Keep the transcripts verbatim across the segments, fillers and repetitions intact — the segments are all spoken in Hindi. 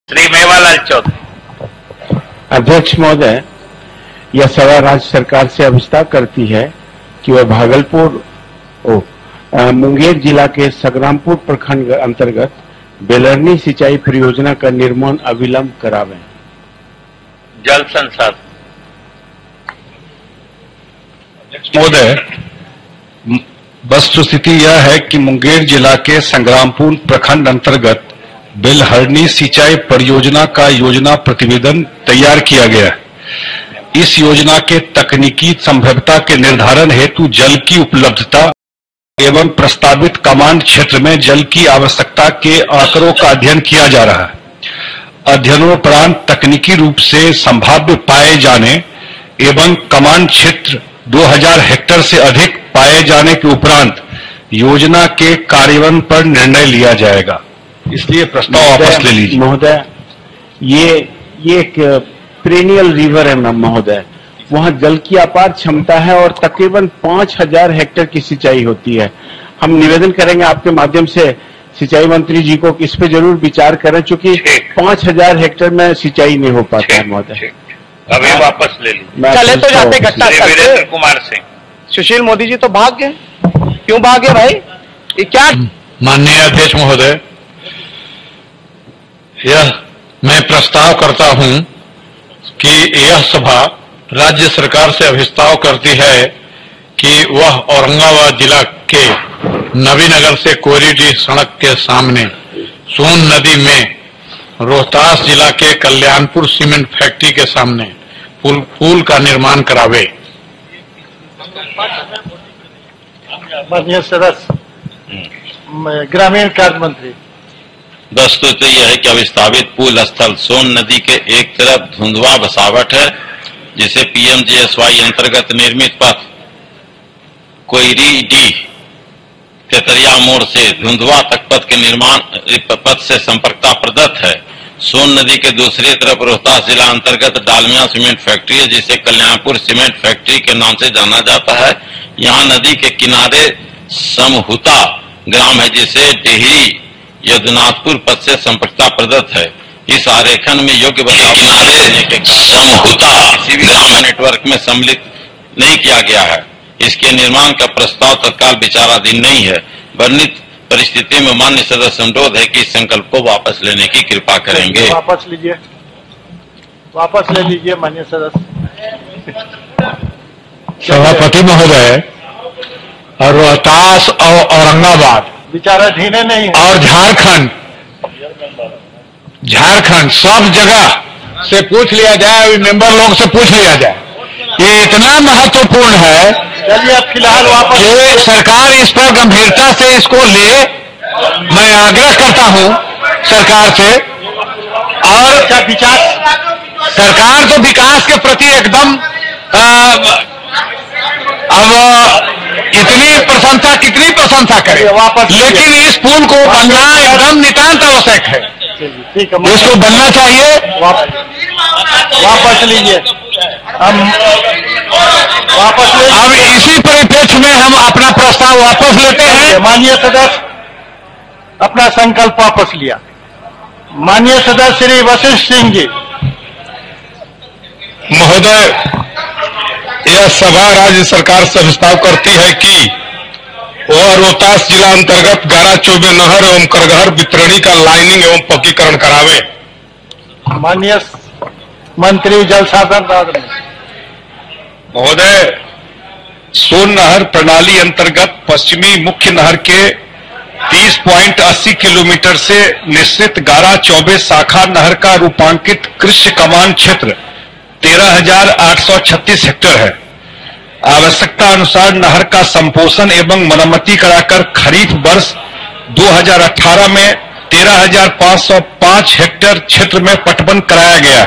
श्री मेवालाल चौधरी। अध्यक्ष महोदय, यह सभा राज्य सरकार से अभिस्ताव करती है कि वह भागलपुर ओ मुंगेर जिला के संग्रामपुर प्रखंड अंतर्गत बेलरनी सिंचाई परियोजना का निर्माण अविलंब करावें। जल संसाधन महोदय, वस्तुस्थिति यह है कि मुंगेर जिला के संग्रामपुर प्रखंड अंतर्गत बेलहरनी सिंचाई परियोजना का योजना प्रतिवेदन तैयार किया गया है। इस योजना के तकनीकी संभाव्यता के निर्धारण हेतु जल की उपलब्धता एवं प्रस्तावित कमांड क्षेत्र में जल की आवश्यकता के आंकड़ों का अध्ययन किया जा रहा है। अध्ययनोपरांत तकनीकी रूप से संभाव्य पाए जाने एवं कमांड क्षेत्र दो हज़ार हेक्टेयर से अधिक पाए जाने के उपरांत योजना के कार्यान्वयन पर निर्णय लिया जाएगा। इसलिए प्रस्ताव वापस ले लीजिए। महोदय, ये ये एक पेरिनियल रिवर है महोदय, वहाँ जल की अपार क्षमता है और तकरीबन पांच हजार हेक्टेयर की सिंचाई होती है। हम निवेदन करेंगे आपके माध्यम से सिंचाई मंत्री जी को इस पे जरूर विचार करें, क्योंकि पांच हजार हेक्टेयर में सिंचाई नहीं हो पाता है महोदय। अभी वापस ले लीजिए। चले तो जाते इकट्ठा वीरेंद्र कुमार सिंह। सुशील मोदी जी तो भाग गए, क्यों भाग गए भाई? ये क्या? माननीय अध्यक्ष महोदय, यह मैं प्रस्ताव करता हूं कि यह सभा राज्य सरकार से अभिस्ताव करती है कि वह औरंगाबाद जिला के नवीनगर से कोयरीडीह सड़क के सामने सोन नदी में रोहतास जिला के कल्याणपुर सीमेंट फैक्ट्री के सामने पुल पुल का निर्माण करावे। माननीय सदस्य ग्रामीण कार्य मंत्री। वस्तुतः यह है कि अविस्थापित पुल स्थल सोन नदी के एक तरफ धुंधवा बसावट है, जिसे पीएमजीएसवाई अंतर्गत निर्मित पथ कोयरीडीह तेतरिया मोड़ से धुंधवा तक पथ के निर्माण पथ से संपर्कता प्रदत्त है। सोन नदी के दूसरी तरफ रोहतास जिला अंतर्गत डालमिया सीमेंट फैक्ट्री है, जिसे कल्याणपुर सीमेंट फैक्ट्री के नाम से जाना जाता है। यहाँ नदी के किनारे समहुता ग्राम है, जिसे डेहरी यदुनाथपुर पथ से संपर्कता प्रदत्त है। इस आरेखन में योग्य बदलाव देने के समहुता किसी भी ग्राम नेटवर्क में सम्मिलित नहीं किया गया है। इसके निर्माण का प्रस्ताव तत्काल विचाराधीन नहीं है। वर्णित परिस्थिति में मान्य सदस्य अनुरोध है कि इस संकल्प को वापस लेने की कृपा करेंगे। वापस लीजिए, वापस ले लीजिए मान्य सदस्य। सभापति महोदय, और रोहतास और औरंगाबाद विचाराधीन नहीं और झारखंड झारखंड सब जगह से पूछ लिया जाए, मेंबर लोग से पूछ लिया जाए। ये इतना महत्वपूर्ण है। चलिए अब फिलहाल वापस ये सरकार इस पर गंभीरता से इसको ले। मैं आग्रह करता हूं सरकार से, और विकास सरकार तो विकास के प्रति एकदम अब इतनी प्रशंसा कितनी प्रशंसा करे, लेकिन इस पुल को बनना एकदम नितांत आवश्यक है। ठीक है, इसको बनना चाहिए। वापस लीजिए, हम वापस ले अब इसी परिप्रेक्ष्य में हम अपना प्रस्ताव वापस लेते हैं। माननीय सदस्य अपना संकल्प वापस लिया। माननीय सदस्य श्री वशिष्ठ सिंह जी। महोदय, यह सभा राज्य सरकार से प्रस्ताव करती है कि वह रोहतास जिला अंतर्गत गारा चौबे नहर एवं करगहर वितरणी का लाइनिंग एवं पक्कीकरण करावे। माननीय मंत्री जल संसाधन महोदय, सोन नहर प्रणाली अंतर्गत पश्चिमी मुख्य नहर के तीस पॉइंट अस्सी किलोमीटर से निश्चित गारा चौबे शाखा नहर का रूपांकित कृषि कमान क्षेत्र तेरह हजार आठ सौ छत्तीस हेक्टेयर है। आवश्यकता अनुसार नहर का संपोषण एवं मरम्मति कराकर खरीफ वर्ष दो हज़ार अठारह में तेरह हजार पांच सौ पांच हेक्टेयर क्षेत्र में पटवन कराया गया।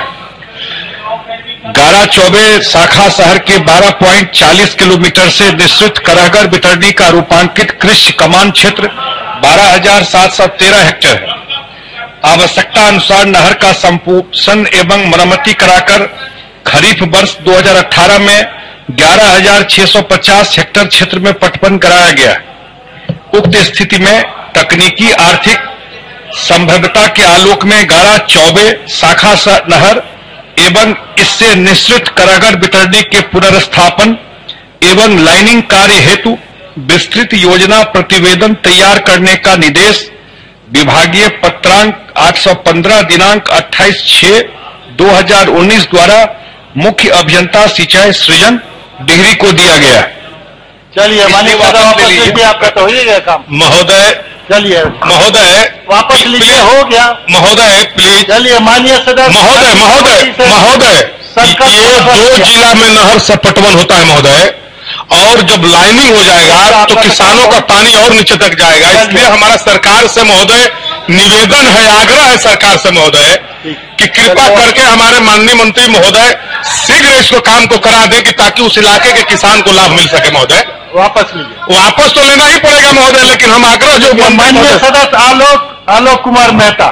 गारा चौबे शाखा शहर के बारह पॉइंट चालीस किलोमीटर से निश्चित करहगर वितरणी का रूपांकित कृषि कमान क्षेत्र बारह हजार सात सौ तेरह हेक्टेयर है। आवश्यकता अनुसार नहर का संपोषण एवं मरम्मति कराकर खरीफ वर्ष दो हज़ार अठारह में ग्यारह हजार छह सौ पचास हेक्टेयर क्षेत्र में पटवन कराया गया। उक्त स्थिति में तकनीकी, आर्थिक संभाव्यता के आलोक में गारा चौबे शाखा नहर एवं इससे निश्चित कारागार वितरणी के पुनर्स्थापन एवं लाइनिंग कार्य हेतु विस्तृत योजना प्रतिवेदन तैयार करने का निर्देश विभागीय पत्रांक आठ सौ पंद्रह दिनांक अट्ठाईस छह दो हजार उन्नीस द्वारा मुख्य अभियंता सिंचाई सृजन डिग्री को दिया गया। चलिए माननीय वापस लीजिए, आपका तो हो ही गया काम। महोदय चलिए महोदय वापस लीजिए, हो गया महोदय प्लीज। चलिए माननीय सदस्य महोदय महोदय महोदय ये दो जिला में नहर से पटवन होता है महोदय, और जब लाइनिंग हो जाएगा तो किसानों का पानी और नीचे तक जाएगा। इसलिए हमारा सरकार से महोदय निवेदन है, आग्रह है सरकार से महोदय कि कृपा करके हमारे माननीय मंत्री महोदय शीघ्र इसको काम को करा दें कि ताकि उस इलाके के किसान को लाभ मिल सके। महोदय वापस लीजिए। वापस तो लेना ही पड़ेगा महोदय, लेकिन हम आग्रह जो माननीय सदस्य आलोक आलोक कुमार मेहता।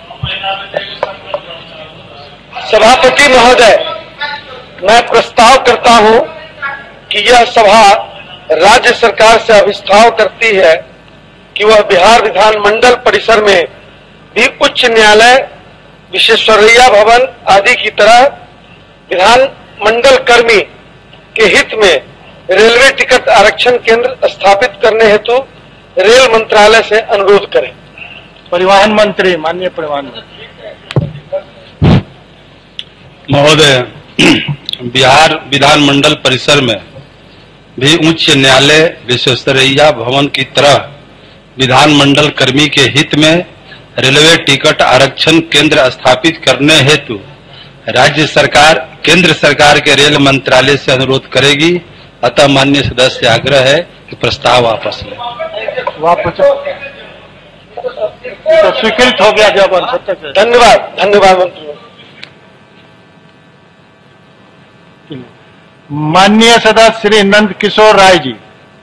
सभापति महोदय, मैं प्रस्ताव करता हूं कि यह सभा राज्य सरकार से अभिस्ताव करती है कि वह बिहार विधानमंडल परिसर में भी उच्च न्यायालय, विश्वेश्वरैया भवन आदि की तरह विधानमंडल कर्मी के हित में रेलवे टिकट आरक्षण केंद्र स्थापित करने हेतु रेल मंत्रालय से अनुरोध करें। परिवहन मंत्री, माननीय परिवहन मंत्री महोदय, बिहार विधानमंडल परिसर में भी उच्च न्यायालय, विश्वेश्वरैया भवन की तरह विधानमंडल कर्मी के हित में रेलवे टिकट आरक्षण केंद्र स्थापित करने हेतु राज्य सरकार केंद्र सरकार के रेल मंत्रालय से अनुरोध करेगी। अतः माननीय सदस्य से आग्रह है कि प्रस्ताव वापस लें। वापस तो स्वीकृत हो गया जब सत्य। धन्यवाद धन्यवाद मंत्री। माननीय सदस्य श्री नंद किशोर राय जी।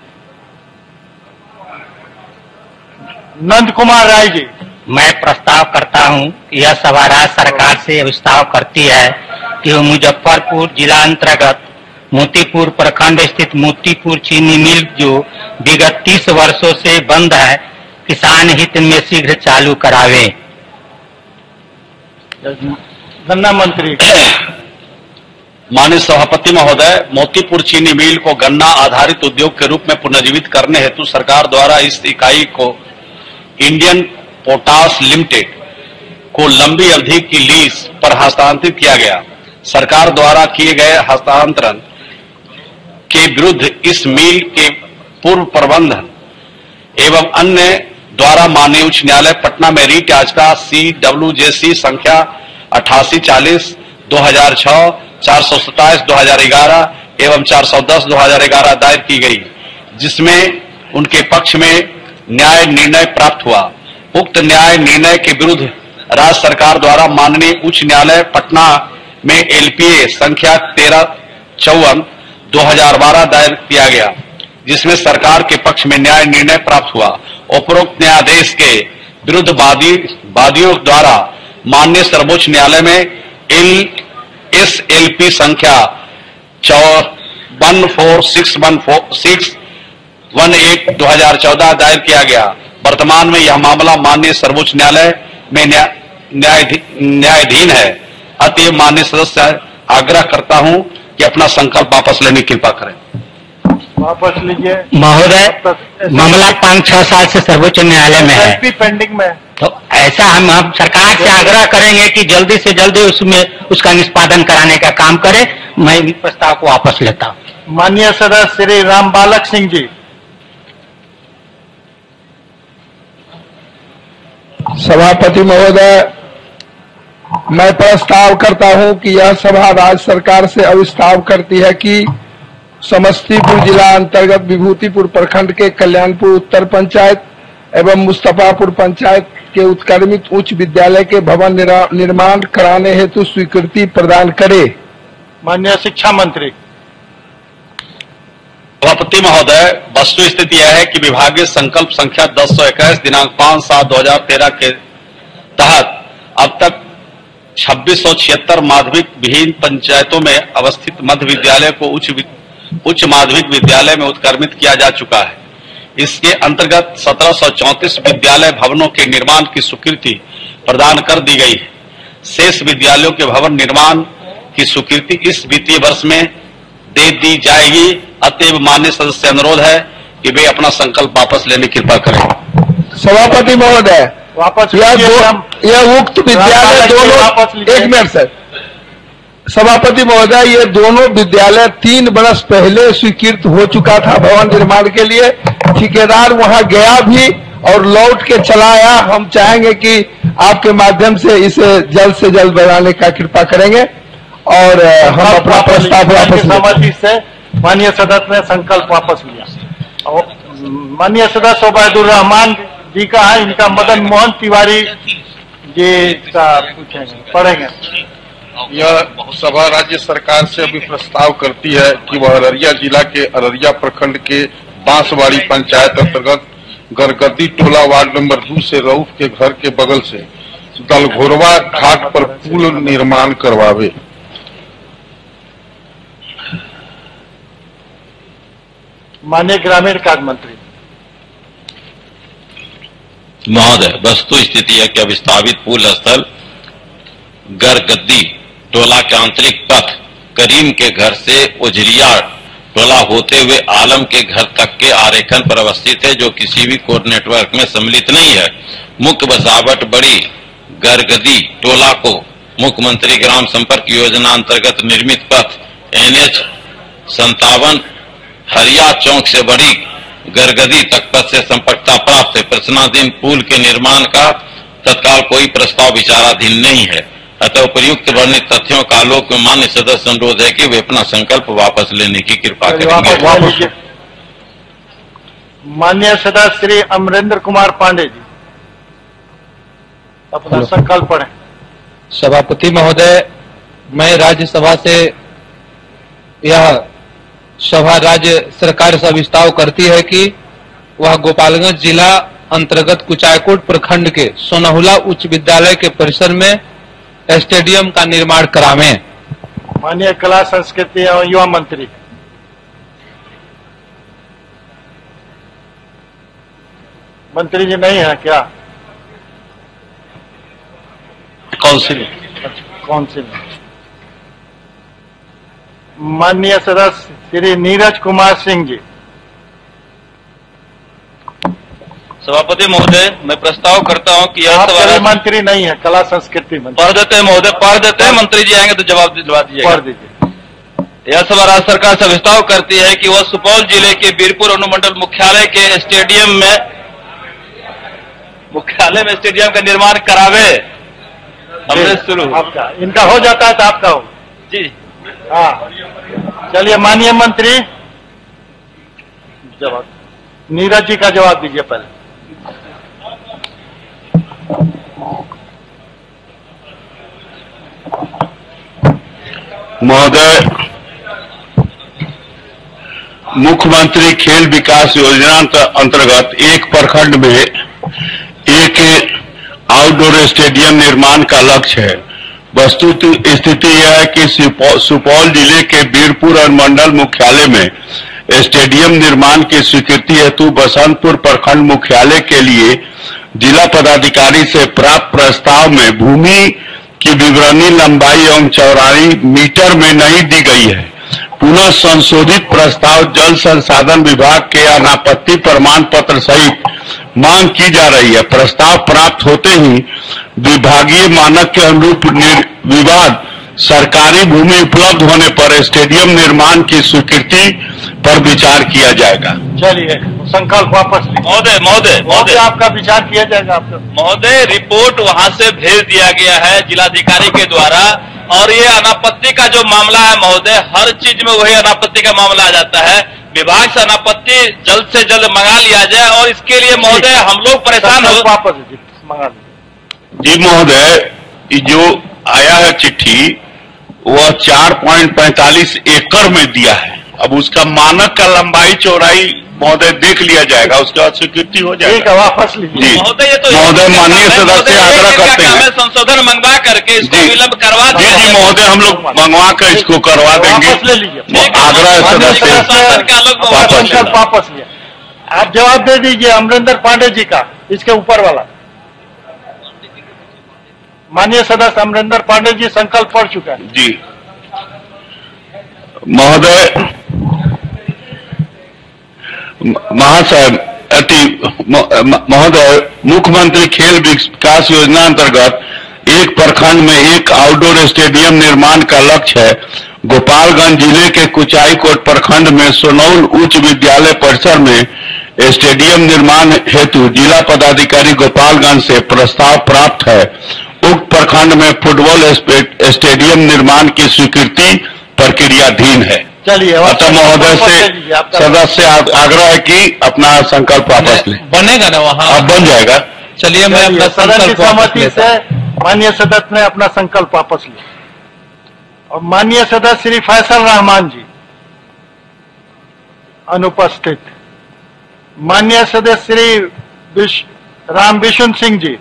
नंद कुमार राय जी। मैं प्रस्ताव करता हूं कि यह सभा राज्य सरकार से प्रस्ताव करती है कि वो मुजफ्फरपुर जिला अंतर्गत मोतीपुर प्रखंड स्थित मोतीपुर चीनी मिल जो विगत तीस वर्षों से बंद है, किसान हित में शीघ्र चालू करावे। गन्ना मंत्री। माननीय सभापति महोदय, मोतीपुर चीनी मिल को गन्ना आधारित उद्योग के रूप में पुनर्जीवित करने हेतु सरकार द्वारा इस इकाई को इंडियन पोटास लिमिटेड को लंबी अवधि की लीज पर हस्तांतरित किया गया। सरकार द्वारा किए गए हस्तांतरण के विरुद्ध इस मिल के पूर्व प्रबंधन एवं अन्य द्वारा माननीय उच्च न्यायालय पटना में रीट याचिका सी डब्ल्यू जे सी संख्या अठासी चालीस दो हजार छह, चार सौ सत्ताईस दो हजार ग्यारह एवं चार सौ दस दो हजार ग्यारह दायर की गई, जिसमें उनके पक्ष में न्याय निर्णय प्राप्त हुआ। उक्त न्याय निर्णय के विरुद्ध राज्य सरकार द्वारा माननीय उच्च न्यायालय पटना में एलपीए संख्या तेरह चौवन दो हजार बारह दायर किया गया, जिसमें सरकार के पक्ष में न्याय निर्णय प्राप्त हुआ। उपरोक्त न्यायाधीश के विरुद्ध वादी वादियों द्वारा माननीय सर्वोच्च न्यायालय में एल एस एल पी संख्या one four six one four six one eight दो हजार चौदह दायर किया गया। वर्तमान में यह मामला माननीय सर्वोच्च न्यायालय में न्यायाधीन है। अतः माननीय सदस्य आग्रह करता हूं कि अपना संकल्प वापस लेने की कृपा करें। वापस लीजिए महोदय। मामला पाँच छह साल से सर्वोच्च न्यायालय में है, पेंडिंग में। तो ऐसा हम, हम सरकार से आग्रह करेंगे कि जल्दी से जल्दी उसमें उसका निष्पादन कराने का काम करे। मैं इस प्रस्ताव को वापस लेता हूं। माननीय सदस्य श्री राम बालक सिंह जी। सभापति महोदय, मैं प्रस्ताव करता हूं कि यह सभा राज्य सरकार से अभिस्ताव करती है कि समस्तीपुर जिला अंतर्गत विभूतिपुर प्रखंड के कल्याणपुर उत्तर पंचायत एवं मुस्तफापुर पंचायत के उत्क्रमित उच्च विद्यालय के भवन निर्माण कराने हेतु स्वीकृति प्रदान करे। माननीय शिक्षा मंत्री। सभापति महोदय, वस्तु स्थिति यह है कि विभागीय संकल्प संख्या दस सौ इक्कीस दिनांक पांच सात दो हजार तेरह के तहत अब तक छब्बीस सौ छिहत्तर माध्यमिक विहीन पंचायतों में अवस्थित मध्य विद्यालय को उच्च उच्च माध्यमिक विद्यालय में उत्क्रमित किया जा चुका है। इसके अंतर्गत सत्रह सौ चौंतीस विद्यालय भवनों के निर्माण की स्वीकृति प्रदान कर दी गई है। शेष विद्यालयों के भवन निर्माण की स्वीकृति इस वित्तीय वर्ष में दे दी जाएगी। अतएव माननीय सदस्य से अनुरोध है कि वे अपना संकल्प वापस लेने की कृपा करें। सभापति महोदय, वापस यह दो- यह उक्त विद्यालय दोनों, एक मिनट सर, सभापति महोदय, ये दोनों विद्यालय तीन बरस पहले स्वीकृत हो चुका था भवन निर्माण के लिए। ठेकेदार वहां गया भी और लौट के चला आया। हम चाहेंगे कि आपके माध्यम से इसे जल्द से जल्द बनाने का कृपा करेंगे और हम अपना प्रस्ताव वापस सहमति से माननीय सदस्य ने संकल्प वापस लिया। और माननीय सदस्य उबैदुर रहमान जी का है, इनका मदन मोहन तिवारी जी का पूछेंगे, पढ़ेंगे। यह सभा राज्य सरकार से अभी प्रस्ताव करती है कि वह अररिया जिला के अररिया प्रखंड के बांसवाड़ी पंचायत अंतर्गत गरगद्दी टोला वार्ड नंबर दो से रऊफ के घर के बगल से दलघोरवा घाट पर पुल निर्माण करवावे। माननीय ग्रामीण कार्य मंत्री महोदय, वस्तु स्थिति है कि विस्थापित पुल स्थल गरगद्दी टोला के आंतरिक पथ करीम के घर से उजरिया टोला होते हुए आलम के घर तक के आरेखन पर अवस्थित है, जो किसी भी कोड नेटवर्क में सम्मिलित नहीं है। मुख्य बसावट बड़ी गरगद्दी टोला को मुख्यमंत्री ग्राम संपर्क योजना अंतर्गत निर्मित पथ एन एच संतावन हरिया चौक से बड़ी गरगद्दी तक पथ से संपर्कता प्राप्त है। प्रश्नाधीन पुल के निर्माण का तत्काल कोई प्रस्ताव विचाराधीन नहीं है। अतः उपयुक्त वर्णित तथ्यों का आलोक में मान्य सदस्य अनुरोध है कि वे अपना संकल्प वापस लेने की कृपा करेंगे। माननीय सदस्य श्री अमरेंद्र कुमार पांडे जी अपना संकल्प पढ़ें। सभापति महोदय, मैं राज्यसभा से यह सभा राज्य सरकार से विस्ताव करती है कि वह गोपालगंज जिला अंतर्गत कुचायकोट प्रखंड के सोनहुला उच्च विद्यालय के परिसर में स्टेडियम का निर्माण करावें। माननीय कला संस्कृति एवं युवा मंत्री मंत्री जी नहीं है क्या? काउंसिल काउंसिल माननीय सदस्य श्री नीरज कुमार सिंह जी। सभापति महोदय, मैं प्रस्ताव करता हूं कि यह सभा मंत्री नहीं है, कला संस्कृति मंत्री। पढ़ देते हैं महोदय, पढ़ देते हैं, मंत्री जी आएंगे तो जवाब दिलवा दीजिएगा। पढ़ दीजिए। यह सभा राज्य सरकार से विस्ताव करती है कि वह सुपौल जिले के बीरपुर अनुमंडल मुख्यालय के स्टेडियम में मुख्यालय में स्टेडियम का निर्माण करावे। हमने शुरू आपका इनका हो जाता है तो आपका हो जी। हाँ, चलिए माननीय मंत्री जवाब, नीरज जी का जवाब दीजिए पहले। महोदय, मुख्यमंत्री खेल विकास योजना अंतर्गत एक प्रखंड में एक आउटडोर स्टेडियम निर्माण का लक्ष्य है। वस्तुत स्थिति यह है कि सुपौल जिले के बीरपुर अनुमंडल मुख्यालय में स्टेडियम निर्माण की स्वीकृति हेतु बसंतपुर प्रखंड मुख्यालय के लिए जिला पदाधिकारी से प्राप्त प्रस्ताव में भूमि की विवरणी लंबाई एवं चौड़ाई मीटर में नहीं दी गई है। पुनः संशोधित प्रस्ताव जल संसाधन विभाग के अनापत्ति प्रमाण पत्र सहित मांग की जा रही है। प्रस्ताव प्राप्त होते ही विभागीय मानक के अनुरूप विवाद सरकारी भूमि उपलब्ध होने पर स्टेडियम निर्माण की स्वीकृति पर विचार किया जाएगा। चलिए संकल्प वापस महोदय महोदय महोदय आपका विचार किया जाएगा। आपका महोदय, रिपोर्ट वहां से भेज दिया गया है जिलाधिकारी के द्वारा, और ये अनापत्ति का जो मामला है महोदय, हर चीज में वही अनापत्ति का मामला आ जाता है। विभाग से अनापत्ति जल्द से जल्द मंगा लिया जाए, और इसके लिए महोदय हम लोग परेशान हो। वापस मंगा जी महोदय, जो आया है चिट्ठी वह चार पॉइंट पैंतालीस एकड़ में दिया है। अब उसका मानक का लंबाई चौड़ाई महोदय देख लिया जाएगा, उसके बाद स्वीकृति हो जाएगा। वापस लीजिए महोदय। ये तो महोदय माननीय सदस्य आग्रह करते हैं संशोधन मंगवा करके इसको विलंब करवा जी जी महोदय, हम लोग मंगवा कर इसको करवा देंगे। वापस ले लीजिए। आग्रह सदस्य वापस लिया। आप जवाब दे दीजिए अमरिंदर पांडे जी का, इसके ऊपर वाला। माननीय सदस्य अमरिंदर पांडे जी संकल्प पढ़ चुका है। जी महोदय, महाशय अति महोदय, मुख्यमंत्री खेल विकास योजना अंतर्गत एक प्रखंड में एक आउटडोर स्टेडियम निर्माण का लक्ष्य है। गोपालगंज जिले के कुचाईकोट प्रखंड में सोनौल उच्च विद्यालय परिसर में स्टेडियम निर्माण हेतु जिला पदाधिकारी गोपालगंज से प्रस्ताव प्राप्त है। उक्त प्रखंड में फुटबॉल स्टेडियम निर्माण की स्वीकृति प्रक्रियाधीन है। चलिए, अतः महोदय से सदस्य आग्रह है कि अपना संकल्प वापस ले। बनेगा ना वहाँ? अब बन जाएगा। चलिए, मैं अपना सदन की संकल्प वापस सहमति लेता हूं। से माननीय सदस्य ने अपना संकल्प वापस लिया। और माननीय सदस्य श्री फैसल रहमान जी अनुपस्थित। माननीय सदस्य श्री विश, राम विशुन सिंह जी।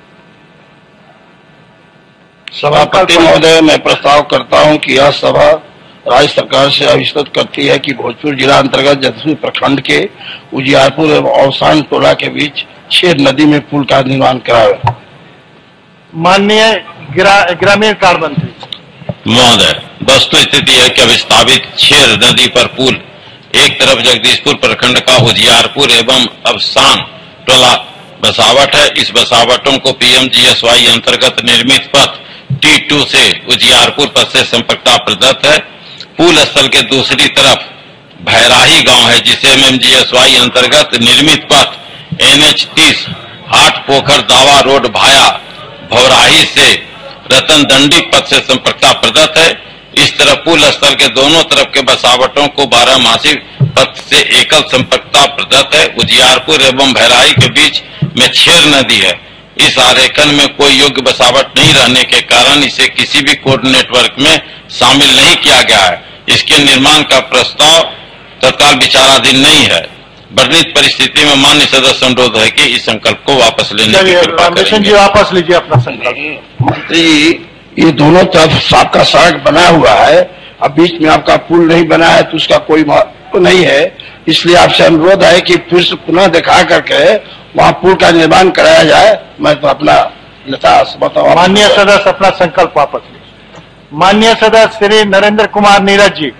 सभापति महोदय, मैं प्रस्ताव करता हूं कि यह सभा राज्य सरकार से अभिष्ट करती है कि भोजपुर जिला अंतर्गत जदसपुर प्रखंड के उजियारपुर एवं औसान टोला के बीच छेर नदी में पुल का निर्माण करावे। माननीय ग्रा, ग्रामीण कार्य मंत्री महोदय, वस्तु स्थिति है कि अविस्थापित छेर नदी पर पुल एक तरफ जगदीशपुर प्रखंड का उजियारपुर एवं अवसान टोला बसावट है। इस बसावटों को पीएमजीएसवाई अंतर्गत निर्मित पथ टी टू से उजियारपुर पथ से संपर्कता प्रदत्त है। पुल स्थल के दूसरी तरफ भैराही गांव है, जिसे एमएमजीएसवाई अंतर्गत निर्मित पथ एनएच तीस हाट पोखर दावा रोड भाया भौराही से रतन दंडी पथ से संपर्कता प्रदत्त है। इस तरह पुल स्थल के दोनों तरफ के बसावटों को बारह मासी पथ से एकल संपर्कता प्रदत्त है। उजियारपुर एवं भैराही के बीच में छेर नदी है। इस आरेखन में कोई योग्य बसावट नहीं रहने के कारण इसे किसी भी कोड नेटवर्क में शामिल नहीं किया गया है। इसके निर्माण का प्रस्ताव तत्काल विचाराधीन नहीं है। वर्णित परिस्थिति में मान्य सदस्य अनुरोध है कि इस संकल्प को वापस लेने की कृपा करेंगे। जी वापस लीजिए अपना संकल्प। मंत्री जी, ये दोनों तरफ आपका सड़क बना हुआ है, अब बीच में आपका पुल नहीं बना है तो उसका कोई महत्व नहीं है। इसलिए आपसे अनुरोध है कि फिर से पुनः दिखा करके वहाँ पुल का निर्माण कराया जाए। मैं तो अपना लेता बताऊँ। माननीय सदस्य अपना संकल्प वापस लीजिए। माननीय सदस्य श्री नरेंद्र कुमार नीरज जी।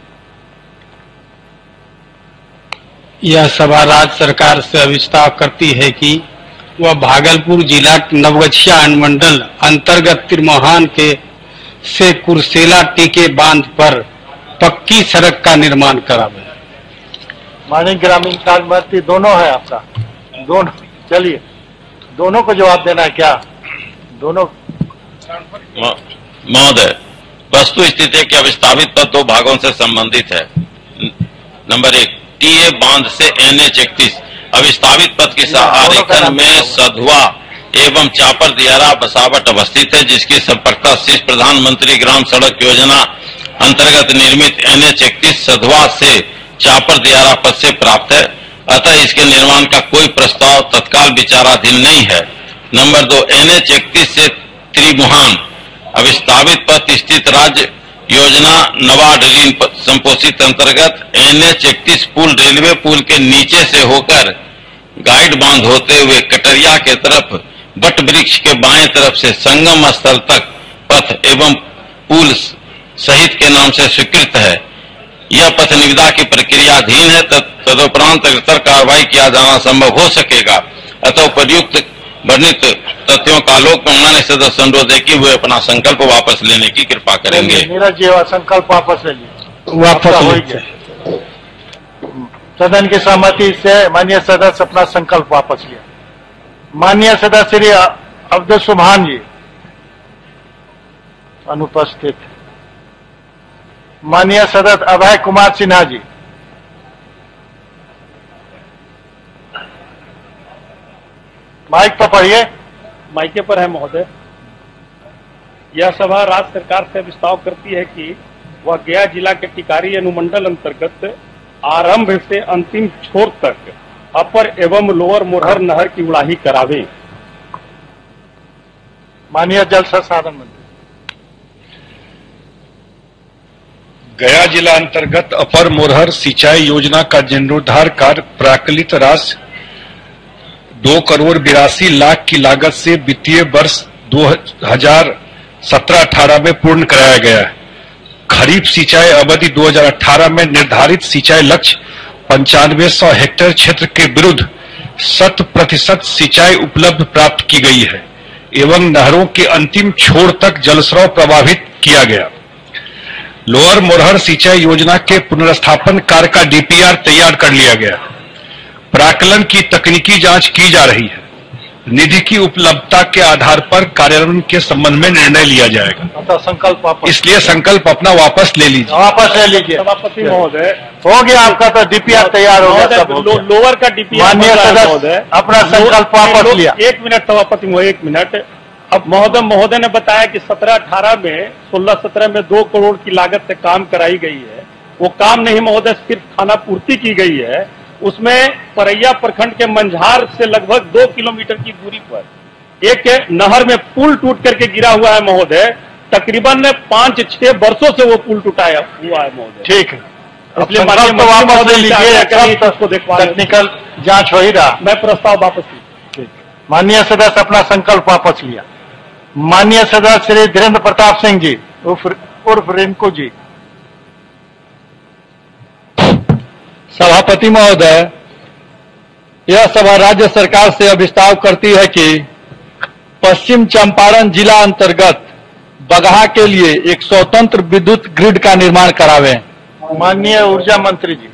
यह सभा राज्य सरकार से अविस्ताव करती है कि वह भागलपुर जिला नवगछिया अनुमंडल अंतर्गत तिरमोहान के से कुरसेला टीके बांध पर पक्की सड़क का निर्माण करावे। माननीय ग्रामीण कार्य मंत्री दोनों है आपका, दोनों। चलिए, दोनों को जवाब देना है क्या? दोनों। महोदय, वस्तु स्थिति के अविस्थापित पद दो भागों से संबंधित है। नंबर एक, टीए बांध से एनएच इकतीस अविस्थापित पथ के आरेखन में सधुआ एवं चापर दियारा बसावट अवस्थित है, जिसकी संपर्कता शीर्ष प्रधानमंत्री ग्राम सड़क योजना अंतर्गत निर्मित एनएच इकतीस सधुआ से चापर दियारा पथ से प्राप्त है। अतः इसके निर्माण का कोई प्रस्ताव तत्काल विचाराधीन नहीं है। नंबर दो, एनएच इकतीस से त्रिमुहान अविस्थापित पथ स्थित राज्य योजना नवाड ऋण संपोषित अंतर्गत एनएच इकतीस पुल रेलवे पुल के नीचे से होकर गाइड बांध होते हुए कटरिया के तरफ बट वृक्ष के बाएं तरफ से संगम स्थल तक पथ एवं पुल सहित के नाम से स्वीकृत है। यह पथ निविदा की प्रक्रियाधीन है, तदुपरांत अग्रतर कार्रवाई किया जाना संभव हो सकेगा। अतः उपयुक्त वर्णित तथ्यों का आलोक में मान्य सदस्य अनुरोध है कि वे अपना संकल्प वापस लेने की कृपा करेंगे। नीरज जी संकल्प वापस ले लीजिए। वापस लीजिए। सदन की सहमति से माननीय सदस्य अपना संकल्प वापस लिया। माननीय सदस्य श्री अब्दुल सुभान जी अनुपस्थित। माननीय सदस्य अभय कुमार सिन्हा जी। माइक पर पढ़िए। माइके पर है महोदय। यह सभा राज्य सरकार से विस्ताव करती है कि वह गया जिला के टिकारी अनुमंडल अंतर्गत आरंभ से अंतिम छोर तक अपर एवं लोअर मोरहर नहर की उड़ाही करावे। माननीय जल संसाधन मंत्री। गया जिला अंतर्गत अपर मोरहर सिंचाई योजना का जीर्णोद्धार कार्य प्राकलित राशि दो करोड़ बिरासी लाख की लागत से वित्तीय वर्ष दो हजार सत्रह अठारह में पूर्ण कराया गया है। खरीफ सिंचाई अवधि दो हजार अठारह में निर्धारित सिंचाई लक्ष्य पंचानवे सौ हेक्टेयर क्षेत्र के विरुद्ध शत प्रतिशत सिंचाई उपलब्ध प्राप्त की गई है एवं नहरों के अंतिम छोर तक जलस्राव प्रभावित किया गया। लोअर मोरहर सिंचाई योजना के पुनर्स्थापन कार्य का डीपीआर तैयार कर लिया गया। प्राकलन की तकनीकी जांच की जा रही है। निधि की उपलब्धता के आधार पर कार्यान्वयन के संबंध में निर्णय लिया जाएगा। संकल्प वापस इसलिए संकल्प अपना वापस ले लीजिए। वापस ले लीजिए। सभापति महोदय, हो गया आपका तो डीपीआर तैयार हो गया। सब लो, लोअर का डीपीआर माननीय सदस्य अपना संकल्प वापस लिया। एक मिनट सभापति महोदय, एक मिनट। अब महोदय महोदय ने बताया कि सत्रह अठारह में सोलह सत्रह में दो करोड़ की लागत से काम कराई गई है। वो काम नहीं महोदय, सिर्फ खाना पूर्ति की गई है। उसमें परैया प्रखंड के मंझार से लगभग दो किलोमीटर की दूरी पर एक नहर में पुल टूट करके गिरा हुआ है महोदय। तकरीबन पांच छह वर्षों से वो पुल टूटाया हुआ है महोदय। ठीक है, इसलिए वापस ले लीजिए। टेक्निकल जांच हो ही रहा। मैं प्रस्ताव वापस लीजिए। माननीय सदस्य अपना संकल्प वापस लिया। माननीय सदस्य श्री धीरेन्द्र प्रताप सिंह जी उर्फ रिंकू जी। सभापति महोदय, यह सभा राज्य सरकार से अभिस्ताव करती है कि पश्चिम चंपारण जिला अंतर्गत बगहा के लिए एक स्वतंत्र विद्युत ग्रिड का निर्माण करावे। माननीय ऊर्जा मंत्री जी।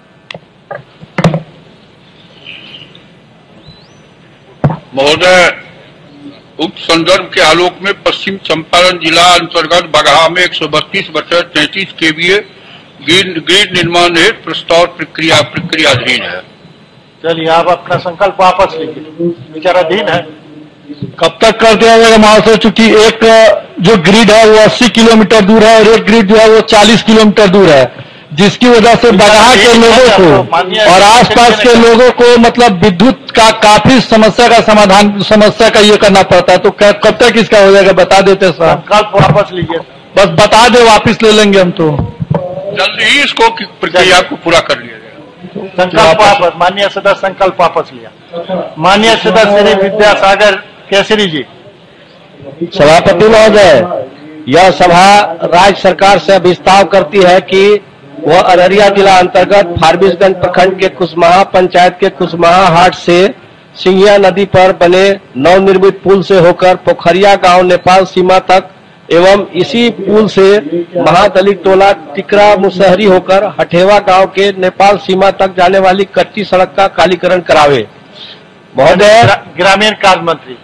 महोदय, उक्त संदर्भ के आलोक में पश्चिम चंपारण जिला अंतर्गत बगहा में एक सौ बत्तीस बटे तैंतीस केवीए ग्रिड निर्माण हेतु प्रस्ताव प्रक्रिया प्रक्रियाधीन है। चलिए, आप अपना संकल्प वापस लीजिए। विचाराधीन है। कब तक कर दिया जाएगा महाशय? चूंकि एक जो ग्रिड है वो अस्सी किलोमीटर दूर है और एक ग्रिड जो है वो चालीस किलोमीटर दूर है, जिसकी वजह से बगहा के लोगों को और आसपास के लोगों को मतलब विद्युत का काफी समस्या का समाधान समस्या का ये करना पड़ता है। तो कब तक इसका हो जाएगा बता देते सर। संकल्प वापस लीजिए। बस बता दे, वापिस ले लेंगे हम। तो जल्दी ही इसको प्रक्रिया को पूरा कर लिया जाएगा। संकल्प वापस। माननीय सदस्य संकल्प वापस लिया। माननीय सदस्य श्री विद्यासागर केसरी जी। सभापति महोदय, यह सभा राज्य सरकार से अभिस्ताव करती है कि वह अररिया जिला अंतर्गत फारबिसगंज प्रखंड के कुसमाहा पंचायत के कुसमाहा हाट से सिंगिया नदी पर बने नवनिर्मित पुल से होकर पोखरिया गांव नेपाल सीमा तक एवं इसी पुल से महादलित टोला टिकरा मुसहरी होकर हठेवा गांव के नेपाल सीमा तक जाने वाली कच्ची सड़क का कालीकरण करावे। महोदय, ग्रामीण कार्य मंत्री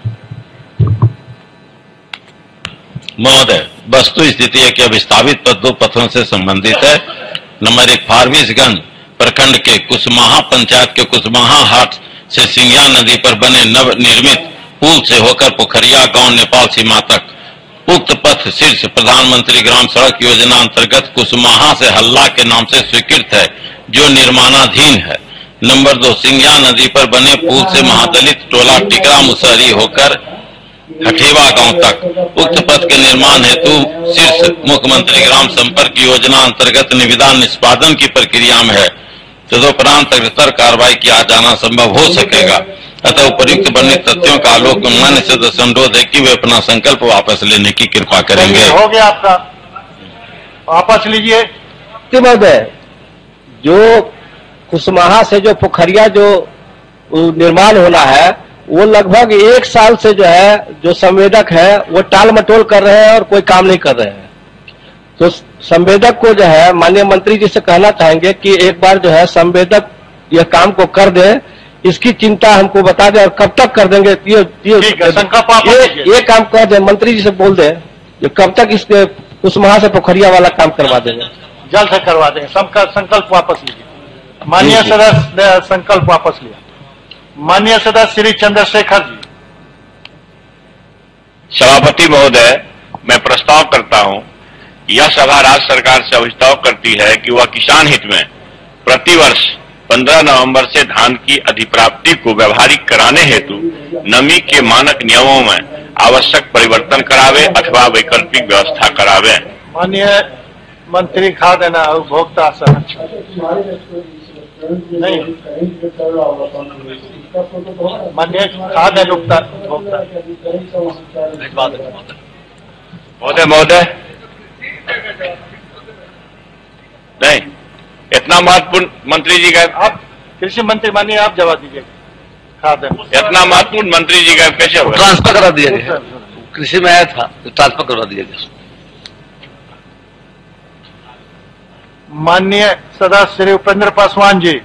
महोदय, वस्तु स्थिति है कि अभिस्तावित पद दो पथों से संबंधित है। नंबर एक, फारबिसगंज प्रखंड के कुसमाहा पंचायत के कुसमाहा हाट से सिंगिया नदी पर बने नव निर्मित पुल से होकर पोखरिया गांव नेपाल सीमा तक। उक्त पथ शीर्ष प्रधानमंत्री ग्राम सड़क योजना अंतर्गत कुसमाहा से हल्ला के नाम से स्वीकृत है, जो निर्माणाधीन है। नंबर दो, सिंगिया नदी पर बने पुल से महादलित टोला टिकरा मुसहरी होकर हठेवा गांव तक। उक्त पथ के निर्माण हेतु शीर्ष मुख्यमंत्री ग्राम संपर्क योजना अंतर्गत निविदा निष्पादन की प्रक्रिया में है। तदुपरांत अग्रतर कार्रवाई किया जाना संभव हो सकेगा। अतः उपयुक्त वर्णित तथ्यों का आलोक में मान्य सदस्य अनुरोध है कि वे अपना संकल्प वापस लेने की कृपा करेंगे। हो गया आपका, वापस लीजिए। महोदय, जो कुसमाहा से जो पोखरिया जो निर्माण होना है वो लगभग एक साल से जो है जो संवेदक है वो टाल मटोल कर रहे हैं और कोई काम नहीं कर रहे हैं। तो संवेदक को जो है माननीय मंत्री जी से कहना चाहेंगे कि एक बार जो है संवेदक यह काम को कर दे, इसकी चिंता हमको बता दे और कब तक कर देंगे। ये ये, ये, ये काम कर दे, मंत्री जी से बोल दे कब तक इस कुसमाहा से पोखरिया वाला काम करवा देंगे। जल्द से करवा देंगे। संकल्प वापस लीजिए। माननीय सदस्य संकल्प वापस लिया। माननीय सदस्य श्री चंद्रशेखर जी। सभापति महोदय, मैं प्रस्ताव करता हूं, यह सभा राज्य सरकार से अभिस्ताव करती है कि वह किसान हित में प्रतिवर्ष पंद्रह नवंबर से धान की अधिप्राप्ति को व्यवहारिक कराने हेतु नमी के मानक नियमों में आवश्यक परिवर्तन करावे अथवा वैकल्पिक व्यवस्था करावे। माननीय मंत्री खाद्य एवं उपभोक्ता संरक्षण नहीं माननीय खाद्य एवं उपभोक्ता महोदय महोदय नहीं, इतना महत्वपूर्ण मंत्री जी का आप कृषि मंत्री मानिए, आप जवाब दीजिए। खाद्य इतना महत्वपूर्ण मंत्री जी का कैसे होगा? ट्रांसफर करा दिया गया, कृषि में आया था तो ट्रांसफर करवा दिया गया। माननीय सदस्य श्री उपेंद्र पासवान जी।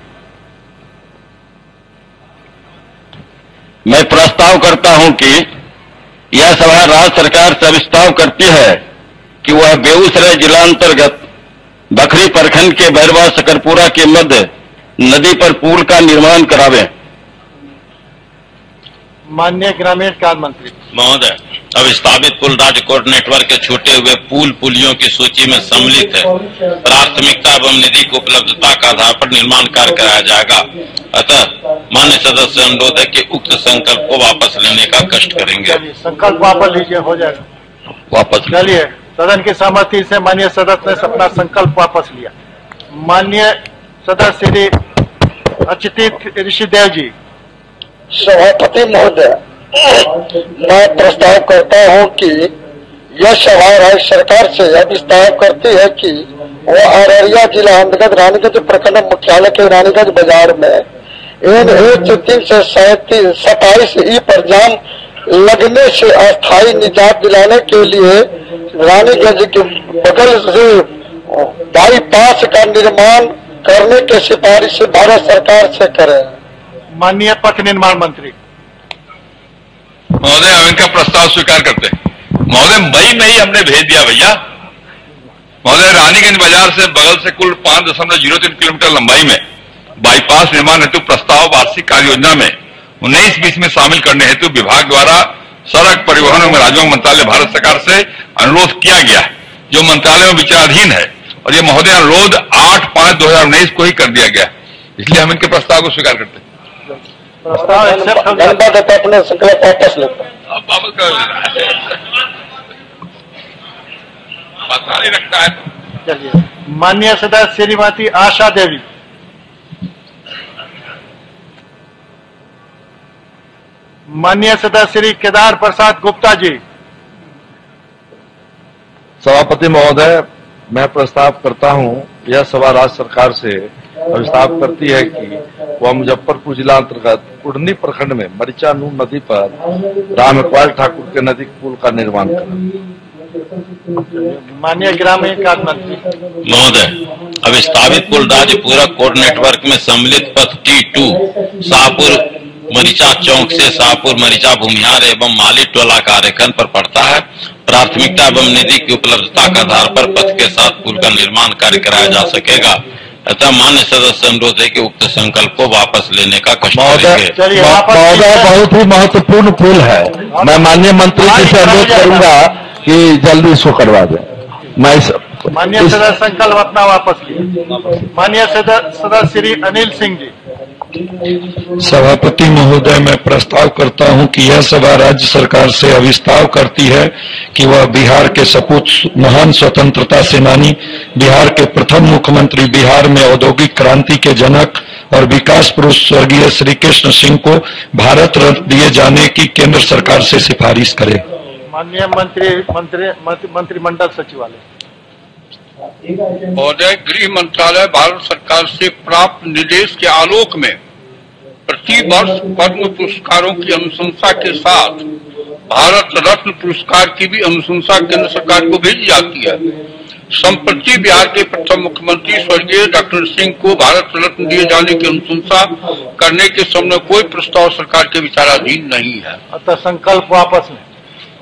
मैं प्रस्ताव करता हूं कि यह सभा राज्य सरकार से प्रस्ताव करती है कि वह बेगूसराय जिला अंतर्गत बखरी प्रखंड के बैरवा सकरपुरा के मध्य नदी पर पुल का निर्माण करावे। माननीय ग्रामीण कार्य मंत्री महोदय, अब स्थापित पुल राज्य कोर्ट नेटवर्क के छूटे हुए पुल पुलियों की सूची में सम्मिलित है। प्राथमिकता एवं निधि की उपलब्धता के आधार पर निर्माण कार्य कराया जाएगा। अतः मान्य सदस्य अनुरोध है कि उक्त संकल्प को वापस लेने का कष्ट करेंगे। संकल्प वापस लीजिए, हो जाएगा वापस। चलिए, सदन की सहमति से माननीय सदस्य ने अपना संकल्प वापस लिया। माननीय सदस्य श्री अच्युत ऋषिदेव जी। सभापति महोदय, मैं प्रस्ताव करता हूं कि यह सभा राज्य सरकार से यह प्रस्ताव करती है कि वह अररिया जिला अंतर्गत रानीगंज प्रखंड मुख्यालय के रानीगंज बाजार में एन एच तीन सौ सैंतीस सताईस ई पर जाम लगने से अस्थायी निजात दिलाने के लिए रानीगंज के बगल से बाईपास का निर्माण करने की सिफारिश भारत सरकार से करें। माननीय पथ निर्माण मंत्री महोदय, हम इनका प्रस्ताव स्वीकार करते हैं। महोदय, मई में ही हमने भेज दिया भैया। महोदय, रानीगंज बाजार से बगल से कुल पांच दशमलव जीरो तीन किलोमीटर लंबाई में बाईपास निर्माण हेतु प्रस्ताव वार्षिक कार्य योजना में उन्नीस बीस में शामिल करने हेतु विभाग द्वारा सड़क परिवहन एवं राजमार्ग मंत्रालय भारत सरकार से अनुरोध किया गया है, जो मंत्रालय में विचाराधीन है। और ये महोदय अनुरोध आठ पांच दो हजार उन्नीस को ही कर दिया गया, इसलिए हम इनके प्रस्ताव को स्वीकार करते हैं। अपने संकल्प वापस लेते हैं। अब वापस कर लेना है, पता नहीं रखता है। चलिए, माननीय सदस्य श्रीमती आशा देवी। माननीय सदस्य श्री केदार प्रसाद गुप्ता जी। सभापति महोदय, मैं प्रस्ताव करता हूं, यह सभा राज्य सरकार से प्रस्ताव करती है कि वह मुजफ्फरपुर जिला अंतर्गत कुढ़नी प्रखंड में मरिचा नून नदी पर राम इकबाल ठाकुर के नदी पुल का निर्माण करें। माननीय ग्रामीण कार्य मंत्री महोदय, अब स्थापित पुल राज्य पूरक कोड नेटवर्क में सम्मिलित पथ टी टू शाहपुर मरीचा चौक से शाहपुर मरीचा भूमिहार एवं माली टोला कार्यक्रम पर पड़ता है। प्राथमिकता एवं निधि की उपलब्धता के आधार पर पथ के साथ पुल का निर्माण कार्य कराया जा सकेगा। अतः मान्य सदस्य अनुरोध है कि उक्त संकल्प को वापस लेने का कष्ट करेंगे। महोदय, बहुत ही महत्वपूर्ण पुल है। मैं माननीय मंत्री जी से अनुरोध करूंगा कि जल्दी इसको करवा दें। मैं इस माननीय सदस्य संकल्प अपना वापस लिया। माननीय सदस्य श्री अनिल सिंह जी। सभापति महोदय, मैं प्रस्ताव करता हूं कि यह सभा राज्य सरकार से अविस्ताव करती है कि वह बिहार के सपूत महान स्वतंत्रता सेनानी, बिहार के प्रथम मुख्यमंत्री, बिहार में औद्योगिक क्रांति के जनक और विकास पुरुष स्वर्गीय श्री कृष्ण सिंह को भारत रत्न दिए जाने की केंद्र सरकार से सिफारिश करे। माननीय मंत्री मंत्री मंत्रिमंडल सचिवालय। महोदय, गृह मंत्रालय भारत सरकार से प्राप्त निर्देश के आलोक में प्रति वर्ष पद्म पुरस्कारों की अनुशंसा के साथ भारत रत्न पुरस्कार की भी अनुशंसा केंद्र सरकार को भेजी जाती है। संप्रति बिहार के प्रथम मुख्यमंत्री स्वर्गीय डॉक्टर सिंह को भारत रत्न दिए जाने की अनुशंसा करने के समय कोई प्रस्ताव सरकार के विचाराधीन नहीं है। अतः संकल्प वापस लें।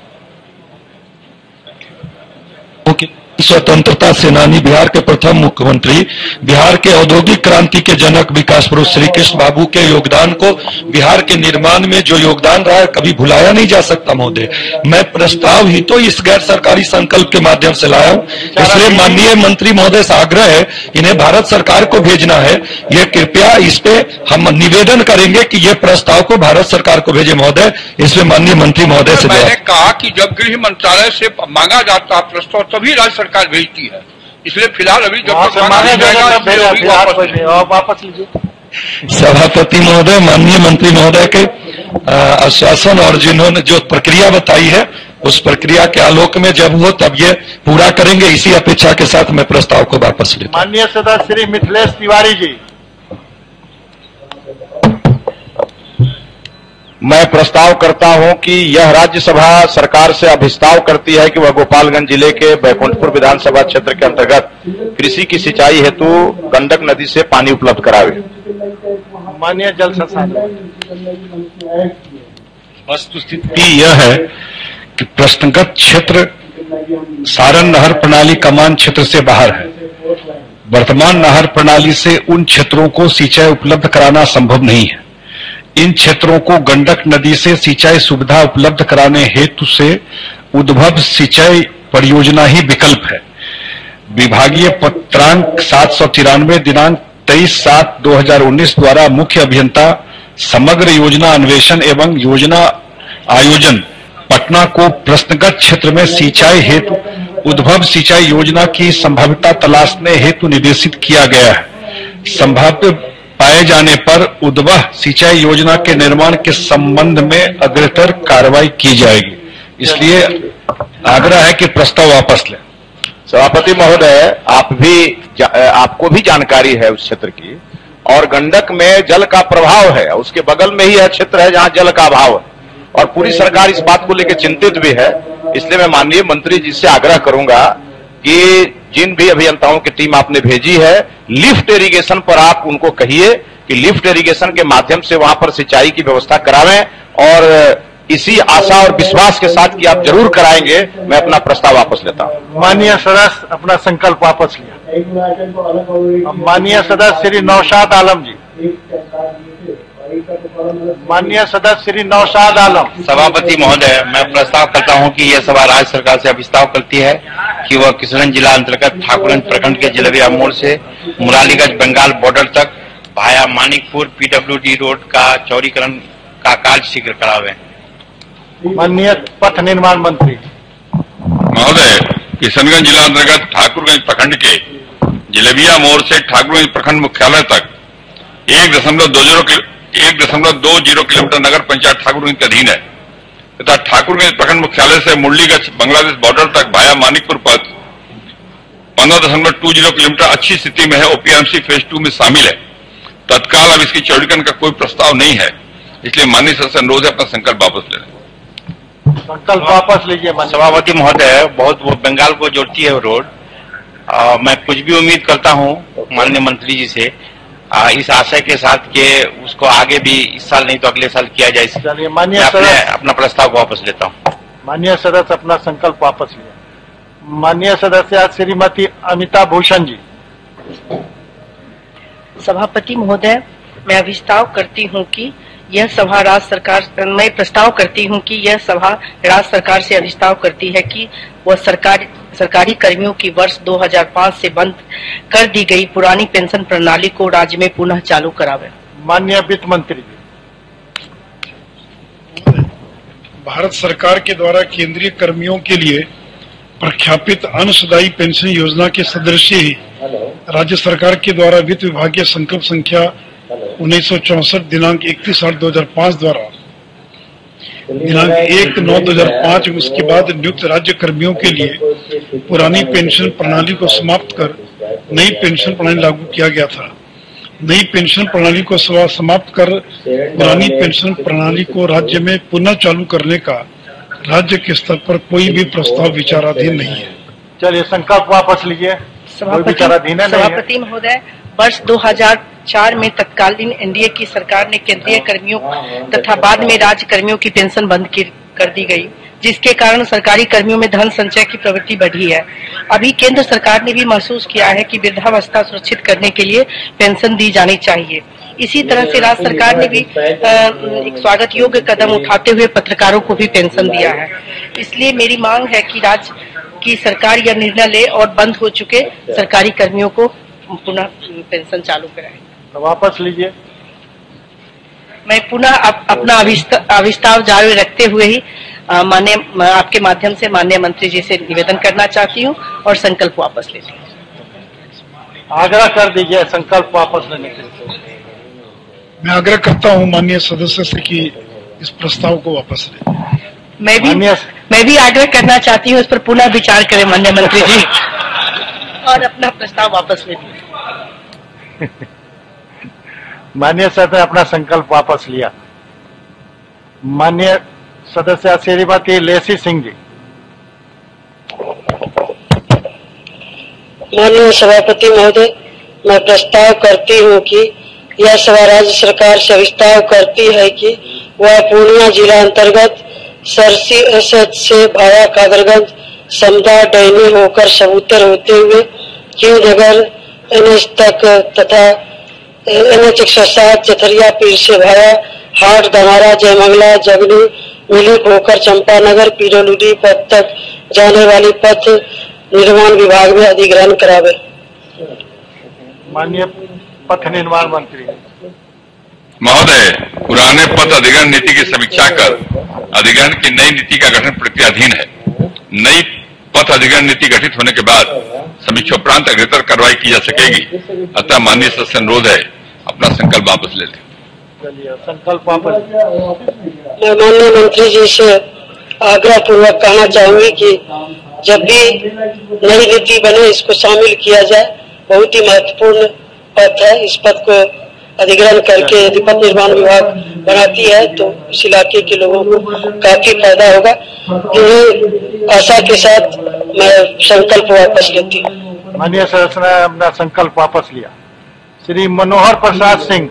स्वतंत्रता सेनानी, बिहार के प्रथम मुख्यमंत्री, बिहार के औद्योगिक क्रांति के जनक विकास पुरुष श्री कृष्ण बाबू के योगदान को, बिहार के निर्माण में जो योगदान रहा है, कभी भुलाया नहीं जा सकता। महोदय, मैं प्रस्ताव ही तो इस गैर सरकारी संकल्प के माध्यम से लाया हूं, इसलिए माननीय मंत्री महोदय से आग्रह है, इन्हें भारत सरकार को भेजना है। ये कृपया इस पे हम निवेदन करेंगे कि ये प्रस्ताव को भारत सरकार को भेजे महोदय। इसमें माननीय मंत्री महोदय से मैंने कहा कि जब गृह मंत्रालय से मांगा जाता प्रस्ताव तभी राज्य सरकार भेजती है। इसलिए फिलहाल अभी जब वहाँ तक से वापस मांगे नहीं जाएगा जाएगा, तब भेजा अभी फिर हाथ वापस पर ले, और वापस लीजिए। सभापति महोदय, माननीय मंत्री महोदय के अ, आश्वासन और जिन्होंने जो प्रक्रिया बताई है उस प्रक्रिया के आलोक में जब हो तब ये पूरा करेंगे, इसी अपेक्षा के साथ मैं प्रस्ताव को वापस लेता हूं। माननीय सदस्य श्री मिथिलेश तिवारी जी। मैं प्रस्ताव करता हूं कि यह राज्यसभा सरकार से अभिस्ताव करती है कि वह गोपालगंज जिले के बैकुंठपुर विधानसभा क्षेत्र के अंतर्गत कृषि की सिंचाई हेतु गंडक नदी से पानी उपलब्ध करावे। माननीय जल संसाधन। वस्तुस्थिति यह है कि प्रश्नगत क्षेत्र सारण नहर प्रणाली कमान क्षेत्र से बाहर है। वर्तमान नहर प्रणाली से उन क्षेत्रों को सिंचाई उपलब्ध कराना संभव नहीं है। इन क्षेत्रों को गंडक नदी से सिंचाई सुविधा उपलब्ध कराने हेतु से उद्भव सिंचाई परियोजना ही विकल्प है। विभागीय पत्रांक सात सौ तिरानवे दिनांक तेईस सात दो हजार उन्नीस द्वारा मुख्य अभियंता समग्र योजना अन्वेषण एवं योजना आयोजन पटना को प्रश्नगत क्षेत्र में सिंचाई हेतु उद्भव सिंचाई योजना की संभाव्यता तलाशने हेतु निर्देशित किया गया है। संभाव्य पाए जाने पर उद्भव सिंचाई योजना के निर्माण के संबंध में अग्रतर कार्रवाई की जाएगी। इसलिए आग्रह है कि प्रस्ताव वापस लें। सभापति महोदय, आप भी आपको भी जानकारी है उस क्षेत्र की, और गंडक में जल का प्रभाव है, उसके बगल में ही यह क्षेत्र है जहां जल का अभाव है, और पूरी सरकार इस बात को लेकर चिंतित भी है। इसलिए मैं माननीय मंत्री जी से आग्रह करूंगा कि जिन भी अभियंताओं की टीम आपने भेजी है, लिफ्ट इरिगेशन पर आप उनको कहिए कि लिफ्ट इरिगेशन के माध्यम से वहां पर सिंचाई की व्यवस्था करावें, और इसी आशा और विश्वास के साथ कि आप जरूर कराएंगे, मैं अपना प्रस्ताव वापस लेता हूं। माननीय सदस्य अपना संकल्प वापस लिया। माननीय सदस्य श्री नौशाद आलम जी। माननीय सदस्य श्री नौशाद आलम। सभापति महोदय, मैं प्रस्ताव करता हूं कि यह सभा राज्य सरकार से अभिस्ताव करती है कि वह किशनगंज जिला अंतर्गत ठाकुरगंज प्रखंड के जलेबिया मोड़ से मुरालीगंज बंगाल बॉर्डर तक भाया मानिकपुर पीडब्ल्यूडी रोड का चौड़ीकरण का कार्य शीघ्र करावे। माननीय पथ निर्माण मंत्री महोदय, किशनगंज जिला अंतर्गत ठाकुरगंज प्रखंड के जलेबिया मोड़ से ठाकुरगंज प्रखंड मुख्यालय तक एक दशमलव दो जीरो एक दशमलव दो जीरो किलोमीटर नगर पंचायत ठाकुरगंज के अधीन है तथा ठाकुरगंज प्रखंड मुख्यालय से मुरलीगंज बांग्लादेश बॉर्डर तक भाया मानिकपुर पथ पंद्रह दशमलव दो जीरो किलोमीटर अच्छी स्थिति में है। ओपीएमसी फेज टू में शामिल है। तत्काल अब इसकी चौड़ीकरण का कोई प्रस्ताव नहीं है, इसलिए माननीय सदस्य अनुरोध है अपना संकल्प वापस ले लें। संकल्प वापस लीजिए। सभापति महोदय, बहुत वो बंगाल को जोड़ती है वो रोड। आ, मैं कुछ भी उम्मीद करता हूं माननीय मंत्री जी से, आ, इस आशय के साथ कि उसको आगे भी इस साल नहीं तो अगले साल किया जाए। चलिए माननीय मैं अपने, सदस्य अपना प्रस्ताव को वापस लेता हूं। माननीय सदस्य अपना संकल्प वापस लिया। माननीय सदस्य श्रीमती अमिता भूषण जी। सभापति महोदय, मैं अभिस्ताव करती हूं कि यह सभा राज्य सरकार मैं प्रस्ताव करती हूं कि यह सभा राज्य सरकार से अभिस्ताव करती है कि वह सरकार सरकारी कर्मियों की वर्ष दो हज़ार पाँच से बंद कर दी गई पुरानी पेंशन प्रणाली को राज्य में पुनः चालू करावे। माननीय वित्त मंत्री जी। भारत सरकार के द्वारा केंद्रीय कर्मियों के लिए प्रख्यापित अंशदायी पेंशन योजना के सदस्य ही राज्य सरकार के द्वारा वित्त विभागीय संकल्प संख्या उन्नीस सौ चौसठ दिनांक इकतीस आठ दो हजार पाँच द्वारा दिनांक एक नौ दो हजार पाँच उसके बाद नियुक्त राज्य कर्मियों के लिए पुरानी पेंशन प्रणाली को समाप्त कर नई पेंशन प्रणाली लागू किया गया था। नई पेंशन प्रणाली को समाप्त कर पुरानी पेंशन प्रणाली को राज्य में पुनः चालू करने का राज्य के स्तर पर कोई भी प्रस्ताव विचाराधीन नहीं है। चलिए संकल्प वापस लीजिए। सभापति महोदय, वर्ष दो हज़ार चार में तत्कालीन एनडीए की सरकार ने केंद्रीय कर्मियों तथा बाद में राज्य कर्मियों की पेंशन बंद कर दी गई, जिसके कारण सरकारी कर्मियों में धन संचय की प्रवृत्ति बढ़ी है। अभी केंद्र सरकार ने भी महसूस किया है कि वृद्धावस्था सुरक्षित करने के लिए पेंशन दी जानी चाहिए। इसी तरह से राज्य सरकार ने भी एक स्वागत योग्य कदम उठाते हुए पत्रकारों को भी पेंशन दिया है। इसलिए मेरी मांग है कि राज्य की सरकार यह निर्णय ले और बंद हो चुके सरकारी कर्मियों को पुनः पेंशन चालू कराए। तो वापस लीजिए। मैं पुनः अप, अपना अभिस्ताव जारी रखते हुए ही माननीय आपके माध्यम से माननीय मंत्री जी से निवेदन करना चाहती हूँ और संकल्प वापस लेती हूँ। आग्रह कर दीजिए संकल्प वापस लेने के लिए। मैं आग्रह करता हूं माननीय सदस्य से कि इस प्रस्ताव को वापस ले। मैं भी मैं भी आग्रह करना चाहती हूँ, इस पर पुनः विचार करें माननीय मंत्री जी और अपना प्रस्ताव वापस ले लीजिए। माननीय सदस्य अपना संकल्प वापस लिया। माननीय सदस्य श्रीमती लेसी सिंह जी। माननीय सभापति महोदय, मैं प्रस्ताव करती हूँ कि यह सभा राज्य सरकार से विस्तार करती है कि वह पूर्णिया जिला अंतर्गत सरसी एसएच से भाया कादरगंज समदा डैनी होकर सबूतर होते हुए क्यू नगर एनएच तक तथा एनएच एक सौ सात चथरिया पीर से भाया हाट दमारा जयमंगला जगनी मिलिक होकर चंपानगर पीरोलुडी पथ तक जाने वाली पथ निर्माण विभाग में अधिग्रहण करावे। माननीय पथ निर्माण मंत्री महोदय, पुराने पथ अधिग्रहण नीति की समीक्षा कर अधिग्रहण की नई नीति का गठन प्रक्रियाधीन है। नई पथ अधिग्रहण नीति गठित होने के बाद समीक्षोपरांत अग्रतर कार्रवाई की जा सकेगी। अतः माननीय सदस्य अनुरोध है अपना संकल्प वापस ले लें। चलिए संकल्प वापस। मैं माननीय मंत्री जी से आग्रह पूर्वक कहना चाहूंगी कि जब भी नई नीति बने इसको शामिल किया जाए। बहुत ही महत्वपूर्ण पथ है। इस पथ को अधिग्रहण करके यदि पथ निर्माण विभाग बनाती है तो इस इलाके के लोगों को काफी फायदा होगा। इन्हीं आशा के साथ मैं संकल्प वापस लेती हूँ। माननीय सदस्य ने अपना संकल्प वापस लिया। श्री मनोहर प्रसाद सिंह।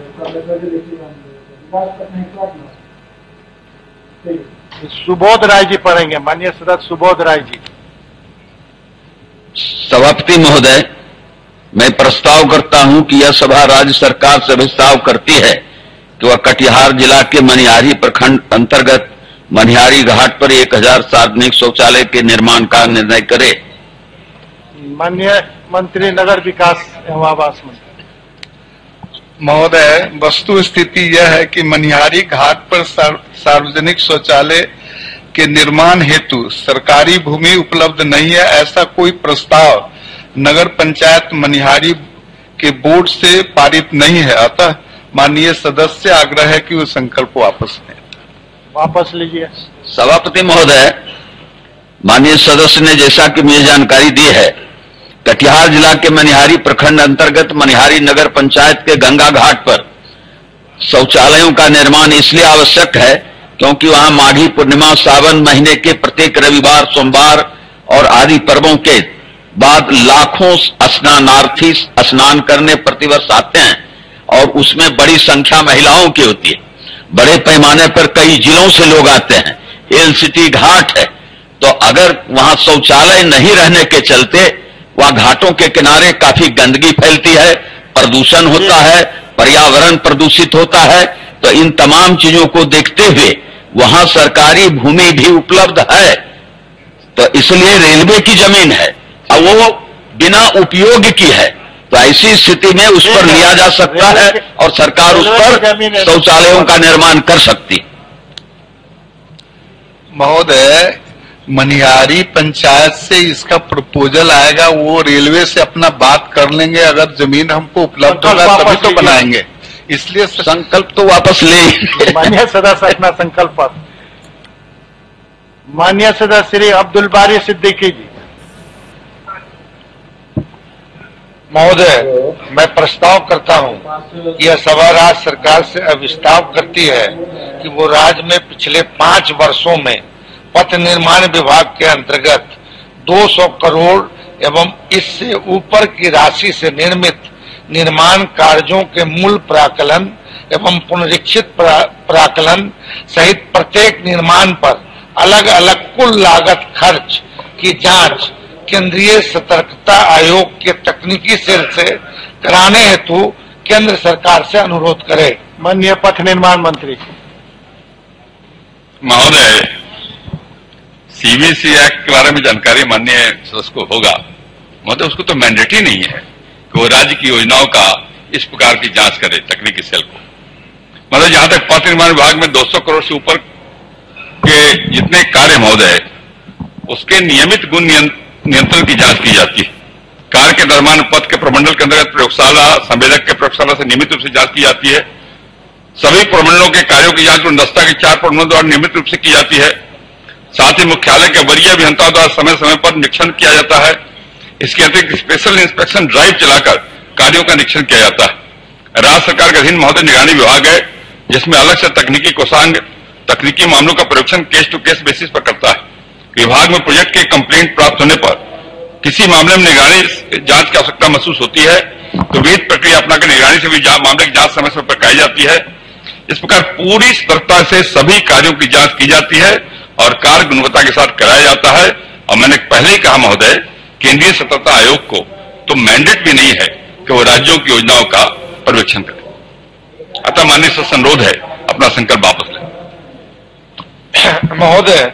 सुबोध राय जी पढ़ेंगे। माननीय सदस्य सुबोध राय जी। सभापति महोदय, मैं प्रस्ताव करता हूं कि यह सभा राज्य सरकार से प्रस्ताव करती है कि वह कटिहार जिला के मनिहारी प्रखंड अंतर्गत मनिहारी घाट पर एक हजार सार्वजनिक शौचालय के निर्माण का निर्णय करे। माननीय मंत्री नगर विकास एवं आवास मंत्री महोदय, वस्तु स्थिति यह है कि मनिहारी घाट पर सार्वजनिक शौचालय के निर्माण हेतु सरकारी भूमि उपलब्ध नहीं है। ऐसा कोई प्रस्ताव नगर पंचायत मनिहारी के बोर्ड से पारित नहीं है। अतः माननीय सदस्य आग्रह है कि वो संकल्प वापस लें। वापस लीजिए। सभापति महोदय, माननीय सदस्य ने जैसा कि मुझे जानकारी दी है, कटिहार जिला के मनिहारी प्रखंड अंतर्गत मनिहारी नगर पंचायत के गंगा घाट पर शौचालयों का निर्माण इसलिए आवश्यक है क्योंकि वहां माघी पूर्णिमा सावन महीने के प्रत्येक रविवार, सोमवार और आदि पर्वों के बाद लाखों स्नानार्थी स्नान करने प्रतिवर्ष आते हैं और उसमें बड़ी संख्या महिलाओं की होती है। बड़े पैमाने पर कई जिलों से लोग आते हैं। हिल सिटी घाट है, तो अगर वहां शौचालय नहीं रहने के चलते वहां घाटों के किनारे काफी गंदगी फैलती है, प्रदूषण होता है, पर्यावरण प्रदूषित होता है। तो इन तमाम चीजों को देखते हुए वहां सरकारी भूमि भी उपलब्ध है, तो इसलिए रेलवे की जमीन है और वो बिना उपयोग की है, तो ऐसी स्थिति में उस पर लिया जा सकता है और सरकार उस पर शौचालयों का निर्माण कर सकती। महोदय, मनिहारी पंचायत से इसका प्रपोजल आएगा, वो रेलवे से अपना बात कर लेंगे। अगर जमीन हमको उपलब्ध होगा तभी तो बनाएंगे। इसलिए संकल्प तो वापस ले। माननीय सदस्य अपना संकल्प। माननीय सदस्य श्री अब्दुल बारी सिद्दीकी जी। महोदय, मैं प्रस्ताव करता हूं कि यह सभा राज्य सरकार से अविस्ताव करती है कि वो राज्य में पिछले पांच वर्षों में पथ निर्माण विभाग के अंतर्गत दो सौ करोड़ एवं इससे ऊपर की राशि से निर्मित निर्माण कार्यों के मूल प्राकलन एवं पुनरीक्षित प्राकलन सहित प्रत्येक निर्माण पर अलग अलग कुल लागत खर्च की जांच केंद्रीय सतर्कता आयोग के तकनीकी सेल से कराने हेतु केंद्र सरकार से अनुरोध करे। माननीय पथ निर्माण मंत्री महोदय, सीबीसी एक्ट के बारे में जानकारी माननीय सदस्य को होगा। महोदय, उसको तो मैंडेटरी नहीं है कि वो राज्य की योजनाओं का इस प्रकार की जांच करे तकनीकी सेल को। मतलब जहां तक पथ निर्माण विभाग में दो सौ करोड़ से ऊपर के जितने कार्य महोदय, उसके नियमित गुण नियंत्रण की जांच की जाती है। कार्य के दरमियान पथ के प्रमंडल के अंतर्गत प्रयोगशाला संवेदक के प्रयोगशाला से नियमित रूप से जांच की जाती है। सभी प्रमंडलों के कार्यों की जांच गुणदस्ता के चार प्रमंडलों द्वारा नियमित रूप से की जाती है। साथ ही मुख्यालय के वरीय अभियंताओं द्वारा समय समय पर निरीक्षण किया जाता है। इसके अतिरिक्त स्पेशल इंस्पेक्शन ड्राइव चलाकर कार्यों का निरीक्षण किया जाता है। राज्य सरकार के अधीन महोदय निगरानी विभाग है, जिसमें अलग से तकनीकी कोषांग तकनीकी मामलों का परीक्षण केस टू केस बेसिस पर करता है। विभाग में प्रोजेक्ट के कंप्लेंट प्राप्त होने पर किसी मामले में निगरानी जांच की आवश्यकता महसूस होती है तो विहित प्रक्रिया अपनाकर निगरानी से भी मामले की जांच समय समय पर कराई जाती है। इस प्रकार पूरी सतर्कता से सभी कार्यों की जांच की जाती है और कार्य गुणवत्ता के साथ कराया जाता है। और मैंने पहले ही कहा महोदय, केंद्रीय सतर्कता आयोग को तो मैंडेट भी नहीं है कि वो राज्यों की योजनाओं का पर्यवेक्षण करे। अतः माननीय सदस्य अनुरोध है अपना संकल्प वापस लें। महोदय,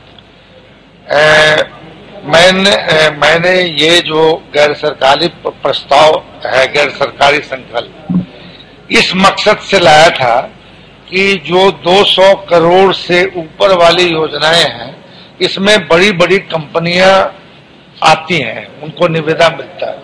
मैंने मैंने ये जो गैर सरकारी प्रस्ताव है, गैर सरकारी संकल्प, इस मकसद से लाया था कि जो दो सौ करोड़ से ऊपर वाली योजनाएं हैं, इसमें बड़ी बड़ी कंपनियां आती हैं, उनको निविदा मिलता है।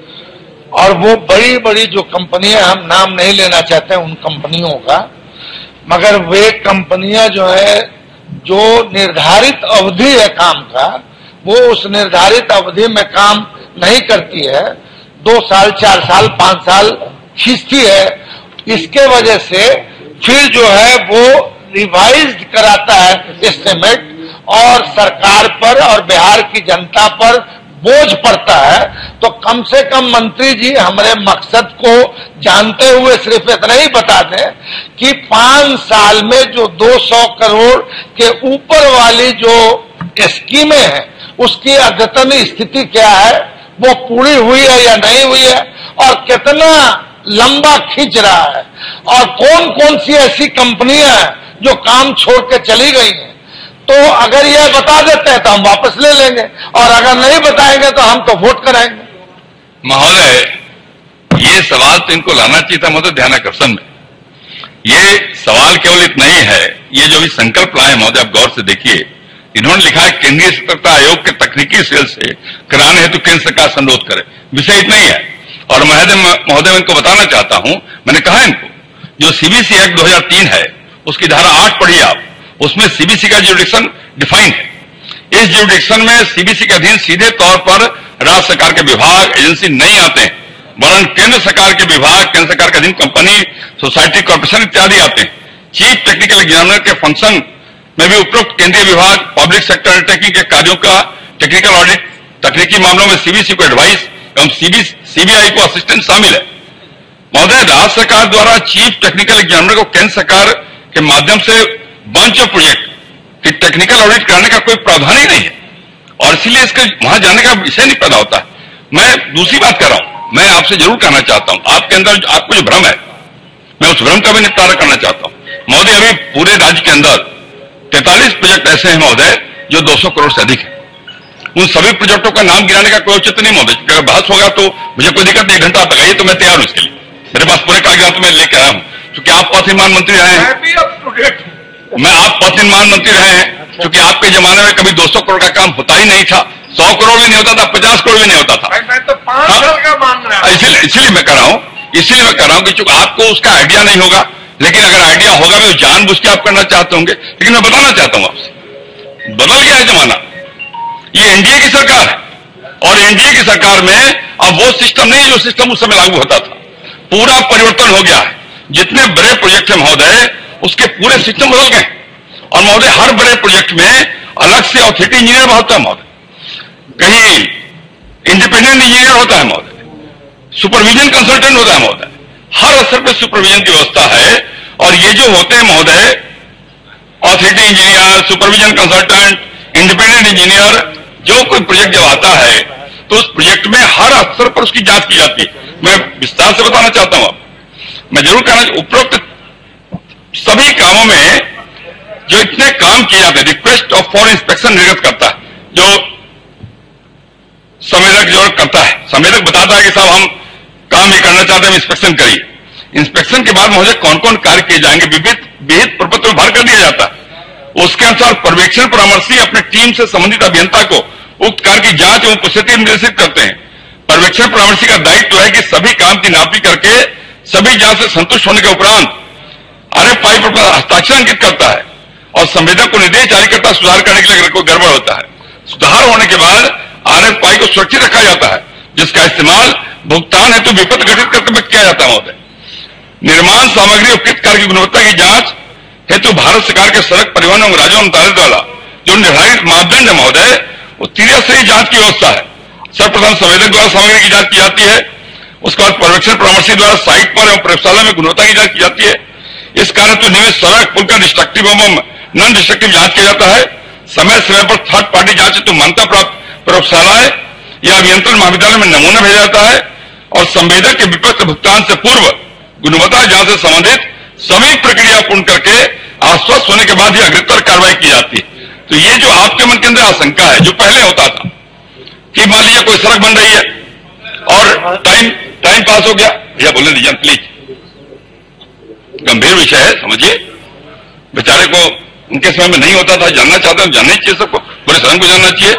और वो बड़ी बड़ी जो कंपनियां, हम नाम नहीं लेना चाहते हैं उन कंपनियों का, मगर वे कंपनियां जो है, जो निर्धारित अवधि है काम का, वो उस निर्धारित अवधि में काम नहीं करती है, दो साल चार साल पांच साल खींचती है। इसके वजह से फिर जो है वो रिवाइज्ड कराता है एस्टिमेट और सरकार पर और बिहार की जनता पर बोझ पड़ता है। तो कम से कम मंत्री जी हमारे मकसद को जानते हुए सिर्फ इतना ही बता दें कि पांच साल में जो दो सौ करोड़ के ऊपर वाली जो स्कीमें हैं, उसकी अद्यतन स्थिति क्या है, वो पूरी हुई है या नहीं हुई है, और कितना लंबा खींच रहा है, और कौन कौन सी ऐसी कंपनियां हैं जो काम छोड़ के चली गई हैं। तो अगर ये बता देते हैं तो हम वापस ले लेंगे, और अगर नहीं बताएंगे तो हम तो वोट कराएंगे। महोदय, ये सवाल तो इनको लाना चाहिए था महोदय ध्यानाकर्षण में। ये सवाल केवल इतना ही है, ये जो भी संकल्प लाए महोदय, आप गौर से देखिए, इन्होंने लिखा है केंद्रीय सतर्कता आयोग के तकनीकी सेल से कराने हेतु केंद्र सरकार से अनुरोध करे। विषय इतना ही है। और महोदय महोदय मैं इनको बताना चाहता हूं, मैंने कहा इनको, जो सीबीसी एक्ट दो हज़ार तीन है, उसकी धारा आठ पढ़िए आप, उसमें सीबीसी का ज्यूरिडिक्शन डिफाइंड है। इस ज्यूरिडिक्शन में सीबीसी के अधीन सीधे तौर पर राज्य सरकार के विभाग, एजेंसी नहीं आते हैं, वरन केंद्र सरकार के विभाग, केंद्र सरकार के अधीन कंपनी, सोसाइटी, कॉर्पोरेशन इत्यादि आते हैं। चीफ टेक्निकल एग्जामिनर के फंक्शन में भी उपरोक्त केंद्रीय विभाग, पब्लिक सेक्टर अंडरटेकिंग के कार्यों का टेक्निकल ऑडिट, तकनीकी मामलों में सीबीसी को एडवाइस एवं सीबीआई को असिस्टेंट शामिल है। महोदय, राज्य सरकार द्वारा चीफ टेक्निकल एग्जामिनर को केंद्र सरकार के माध्यम से बंच ऑफ प्रोजेक्ट की टेक्निकल ऑडिट कराने का कोई प्रावधान ही नहीं है, और इसीलिए इसके वहां जाने का विषय नहीं पैदा होता है। मैं दूसरी बात कर रहा हूं, मैं आपसे जरूर कहना चाहता हूं, आपके अंदर आपको जो भ्रम है, मैं उस भ्रम का भी निपटारा करना चाहता हूं। महोदय, अभी पूरे राज्य के अंदर तैंतालीस प्रोजेक्ट ऐसे हैं महोदय जो दो सौ करोड़ से अधिक है। उन सभी प्रोजेक्टों का नाम गिराने का कोई औचित्य नहीं महोदय। अगर बहस होगा तो मुझे कोई दिक्कत नहीं, एक घंटा आप लगाइए तो मैं तैयार हूं इसके लिए। मेरे पास पूरे कागजात में लेकर आया हूं, क्योंकि आप पथ निर्माण मंत्री रहे हैं, मैं आप पथ निर्माण मंत्री रहे हैं, क्योंकि आपके जमाने में कभी दो सौ करोड़ का काम होता ही नहीं था, सौ करोड़ भी नहीं होता था, पचास करोड़ भी नहीं होता था। मैं तो पांच साल का मांग रहा हूं। इसलिए इसलिए मैं कर रहा हूं, इसलिए मैं कर रहा हूं कि चूंकि आपको उसका आइडिया नहीं होगा, लेकिन अगर आइडिया होगा भी तो जानबूझ के आप करना चाहते होंगे। लेकिन मैं बताना चाहता हूं आपसे, बदल गया है जमाना। ये एनडीए की सरकार है, और एनडीए की सरकार में अब वो सिस्टम नहीं जो सिस्टम उस समय लागू होता था, पूरा परिवर्तन हो गया है। जितने बड़े प्रोजेक्ट है महोदय, उसके पूरे सिस्टम बदल गए। और महोदय, हर बड़े प्रोजेक्ट में अलग से अथॉरिटी इंजीनियर होता है महोदय, कहीं इंडिपेंडेंट इंजीनियर होता है महोदय, सुपरविजन कंसल्टेंट होता है महोदय, हर स्तर पर सुपरविजन की व्यवस्था है। और ये जो होते हैं महोदय, authority engineer, supervision consultant, independent engineer, जो कोई प्रोजेक्ट जब आता है तो उस प्रोजेक्ट में हर स्तर पर उसकी जांच की जाती है। मैं विस्तार से बताना चाहता हूं, मैं जरूर कहना, उपरोक्त सभी कामों में जो इतने काम किए जाते हैं, रिक्वेस्ट ऑफ फॉर इंस्पेक्शन निर्गत करता है, जो संवेदक जो करता है, संवेदक बताता है कि साहब हम काम ये करना चाहते हैं, इंस्पेक्शन करिए। इंस्पेक्शन के बाद मुझे कौन कौन कार्य किए जाएंगे विविध विहित प्रपत्र में भर कर दिया जाता है। उसके अनुसार पर्यवेक्षण परामर्शी अपने टीम से संबंधित अभियंता को उक्त कार्य की जांच एवं उपस्थिति निर्देशित करते हैं। पर्यवेक्षण परामर्शी का दायित्व है कि सभी काम की नापी करके सभी जांच से संतुष्ट होने के उपरांत आरएफआई पर हस्ताक्षर अंकित करता है और संवेदक को निर्देश जारी करता है सुधार करने के लिए अगर कोई गड़बड़ होता है। सुधार होने के बाद आरएफआई को सुरक्षित रखा जाता है, जिसका इस्तेमाल भुगतान हेतु विपत्र गठित करते वक्त किया जाता है। महोदय, निर्माण सामग्री उपयुक्त कार्य की गुणवत्ता की जांच हेतु भारत सरकार के सड़क परिवहन एवं राजस्व मंत्रालय द्वारा जो निर्धारित मापदंड है महोदय, वो त्रिस्तरीय जांच की व्यवस्था है। सर्वप्रथम संवेदक द्वारा सामग्री की जांच की जाती है, उसके बाद पर्यवेक्षण परामर्शी द्वारा साइट पर एवं प्रयोगशाला में गुणवत्ता की जांच की जाती है। इस कारण तो नियमित सड़क पुल का डिस्ट्रक्टिव एवं नॉन डिस्ट्रक्टिव जांच किया जाता है। समय समय पर थर्ड पार्टी जांच हेतु मान्यता प्राप्त प्रयोगशालाएं या अभियंत्रण महाविद्यालय में नमूना भेजा जाता है और संवेदक के विपत्र भुगतान से पूर्व गुणवत्ता जांच से संबंधित सभी प्रक्रिया पूर्ण करके आश्वस्त होने के बाद ही अग्रतर कार्रवाई की जाती है। तो ये जो आपके मन के अंदर आशंका है, जो पहले होता था कि मान लीजिए कोई सड़क बन रही है और टाइम टाइम पास हो गया, भैया बोलने दीजिए प्लीज, गंभीर विषय है, समझिए। बेचारे को उनके समय में नहीं होता था, जानना चाहते हैं, जानना चाहिए सबको, पूरे सदन को जानना चाहिए।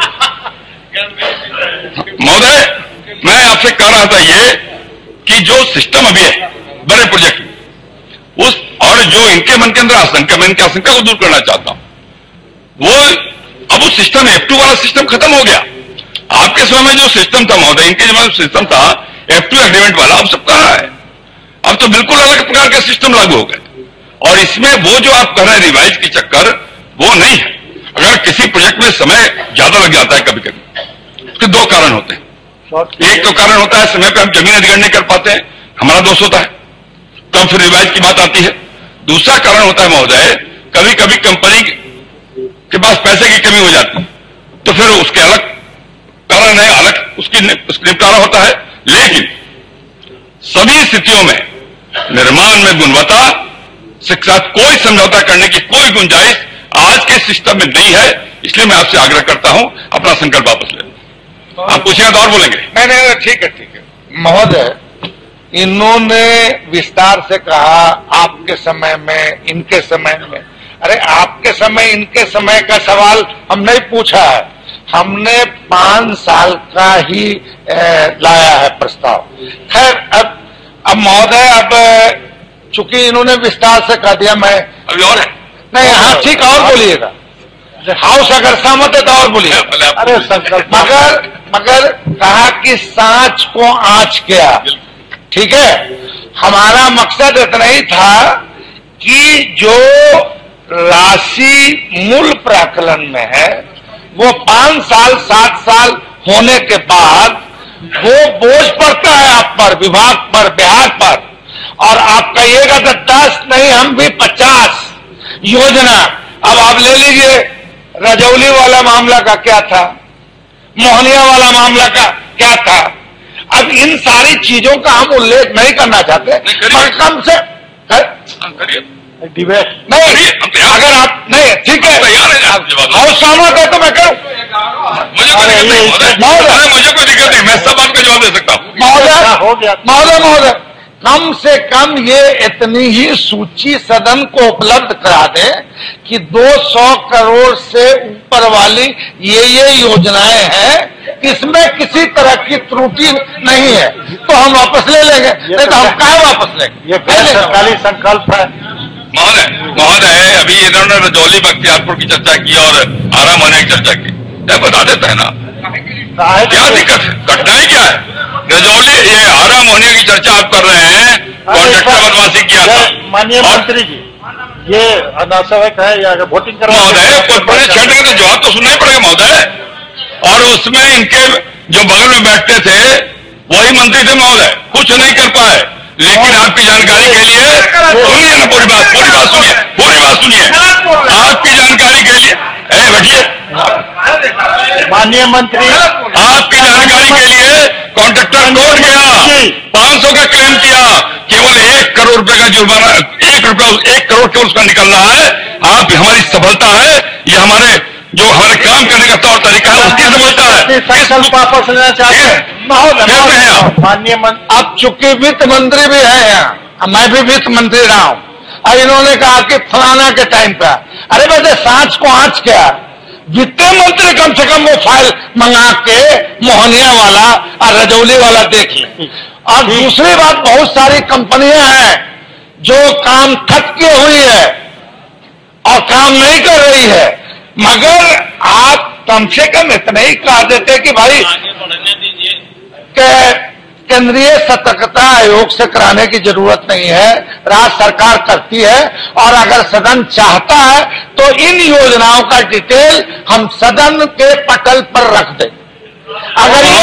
महोदय, मैं आपसे कह रहा था ये कि जो सिस्टम अभी है बड़े प्रोजेक्ट उस और जो इनके मन के अंदर आशंका, मैं इनकी आशंका को दूर करना चाहता हूं, वो अब वो सिस्टम एफ टू वाला सिस्टम खत्म हो गया। आपके समय में जो सिस्टम था महोदय, इनके जमाने में सिस्टम था एफ टू एग्रीमेंट वाला, अब सब कहां है? अब तो बिल्कुल अलग प्रकार के सिस्टम लागू हो गए और इसमें वो जो आप कह रहे हैं रिवाइज की चक्कर, वो नहीं है। अगर किसी प्रोजेक्ट में समय ज्यादा लग जाता है कभी कभी, उसके दो कारण होते हैं। एक तो कारण होता है समय पे हम जमीन अधिग्रहण नहीं कर पाते हैं, हमारा दोष होता है, तब फिर रिवाइज की बात आती है। दूसरा कारण होता है महोदय, कभी कभी कंपनी के पास पैसे की कमी हो जाती है, तो फिर उसके अलग कारण है, अलग उसकी निपटारा होता है। लेकिन सभी स्थितियों में निर्माण में गुणवत्ता से साथ कोई समझौता करने की कोई गुंजाइश आज के सिस्टम में नहीं है। इसलिए मैं आपसे आग्रह करता हूं अपना संकल्प वापस ले। आप पूछेंगे तो और बोलेंगे। नहीं नहीं ठीक है ठीक है महोदय, इन्होंने विस्तार से कहा आपके समय में, इनके समय में। अरे आपके समय इनके समय का सवाल हम नहीं पूछा है, हमने पांच साल का ही ए, लाया है प्रस्ताव। खैर अब अब महोदय, अब चूंकि इन्होंने विस्तार से कह दिया, मैं अभी और है नहीं, हाँ ठीक, और बोलिएगा। हाउस अगर सहमत है तो और बोलिएगा। अरे मगर मगर कहा कि सांच को आंच किया, ठीक है। हमारा मकसद इतना ही था कि जो राशि मूल प्राकलन में है वो पांच साल सात साल होने के बाद वो बोझ पड़ता है आप पर, विभाग पर, बिहार पर, और आप कहिएगा तो दस नहीं हम भी पचास योजना। अब आप ले लीजिए रजौली वाला मामला का क्या था, मोहनिया वाला मामला का क्या था। अब इन सारी चीजों का हम उल्लेख नहीं करना चाहते, पर कम से डिबेट नहीं, अगर आप नहीं ठीक है और सहमत है तो मैं करूं, मुझे कोई दिक्कत नहीं, मुझे कोई दिक्कत नहीं, मैं सब बात का जवाब दे सकता हूं। महोदय महोदय महोदय कम से कम ये इतनी ही सूची सदन को उपलब्ध करा दे कि दो सौ करोड़ से ऊपर वाली ये ये योजनाएं हैं, इसमें किसी तरह की त्रुटि नहीं है, तो हम वापस ले लेंगे, नहीं तो हम कहाँ वापस लेंगे। ये सरकारी संकल्प है महोदय। महोदय अभी इन्होंने रजौली बख्तियारपुर की चर्चा की और आराम होने की चर्चा की, बता देता है ना क्या दिक्कत है, कठिनाई क्या है। रजौली ये आराम होने की चर्चा आप कर रहे हैं, कॉन्ट्रैक्टर बदमाशी किया था। माननीय मंत्री जी, ये अनावश्यक है या वोटिंग करवा महोदय, कॉर्पोरेट क्षेत्र का तो जवाब तो सुनना ही पड़ेगा महोदय। और उसमें इनके जो बगल में बैठते थे वही मंत्री थे महोदय, कुछ नहीं कर पाए। लेकिन आपकी जानकारी के लिए सुनिए ना, पूरी बात पूरी बात सुनिए पूरी बात सुनिए आपकी जानकारी के लिए, बैठिए। माननीय मंत्री, आपकी जानकारी के लिए कॉन्ट्रैक्टर कोर्ट गया, पांच सौ का क्लेम किया, केवल एक करोड़ रुपए का जुर्माना, एक रुपया एक करोड़ केवल उसका निकल रहा है। आप हमारी सफलता है, ये हमारे जो हमारे काम करने का तौर तरीका है उसकी सफलता है। संकल्प वापस लेना चाहते हैं महोदय। माननीय मंत्री, अब चूंकि वित्त मंत्री भी है यहाँ, मैं भी वित्त मंत्री रहा हूँ, और इन्होंने कहा कि फलाना के टाइम पे, अरे वैसे सांच को आंच क्या, वित्त मंत्री कम से कम वो फाइल मंगा के मोहनिया वाला और रजौली वाला देख लें। और दूसरी बात, बहुत सारी कंपनियां हैं जो काम ठप की हुई है और काम नहीं कर रही है, मगर आप कम से कम इतना ही कह देते कि भाई के केंद्रीय सतर्कता आयोग से कराने की जरूरत नहीं है, राज्य सरकार करती है, और अगर सदन चाहता है तो इन योजनाओं का डिटेल हम सदन के पटल पर रख दें। अगर ये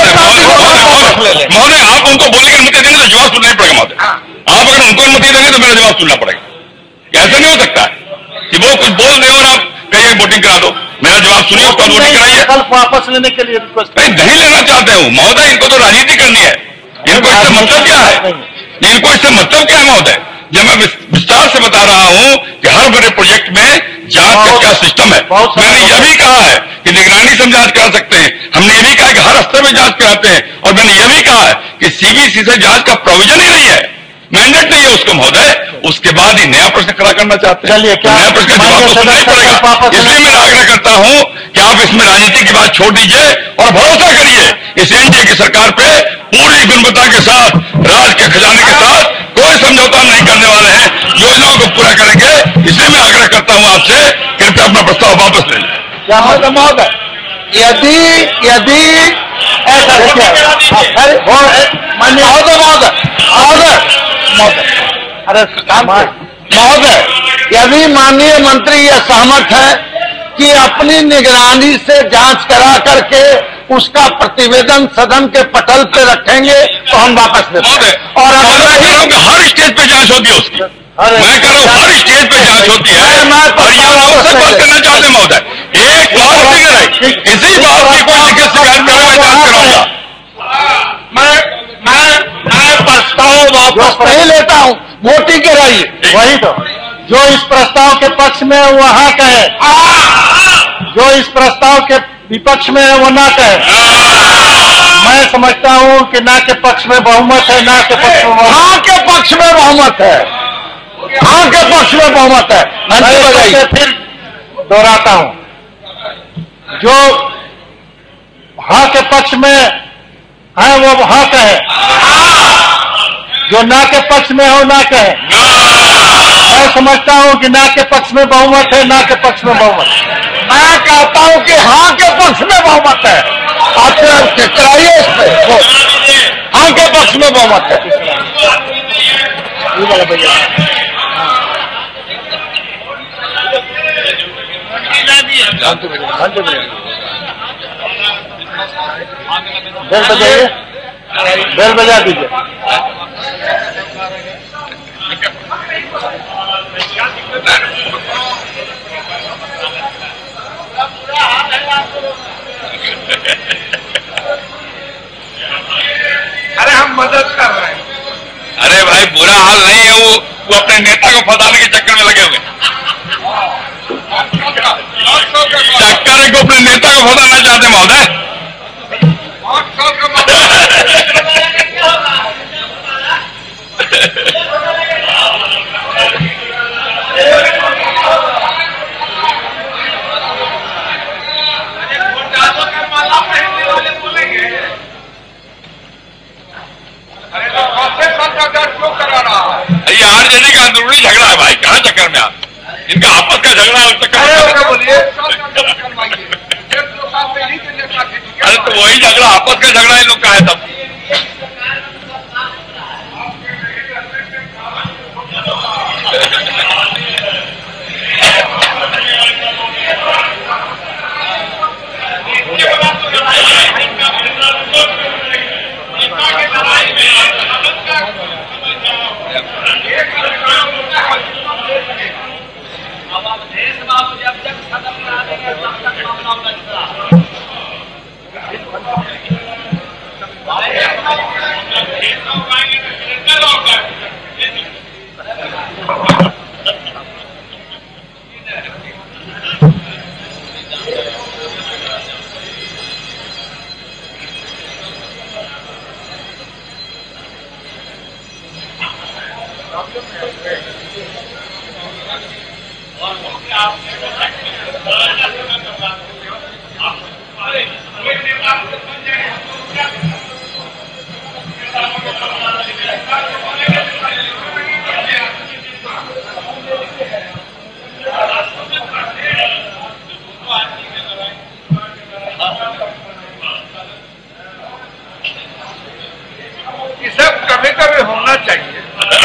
महोदय आप उनको बोलेंगे अनुमति देंगे तो जवाब सुनना ही पड़ेगा महोदय। आप अगर उनको अनुमति देंगे तो मेरा जवाब सुनना पड़ेगा। ऐसा नहीं हो सकता है कि वो कुछ बोल दे और आप कहिए वोटिंग करा दो, मेरा जवाब सुनिए, उसका वोटिंग कराइए। कल वापस लेने के लिए रिक्वेस्ट नहीं नहीं लेना चाहते हूँ महोदय, इनको तो राजनीति करनी है। इनको इससे मतलब क्या है? इनको इससे मतलब क्या है महोदय? जब मैं विस्तार से बता रहा हूँ कि हर बड़े प्रोजेक्ट में जांच का क्या सिस्टम है। मैंने यह भी कहा है कि निगरानी से हम जांच करा सकते हैं, हमने ये भी कहा कि हर स्तर में जांच कराते हैं, और मैंने यह भी कहा है कि सीबीसी से जांच का प्रोविजन ही नहीं है, मैंडेट नहीं है उसको महोदय। उसके बाद ही नया प्रश्न खड़ा करना चाहते हैं, तो नया प्रश्न का जवाब तो सुनना ही पड़ेगा। इसलिए मैं आग्रह करता हूं कि आप इसमें राजनीति की बात छोड़ दीजिए और भरोसा करिए इस एनडीए की सरकार पे। पूरी गुणवत्ता के साथ, राज्य के खजाने के साथ कोई समझौता नहीं करने वाले हैं, योजनाओं को पूरा करेंगे। इसलिए मैं आग्रह करता हूं आपसे, कृपया अपना प्रस्ताव वापस ले लें। क्या महोदय महोदय यदि यदि ऐसा महोदय महोदय महोदय अरे महोदय यदि माननीय मंत्री यह सहमत है कि अपनी निगरानी से जांच करा करके उसका प्रतिवेदन सदन के पटल पे रखेंगे तो हम वापस देते हैं। और अगर नहीं, हर स्टेज पे जांच होती है उसकी, मैं कह रहा हूँ हर स्टेज पे जांच होती है। और ये आवश्यक बात करना चाहते महोदय, एक बात फिगर है, इसी बात की कोई लिखित शिकायत करो, मैं जांच कराऊंगा। मैं मैं मैं प्रस्ताव वापस नहीं लेता हूँ, वोटिंग कराइए। वही तो, जो इस प्रस्ताव के पक्ष में है वहाँ कहे, जो इस प्रस्ताव के विपक्ष में है वो ना कहे। मैं समझता हूँ कि ना के पक्ष में बहुमत है, ना के पक्ष में हाँ के पक्ष में बहुमत है, हाँ के पक्ष में बहुमत है। मैं फिर दोहराता हूँ, जो हाँ के पक्ष में है वो हाँ कहे, जो ना के पक्ष में हो ना कहे। मैं समझता हूँ कि ना के पक्ष में बहुमत है, ना के पक्ष में बहुमत है। मैं कहता हूँ कि हाँ के पक्ष में बहुमत है। आप कराइए इस पे, हाँ के पक्ष में बहुमत है। बेल बजाइए, बेल बजा दीजिए। अरे हम मदद कर रहे हैं। अरे भाई बुरा हाल नहीं है, वो वो अपने नेता को फंसाने के चक्कर में लगे हुए। चक्कर है को अपने नेता को फंसाना चाहते महोदय। ये आरजेडी का अंदरूनी झगड़ा है भाई, कहाँ चक्कर में आप, इनका आपस का झगड़ा है, चक्कर बोलिए। अरे तो वही झगड़ा, आपस का झगड़ा इन लोग का है तब। ये सब कभी कभी होना चाहिए।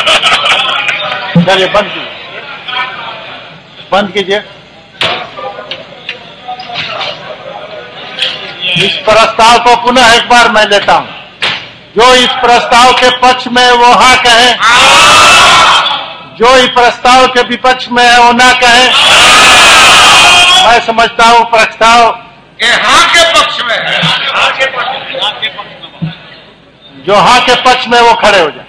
चलिए बंद कीजिए, बंद कीजिए। इस प्रस्ताव को पुनः एक बार मैं लेता हूं। जो इस प्रस्ताव के पक्ष में वो हाँ कहे, जो इस प्रस्ताव के विपक्ष में है वो ना कहे। मैं समझता हूं प्रस्ताव ये हाँ के पक्ष में है। हाँ के पक्ष में, हाँ के पक्ष में। जो हाँ के पक्ष में वो खड़े हो जाए।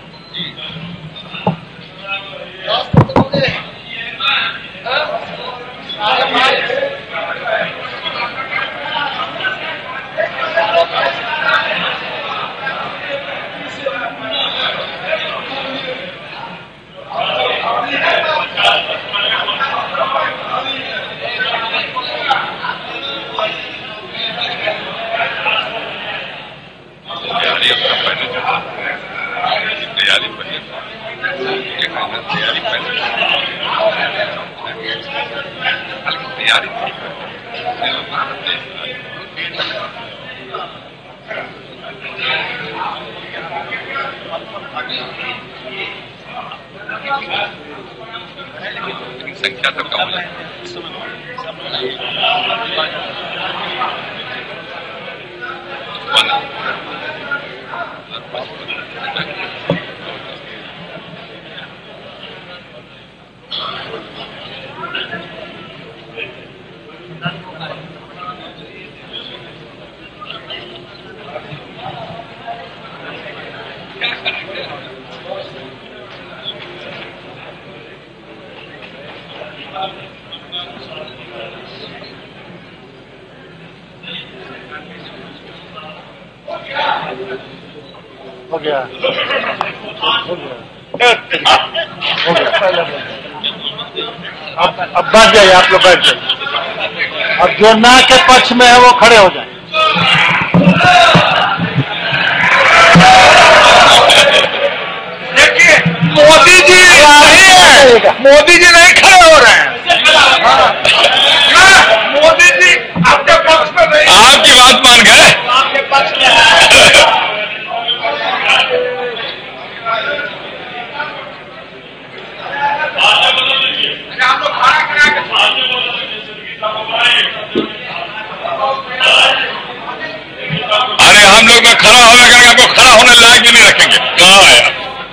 तैयारी पहले तैयारी पहले तैयारी संख्या तो कम है। हो गया, हो गया, हो गया। अब अब बैठ जाइए, आप लोग बैठ जाइए। अब जो ना के पक्ष में है वो खड़े हो जाए। देखिए मोदी जी नहीं है, मोदी जी नहीं खड़े हो रहे हैं। मोदी जी आपके पक्ष में नहीं, आपकी बात मान गए। आपके पक्ष में है। आप लोग खड़ा करा के अरे हम लोग में खड़ा होने का आपको खड़ा होने लायक भी नहीं रखेंगे। कहाँ है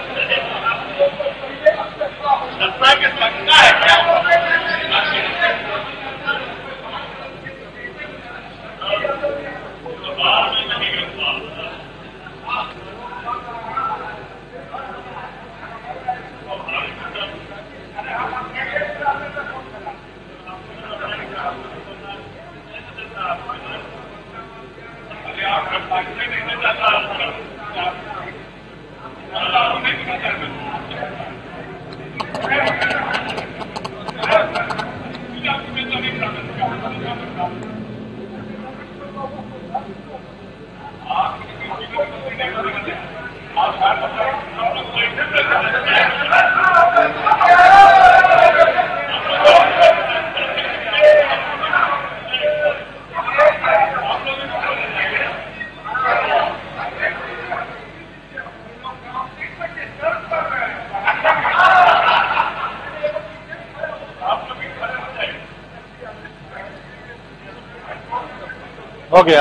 हो गया,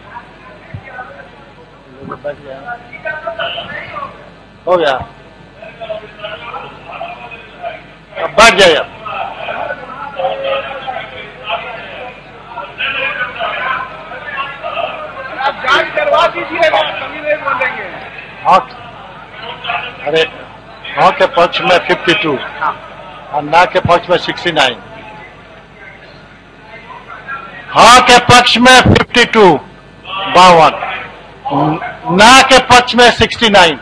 हो गया। अब बैठ जाइए। आप जांच करवा दीजिएगा, कभी नहीं बोलेंगे। हाँ, अरे हाँ के पक्ष में फिफ्टी टू और ना के पक्ष में सिक्सटी नाइन। हाँ के पक्ष में फिफ्टी टू बावन, ना के पक्ष में सिक्सटी नाइन।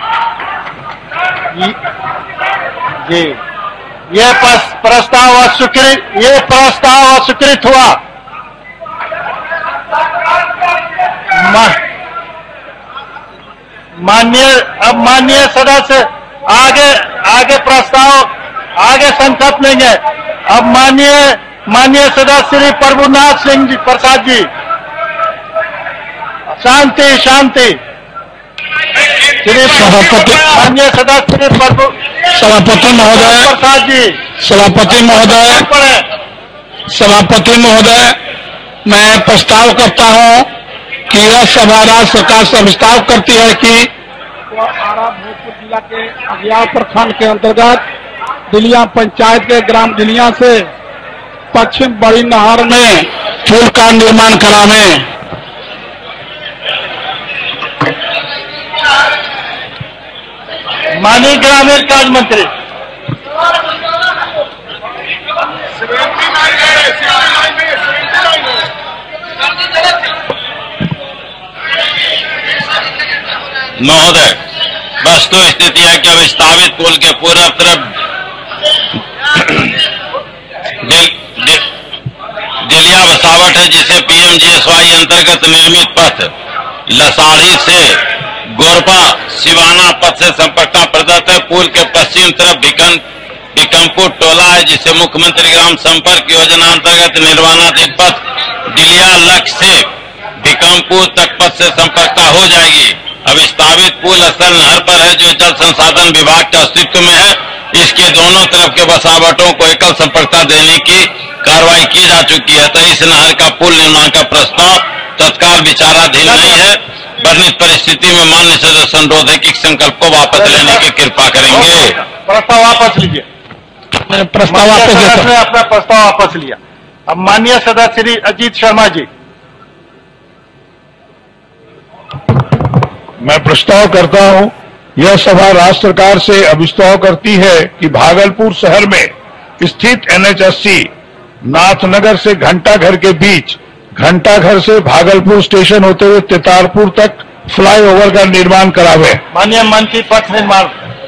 जी, ये प्रस्ताव अस्वीकृत, ये प्रस्ताव अस्वीकृत हुआ। माननीय अब माननीय सदस्य आगे आगे प्रस्ताव आगे संकल्प लेंगे। अब माननीय माननीय सदस्य श्री प्रभुनाथ सिंह जी प्रसाद जी, शांति शांति। श्री सभापति माननीय सदस्य श्री प्रभु सभापति महोदय प्रसाद जी, सभापति महोदय सभापति महोदय मैं प्रस्ताव करता हूं कि यह सभा राज्य सरकार से प्रस्ताव करती है कि आरा भोजपुर जिला के अगियार प्रखंड के अंतर्गत दिलिया पंचायत के ग्राम दिलिया से पश्चिम बड़ी नहर में पुल का निर्माण करावे। माननीय ग्रामीण कार्य मंत्री महोदय, वस्तु स्थिति है कि विस्थापित पुल के पूर्व तरफ दिल, दिल, दिलिया बसावट है, जिसे पीएमजीएसवाई अंतर्गत निर्मित पथ लसाड़ी से गोरपा सिवाना पथ से संपर्क प्रदत्त है। पुल के पश्चिम तरफ बिकन बिकमपुर टोला है, जिसे मुख्यमंत्री ग्राम संपर्क योजना अंतर्गत निर्माणाधीन पथ दिलिया लक्ष्य से बिकमपुर तक पथ से संपर्क हो जाएगी। अब स्थापित पुल असल नहर पर है, जो जल संसाधन विभाग के अस्तित्व में है। इसके दोनों तरफ के बसावटों को एकल संपर्कता देने की कार्रवाई की जा चुकी है, तो इस नहर का पुल निर्माण का प्रस्ताव तत्काल विचाराधीन नहीं है। वर्णित परिस्थिति में मान्य सदस्य अनुरोध है कि संकल्प को वापस लेने की कृपा करेंगे। प्रस्ताव वापस लीजिए। प्रस्ताव वापस लेता हूं। अपना प्रस्ताव वापस लिया। अब माननीय सदस्य श्री अजीत शर्मा जी, मैं प्रस्ताव करता हूं, यह सभा राज्य सरकार से अभिस्ताव करती है कि भागलपुर शहर में स्थित एनएच अस्सी नाथनगर से घंटाघर के बीच घंटाघर से भागलपुर स्टेशन होते हुए तितारपुर तक फ्लाईओवर का निर्माण करावे। माननीय मंत्री पथ निर्माण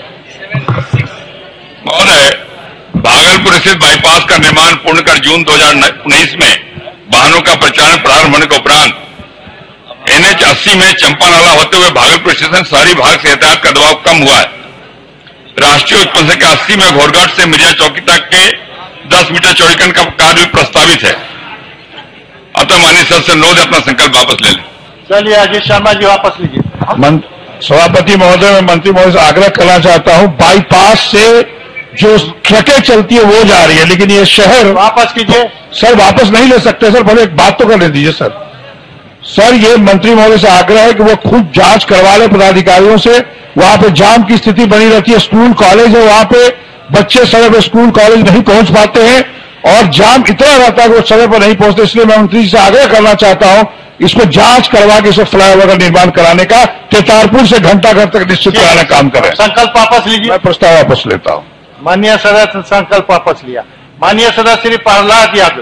महोदय, भागलपुर स्थित बाईपास का निर्माण पूर्ण कर जून दो हजार उन्नीस में वाहनों का परिचालन प्रारंभ होने के उपरांत एनएच अस्सी में चंपानाला होते हुए भागलपुर स्टेशन शहरी भाग से यातायात का दबाव कम हुआ है। राष्ट्रीय उच्च पथ के अस्सी में घोरघाट से मिर्जा चौकी तक के दस मीटर चौड़ीकरण का कार्य भी प्रस्तावित है। अतः माननीय सदस्य अनुरोध अपना संकल्प वापस ले लें। चलिए अजीत शर्मा जी वापस लीजिए। सभापति महोदय, मैं मंत्री महोदय से आग्रह करना चाहता हूं, बाईपास से जो ट्रकें चलती है वो जा रही है, लेकिन ये शहर वापस कीजिए। सर वापस नहीं ले सकते सर, पहले एक बात तो करने दीजिए सर। सर ये मंत्री महोदय से आग्रह है कि वो खुद जांच करवा ले पदाधिकारियों से। वहां पे जाम की स्थिति बनी रहती है, स्कूल कॉलेज है, वहां पे बच्चे समय पर स्कूल कॉलेज नहीं पहुंच पाते हैं और जाम इतना रहता है कि वो समय पर नहीं पहुंचते। इसलिए मैं मंत्री जी से आग्रह करना चाहता हूं, इसको जांच करवा के इसे फ्लाईओवर का निर्माण कराने का, तितारपुर से घंटाघर तक निश्चित कराने का काम करें। संकल्प वापस लीजिए। मैं प्रस्ताव वापस लेता हूं। माननीय सदस्य संकल्प वापस लिया। माननीय सदस्य श्री प्रहलाद यादव,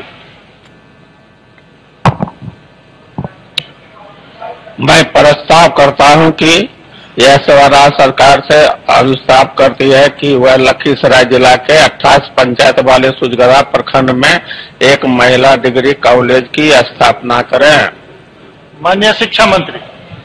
मैं प्रस्ताव करता हूं कि यह सभा राज्य सरकार से अभिस्ताव करती है कि वह लखीसराय जिला के अट्ठाईस पंचायत वाले सुजगरा प्रखंड में एक महिला डिग्री कॉलेज की स्थापना करें। माननीय शिक्षा मंत्री।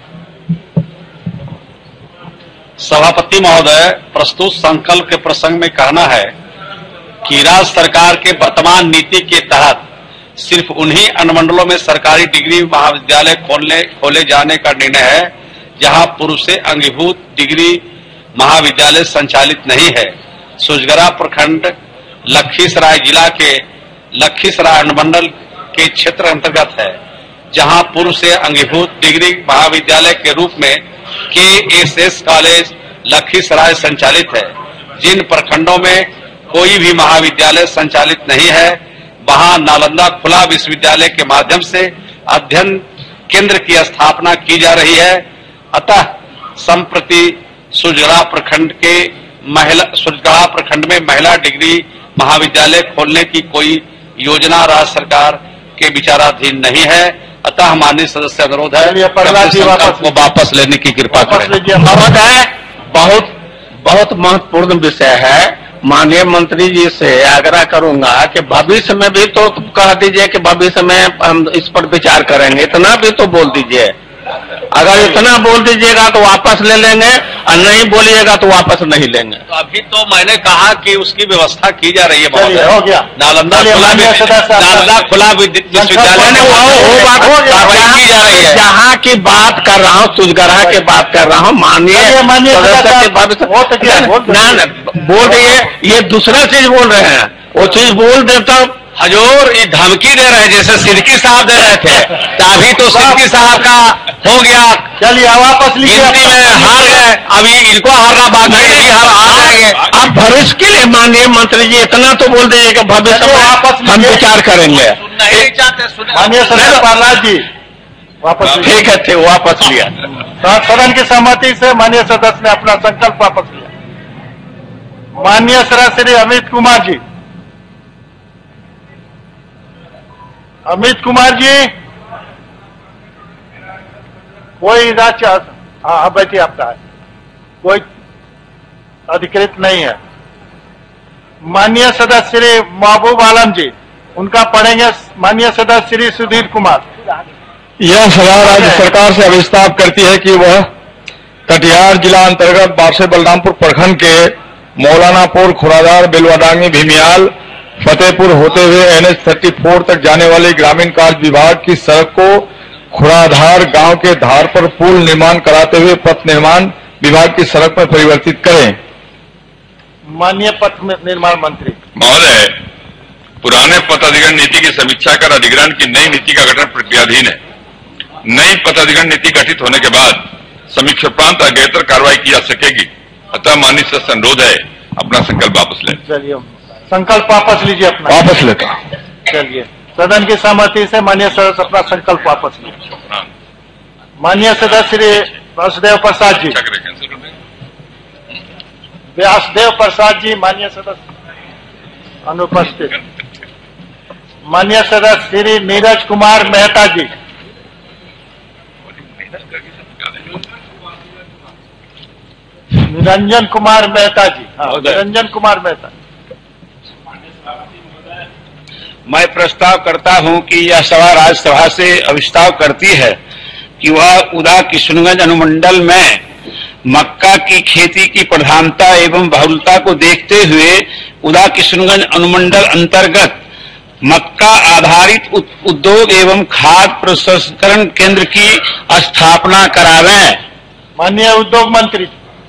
सभापति महोदय, प्रस्तुत संकल्प के प्रसंग में कहना है कि राज्य सरकार के वर्तमान नीति के तहत सिर्फ उन्हीं अनुमंडलों में सरकारी डिग्री महाविद्यालय खोलने खोले जाने का निर्णय है जहां पूर्व से अंगीभूत डिग्री महाविद्यालय संचालित नहीं है। सुजगरा प्रखंड लखीसराय जिला के लखीसराय अनुमंडल के क्षेत्र अंतर्गत है, जहां पूर्व से अंगीभूत डिग्री महाविद्यालय के रूप में के एस एस कॉलेज लखीसराय संचालित है। जिन प्रखंडों में कोई भी महाविद्यालय संचालित नहीं है, वहां नालंदा खुला विश्वविद्यालय के माध्यम से अध्ययन केंद्र की स्थापना की जा रही है। अतः संप्रति सुजगरा प्रखंड के महिला सुजगरा प्रखंड में महिला डिग्री महाविद्यालय खोलने की कोई योजना राज्य सरकार के विचाराधीन नहीं है। अतः माननीय सदस्य अनुरोध है को वापस लेने की कृपा करें। महोदय, बहुत बहुत महत्वपूर्ण विषय है। माननीय मंत्री जी से आग्रह करूंगा कि भविष्य में भी तो कह दीजिए कि भविष्य में हम इस पर विचार करेंगे, इतना भी तो बोल दीजिए। अगर इतना बोल दीजिएगा तो वापस ले लेंगे और नहीं बोलिएगा तो वापस नहीं लेंगे। तो अभी तो मैंने कहा कि उसकी व्यवस्था की जा रही है चलिए, हो गया। नालंदा चलिए, खुला माननीय सदस्य, नालंदा खुला विद्य- विश्वविद्यालय में वो वो बात कार्रवाई की जा रही है। जहाँ की बात कर रहा हूँ, सुजगरहा की बात कर रहा हूँ, माननीय माननीय सदस्य सदस्य, के बात हो तो क्या, बोल दो। ना ना बोल रही है, ये दूसरा चीज बोल रहे हैं, वो चीज बोल देता हजूर ये धमकी दे रहे हैं, जैसे सिरकी साहब दे रहे थे, तो अभी तो सिरकी साहब का हो गया। चलिए वापस लीजिए, गिनती में हार गए, अभी इनको हारना बाकी है, ये हार हार जाएंगे। अब भविष्य के लिए माननीय मंत्री जी इतना तो बोल दीजिए कि भविष्य में वापस हम लीजिए। विचार करेंगे। नहीं चाहते सुने। माननीय सदस्य प्रहलाद जी वापस लीजिए। ठीक है, ठीक, वापस लिया। सदन की सहमति से माननीय सदस्य ने अपना संकल्प वापस लिया। माननीय सदस्य श्री अमित कुमार जी, अमित कुमार जी कोई राज्य, हाँ बैठिए, आपका है, कोई अधिकृत नहीं है। माननीय सदस्य श्री महबूब आलम जी, उनका पढ़ेंगे माननीय सदस्य श्री सुधीर कुमार। यह सभा राज्य सरकार से अभिस्ताव करती है कि वह कटिहार जिला अंतर्गत बारसे बलरामपुर प्रखंड के मौलानापुर, खुरादार, बेलवाडांगी, भीमियाल, फतेहपुर होते हुए एन एच थर्टी फोर तक जाने वाली ग्रामीण कार्य विभाग की सड़क को खुराधार गांव के धार पर पुल निर्माण कराते हुए पथ निर्माण विभाग की सड़क में परिवर्तित करें। माननीय पथ निर्माण मंत्री महोदय, पुराने पथ अधिग्रहण नीति की समीक्षा कर अधिग्रहण की नई नीति का गठन प्रक्रियाधीन है। नई पथ अधिग्रहण नीति गठित होने के बाद समीक्षा उपरांत अग्रेतर कार्रवाई की जा सकेगी। अतः माननीय सदस्य अनुरोध है अपना संकल्प वापस लें। चलिए संकल्प वापस लीजिए अपना। वापस लेता। चलिए सदन की सहमति से माननीय सदस्य अपना संकल्प वापस लीजिए। माननीय सदस्य श्री व्यासदेव प्रसाद जी, व्यासदेव प्रसाद जी माननीय सदस्य अनुपस्थित। माननीय सदस्य श्री नीरज कुमार मेहता जी, निरंजन कुमार मेहता जी, हाँ निरंजन कुमार मेहता। मैं प्रस्ताव करता हूं कि यह सभा राज्यसभा से अविस्ताव करती है कि वह उदा किशनगंज अनुमंडल में मक्का की खेती की प्रधानता एवं बहुलता को देखते हुए उदा किशनगंज अनुमंडल अंतर्गत मक्का आधारित उद्योग एवं खाद्य प्रसंस्करण केंद्र की स्थापना करावें। माननीय उद्योग मंत्री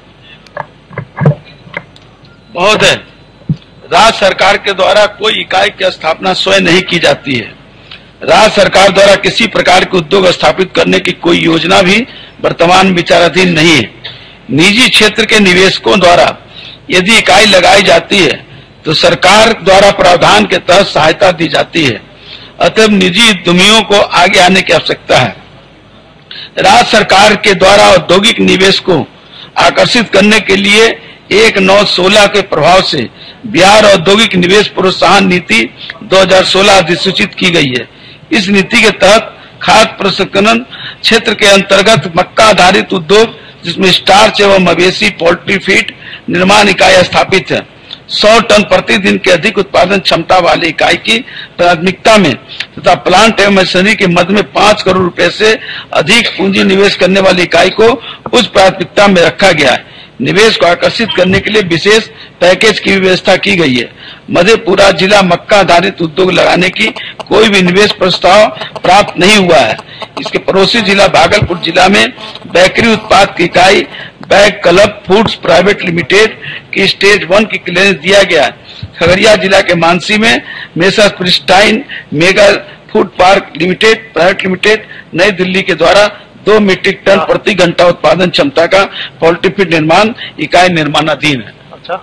महोदय, राज्य सरकार के द्वारा कोई इकाई की स्थापना स्वयं नहीं की जाती है। राज्य सरकार द्वारा किसी प्रकार के उद्योग स्थापित करने की कोई योजना भी वर्तमान विचाराधीन नहीं है। निजी क्षेत्र के निवेशकों द्वारा यदि इकाई लगाई जाती है तो सरकार द्वारा प्रावधान के तहत सहायता दी जाती है। अतः निजी उद्यमियों को आगे आने की आवश्यकता है। राज्य सरकार के द्वारा औद्योगिक निवेश को आकर्षित करने के लिए एक नौ सोलह के प्रभाव से बिहार औद्योगिक निवेश प्रोत्साहन नीति दो हज़ार सोलह अधिसूचित की गई है। इस नीति के तहत खाद्य प्रसंस्करण क्षेत्र के अंतर्गत मक्का आधारित उद्योग जिसमें स्टार्च एवं मवेशी पोल्ट्री फीड निर्माण इकाई स्थापित है। सौ टन प्रतिदिन के अधिक उत्पादन क्षमता वाली इकाई की प्राथमिकता में तथा प्लांट एवं मशीनरी के मध्य में पांच करोड़ रुपए से अधिक पूंजी निवेश करने वाली इकाई को उस प्राथमिकता में रखा गया है। निवेश को आकर्षित करने के लिए विशेष पैकेज की व्यवस्था की गई है। मधेपुरा जिला मक्का आधारित उद्योग लगाने की कोई भी निवेश प्रस्ताव प्राप्त नहीं हुआ है। इसके पड़ोसी जिला भागलपुर जिला में बेकरी उत्पाद की इकाई bag club foods private limited की स्टेज वन की क्लियरेंस दिया गया है। खगड़िया जिला के मानसी में messrs pristine mega food park limited private limited Nai Delhi के द्वारा दो मीट्रिक टन प्रति घंटा उत्पादन क्षमता का पोल्ट्री फीड निर्माण इकाई निर्माणाधीन है। अच्छा,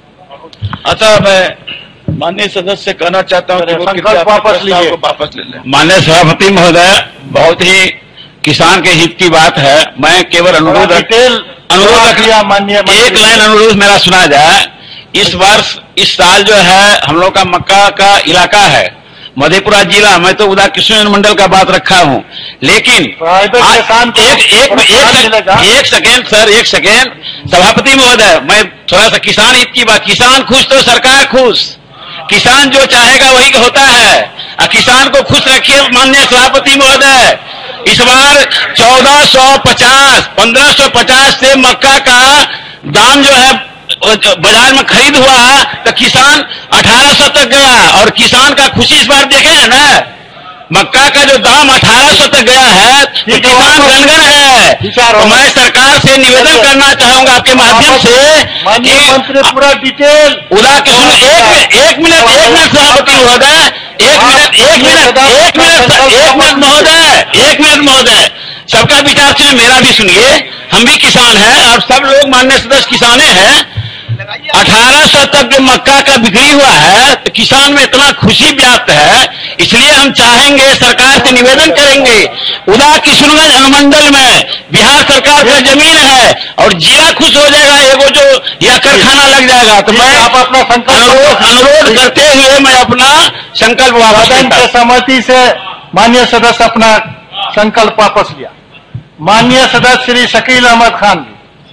अतः मैं माननीय सदस्य से कहना चाहता हूँ कि वो कृपया वापस लीजिए। वापस ले लें। माननीय सभापति महोदय, बहुत ही किसान के हित की बात है। मैं केवल अनुरोध अनुरोध किया माननीय एक लाइन अनुरोध मेरा सुना जाए। इस वर्ष इस साल जो है हम लोग का मक्का का इलाका है मधेपुरा जिला, मैं तो उदा किशनगंज मंडल का बात रखा हूं, लेकिन एक एक एक, एक सेकेंड सर, एक सेकेंड सभापति महोदय, मैं थोड़ा सा किसान हित की बात। किसान खुश तो सरकार खुश। किसान जो चाहेगा वही होता है। किसान को खुश रखिए माननीय सभापति महोदय। इस बार चौदह सौ पचास पंद्रह सौ पचास से मक्का का दाम जो है बाजार में खरीद हुआ तो किसान अठारह सौ तक गया, और किसान का खुशी इस बार देखे है ना, मक्का का जो दाम अठारह सौ तक गया है तो किसान गनगन है। तो मैं सरकार से निवेदन करना चाहूंगा आपके माध्यम से कि पूरा डिटेल उदा के सुनो, एक एक मिनट एक मिनट सभापति महोदय, एक मिनट एक मिनट एक मिनट एक मिनट महोदय एक मिनट महोदय सबका विचार सुनिए, मेरा भी सुनिए। हम भी किसान हैं और सब लोग माननीय सदस्य किसाने हैं। अठारह सौ तक जो मक्का का बिक्री हुआ है तो किसान में इतना खुशी व्याप्त है, इसलिए हम चाहेंगे सरकार से निवेदन करेंगे, उदा किशनगंज अनुमंडल में बिहार सरकार का जमीन है और जिला खुश हो जाएगा, एगो जो या कारखाना लग जाएगा। तो मैं आप अपना अनुरोध अनुरोध करते हुए मैं अपना संकल्प वापस सहमति से माननीय सदस्य अपना संकल्प वापस लिया। माननीय सदस्य श्री शकील अहमद खान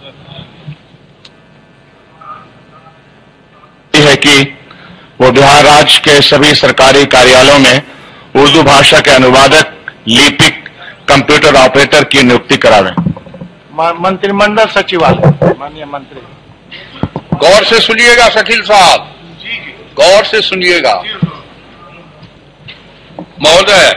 है कि वो बिहार राज्य के सभी सरकारी कार्यालयों में उर्दू भाषा के अनुवादक, लिपिक, कंप्यूटर ऑपरेटर की नियुक्ति करावें। मंत्रिमंडल सचिवालय माननीय मंत्री गौर से सुनिएगा शकील साहब, गौर से सुनिएगा महोदय।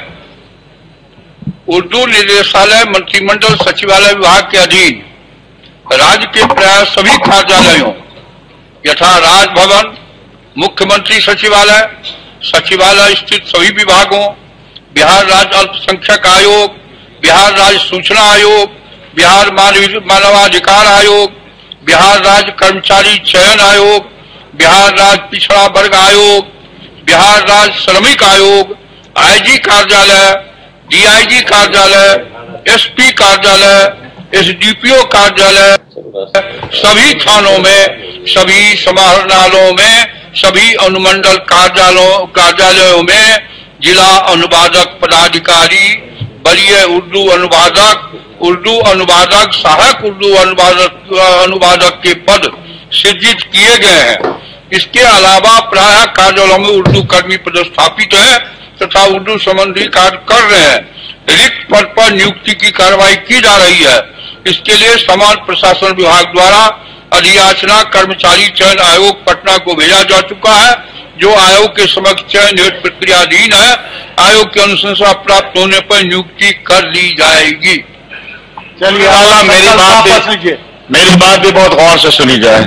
उर्दू निदेशालय मंत्रिमंडल सचिवालय विभाग के अधीन राज्य के प्राय सभी कार्यालयों यथा राजभवन, मुख्यमंत्री सचिवालय, सचिवालय स्थित सभी विभागों, बिहार राज्य अल्पसंख्यक आयोग, बिहार राज्य सूचना आयोग, बिहार मानवाधिकार आयोग, बिहार राज्य कर्मचारी चयन आयोग, बिहार राज्य पिछड़ा वर्ग आयोग, बिहार राज्य श्रमिक आयोग, आईजी कार्यालय, डीआईजी कार्यालय, एसपी कार्यालय, एसडीपीओ कार्यालय, सभी थानों में, सभी समाहरणालयों में, सभी अनुमंडल कार्यालयों कार्यालयों में जिला अनुवादक पदाधिकारी, वरीय उर्दू अनुवादक, उर्दू अनुवादक, सहायक उर्दू अनुवादक अनुवादक के पद सृजित किए गए हैं। इसके अलावा प्राय कार्यालयों में उर्दू कर्मी पदस्थापित है तथा उर्दू संबंधी कार्य कर रहे हैं। रिक्त पद पर नियुक्ति की कार्रवाई की जा रही है। इसके लिए समान प्रशासन विभाग द्वारा अधियाचना कर्मचारी चयन आयोग पटना को भेजा जा चुका है, जो आयोग के समक्ष चयन हेतु प्रक्रियाधीन है। आयोग की अनुशंसा प्राप्त होने पर नियुक्ति कर ली जाएगी। चलिए मेरी बात भी मेरी बात भी बहुत गौर से सुनी जाए,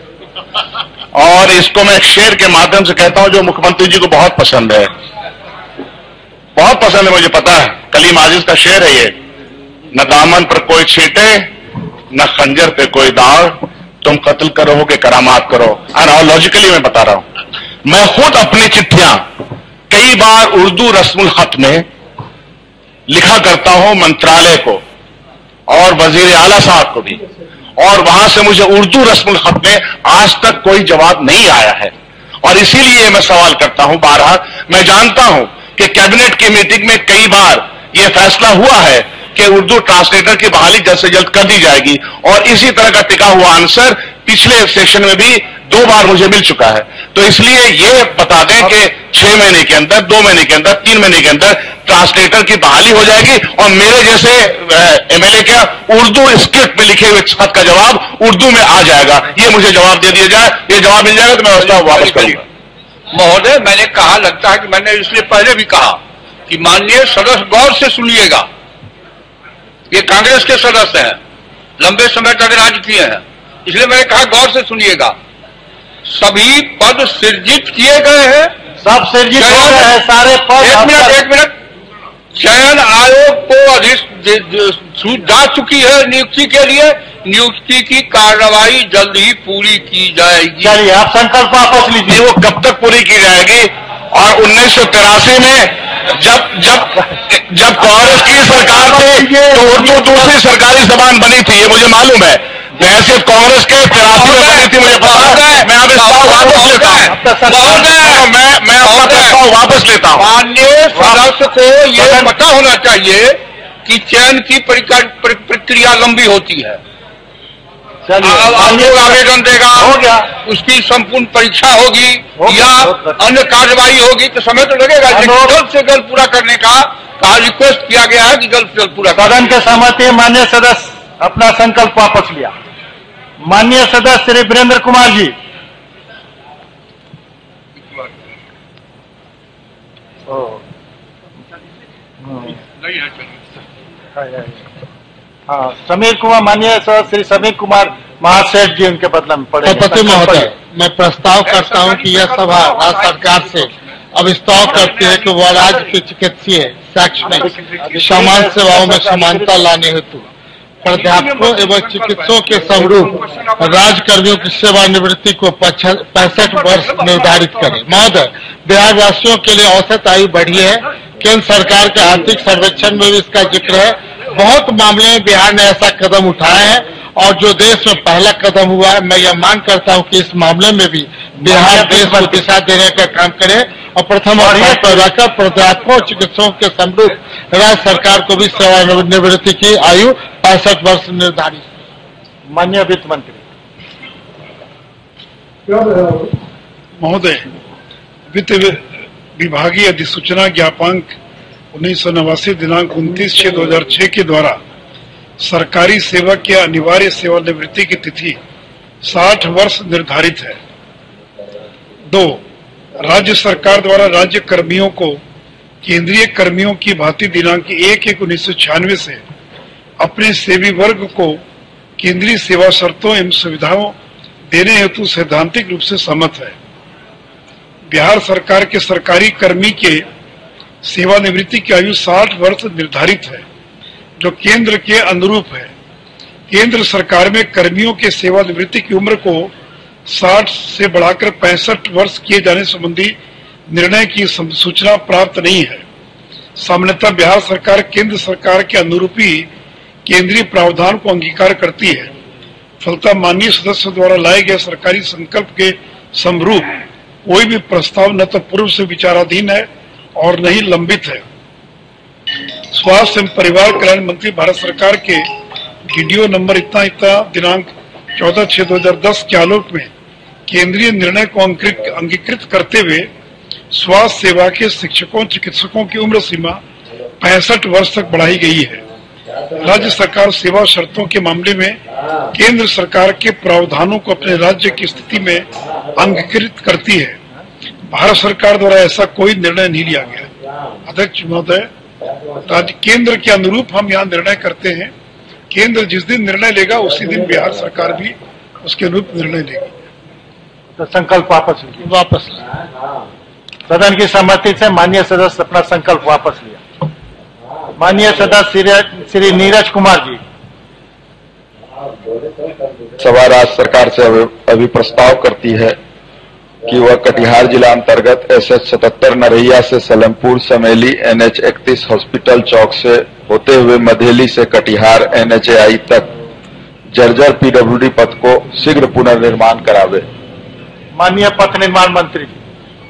और इसको मैं एक शेर के माध्यम से कहता हूं जो मुख्यमंत्री जी को बहुत पसंद है, बहुत पसंद है, मुझे पता है। कलीम आजिज का शेर है ये, न दामन पर कोई छींटे न खंजर पे कोई दाव, तुम कत्ल करो के करामात करो। लॉजिकली मैं बता रहा हूं, मैं खुद अपनी चिट्ठियां कई बार उर्दू रस्मुल खत में लिखा करता हूं मंत्रालय को और वजीर आला साहब को भी, और वहां से मुझे उर्दू रस्मुल खत में आज तक कोई जवाब नहीं आया है। और इसीलिए मैं सवाल करता हूं बारहा। मैं जानता हूं कि कैबिनेट की मीटिंग में कई बार यह फैसला हुआ है कि उर्दू ट्रांसलेटर की बहाली जल्द से जल्द कर दी जाएगी, और इसी तरह का टिका हुआ आंसर पिछले सेशन में भी दो बार मुझे मिल चुका है। तो इसलिए ये बता दें कि छह महीने के अंदर, दो महीने के अंदर, तीन महीने के अंदर ट्रांसलेटर की बहाली हो जाएगी, और मेरे जैसे एमएलए का उर्दू स्क्रिप्ट में लिखे हुए खत का जवाब उर्दू में आ जाएगा। ये मुझे जवाब दे दिया जाए, ये जवाब मिल जाएगा तो मैं उसका वापस करूंगा। महोदय, मैंने कहा, लगता है कि मैंने इसलिए पहले भी कहा कि माननीय सदस्य गौर से सुनिएगा। ये कांग्रेस के सदस्य हैं, लंबे समय तक राज किए हैं, इसलिए मैंने कहा गौर से सुनिएगा। सभी पद सृजित किए गए हैं, सब सृजित हो गए हैं सारे पद। एक मिनट एक मिनट चयन आयोग को अधिसूचना जा चुकी है नियुक्ति के लिए। नियुक्ति की कार्रवाई जल्द ही पूरी की जाएगी। चलिए आप संकल्प वापस लीजिए। वो कब तक पूरी की जाएगी? और उन्नीस सौ तिरासी में जब जब जब कांग्रेस की सरकार थी तो उर्दू दूसरी सरकारी जबान बनी थी, ये मुझे मालूम है। हैसियत कांग्रेस के तिरासी में बनी थी, मुझे पता है। मैं अब इस बात वापस लेता हूँ, मैं मैं अपना प्रस्ताव वापस लेता हूँ। माननीय सदस्य को ये पता होना चाहिए कि चयन की प्रक्रिया लंबी होती है। आयोग आवेदन देगा, हो गया, उसकी संपूर्ण परीक्षा होगी या अन्य कार्यवाही होगी तो समय तो लगेगा। जल्द से जल्द पूरा करने का कहा रिक्वेस्ट किया गया है कि जल्द से जल्द पूरा सदन के सहमति माननीय सदस्य अपना संकल्प वापस लिया। माननीय सदस्य श्री वीरेंद्र कुमार जी। हाँ, समीर कुमार, माननीय सदस्य श्री समीर कुमार महासेठ जी उनके बदले में पड़े। सभापति महोदय, मैं प्रस्ताव करता हूं कि यह सभा राज्य सरकार से अविस्ताव करती है कि वह राज्य की चिकित्सीय, शैक्षणिक, सामान्य सेवाओं में समानता लाने हेतु प्राध्यापकों एवं चिकित्सकों के समरूप राज्य कर्मियों की सेवानिवृत्ति को पैंसठ वर्ष निर्धारित करे। महोदय, बिहार वासियों के लिए औसत आयु बढ़ी है। केंद्र सरकार के आर्थिक सर्वेक्षण में भी इसका जिक्र है। बहुत मामले में बिहार ने ऐसा कदम उठाया है और जो देश में पहला कदम हुआ है, मैं यह मांग करता हूं कि इस मामले में भी बिहार देश को दिशा देने का काम करे और प्रथम स्थान पर रखकर प्राध्यापकों और चिकित्सकों के समरूप राज्य सरकार को भी सेवानिवृत्ति की आयु पैंसठ वर्ष निर्धारित। माननीय वित्त मंत्री महोदय, वित्त विभागीय अधिसूचना ज्ञापांक उन्नीस सौ नवासी दिनांक उनतीस छह दो हजार छह के द्वारा सरकारी सेवक के अनिवार्य सेवानिवृत्ति की तिथि साठ वर्ष निर्धारित है। दो, राज्य सरकार द्वारा राज्य कर्मियों को केंद्रीय कर्मियों की भांति दिनांक एक एक उन्नीस सौ छियानवे से अपने सेवी वर्ग को केंद्रीय सेवा शर्तों एवं सुविधाओं देने हेतु सैद्धांतिक रूप से सहमत है। बिहार सरकार के सरकारी कर्मी के सेवानिवृत्ति की आयु साठ वर्ष निर्धारित है, जो केंद्र के अनुरूप है। केंद्र सरकार में कर्मियों के सेवानिवृत्ति की उम्र को साठ से बढ़ाकर पैंसठ वर्ष किए जाने संबंधी निर्णय की सूचना प्राप्त नहीं है। सामान्यतः बिहार सरकार केंद्र सरकार के अनुरूपी केंद्रीय प्रावधान को अंगीकार करती है। फलतः माननीय सदस्य द्वारा लाए गए सरकारी संकल्प के समरूप कोई भी प्रस्ताव न तो पूर्व से विचाराधीन है और न ही लंबित है। स्वास्थ्य एवं परिवार कल्याण मंत्री भारत सरकार के वीडियो नंबर इतना इतना दिनांक चौदह छह दो हजार दस के आलोक में केंद्रीय निर्णय को अंगीकृत करते हुए स्वास्थ्य सेवा के शिक्षकों चिकित्सकों की उम्र सीमा पैंसठ वर्ष तक बढ़ाई गई है। राज्य सरकार सेवा शर्तों के मामले में केंद्र सरकार के प्रावधानों को अपने राज्य की स्थिति में अंगीकृत करती है। भारत सरकार द्वारा ऐसा कोई निर्णय नहीं लिया गया। अध्यक्ष महोदय, राज्य केंद्र के अनुरूप हम यहाँ निर्णय करते हैं। केंद्र जिस दिन निर्णय लेगा उसी दिन बिहार सरकार भी उसके अनुरूप निर्णय लेगी। तो संकल्प वापस लीजिए। वापस सदन की सहमति से माननीय सदस्य अपना संकल्प वापस लिया। माननीय सदस्य श्री नीरज कुमार जी। सभा राज्य सरकार से अभी प्रस्ताव करती है कि वह कटिहार जिला अंतर्गत एस एच सतहत्तर नरैया से सलेमपुर समेली एन एच इकतीस हॉस्पिटल चौक से होते हुए मधेली से Katihar N H A I तक जर्जर पीडब्ल्यूडी पथ को शीघ्र पुनर्निर्माण करावे। माननीय पथ निर्माण मंत्री जी।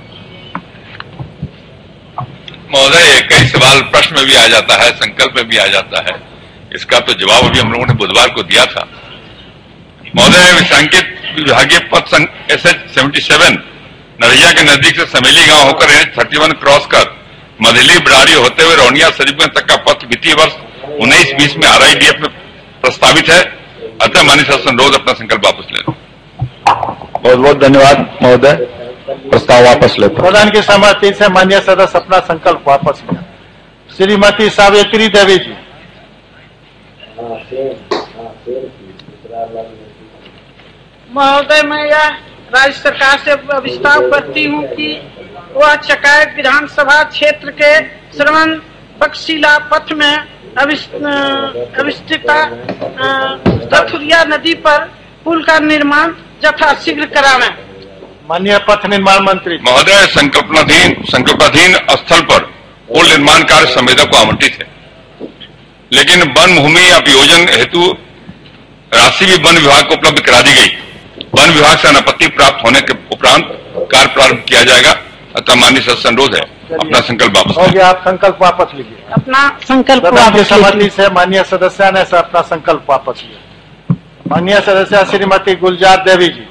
महोदय, कई सवाल प्रश्न में भी आ जाता है, संकल्प में भी आ जाता है। इसका तो जवाब अभी हम लोगों ने बुधवार को दिया था। महोदय, विसंकेत विभागीय पथ S H seventy seven Naraiya के नजदीक से समेली गांव होकर N H thirty one cross कर मधेली बराड़ी होते हुए रौनिया शरीफगंज तक का पथ वित्तीय वर्ष उन्नीस बीस में आर आई डी एफ में प्रस्तावित है। अतः माननीय सदस्य अनुरोध अपना संकल्प वापस ले लें। बहुत बहुत धन्यवाद महोदय, प्रस्ताव वापस लेते हैं। प्रधान की सहमति से माननीय सदस्य अपना संकल्प वापस लिया। श्रीमती सावित्री देवी जी। महोदय, मैं यह राज्य सरकार से विस्ताव करती हूँ कि वह चकायत विधानसभा क्षेत्र के श्रवण बक्सीला पथ में अवस्थित दथुरिया नदी पर पुल का निर्माण यथाशीघ्र करावें। माननीय पथ निर्माण मंत्री। महोदय, संकल्पनाधीन संकल्पनाधीन स्थल पर पुल निर्माण कार्य संवेदक को आवंटित है, लेकिन वन भूमि अभियोजन हेतु राशि भी वन विभाग को उपलब्ध करा दी गई। वन विभाग से अनापत्ति प्राप्त होने के उपरांत कार्य प्रारंभ किया जाएगा। अतः माननीय सदस्य अनुरोध है अपना संकल्प वापस हो गया। आप संकल्प वापस लीजिए। अपना संकल्प वापस लीजिए। से माननीय सदस्य ने अपना संकल्प वापस लिया। माननीय सदस्य श्रीमती गुलजार देवी जी।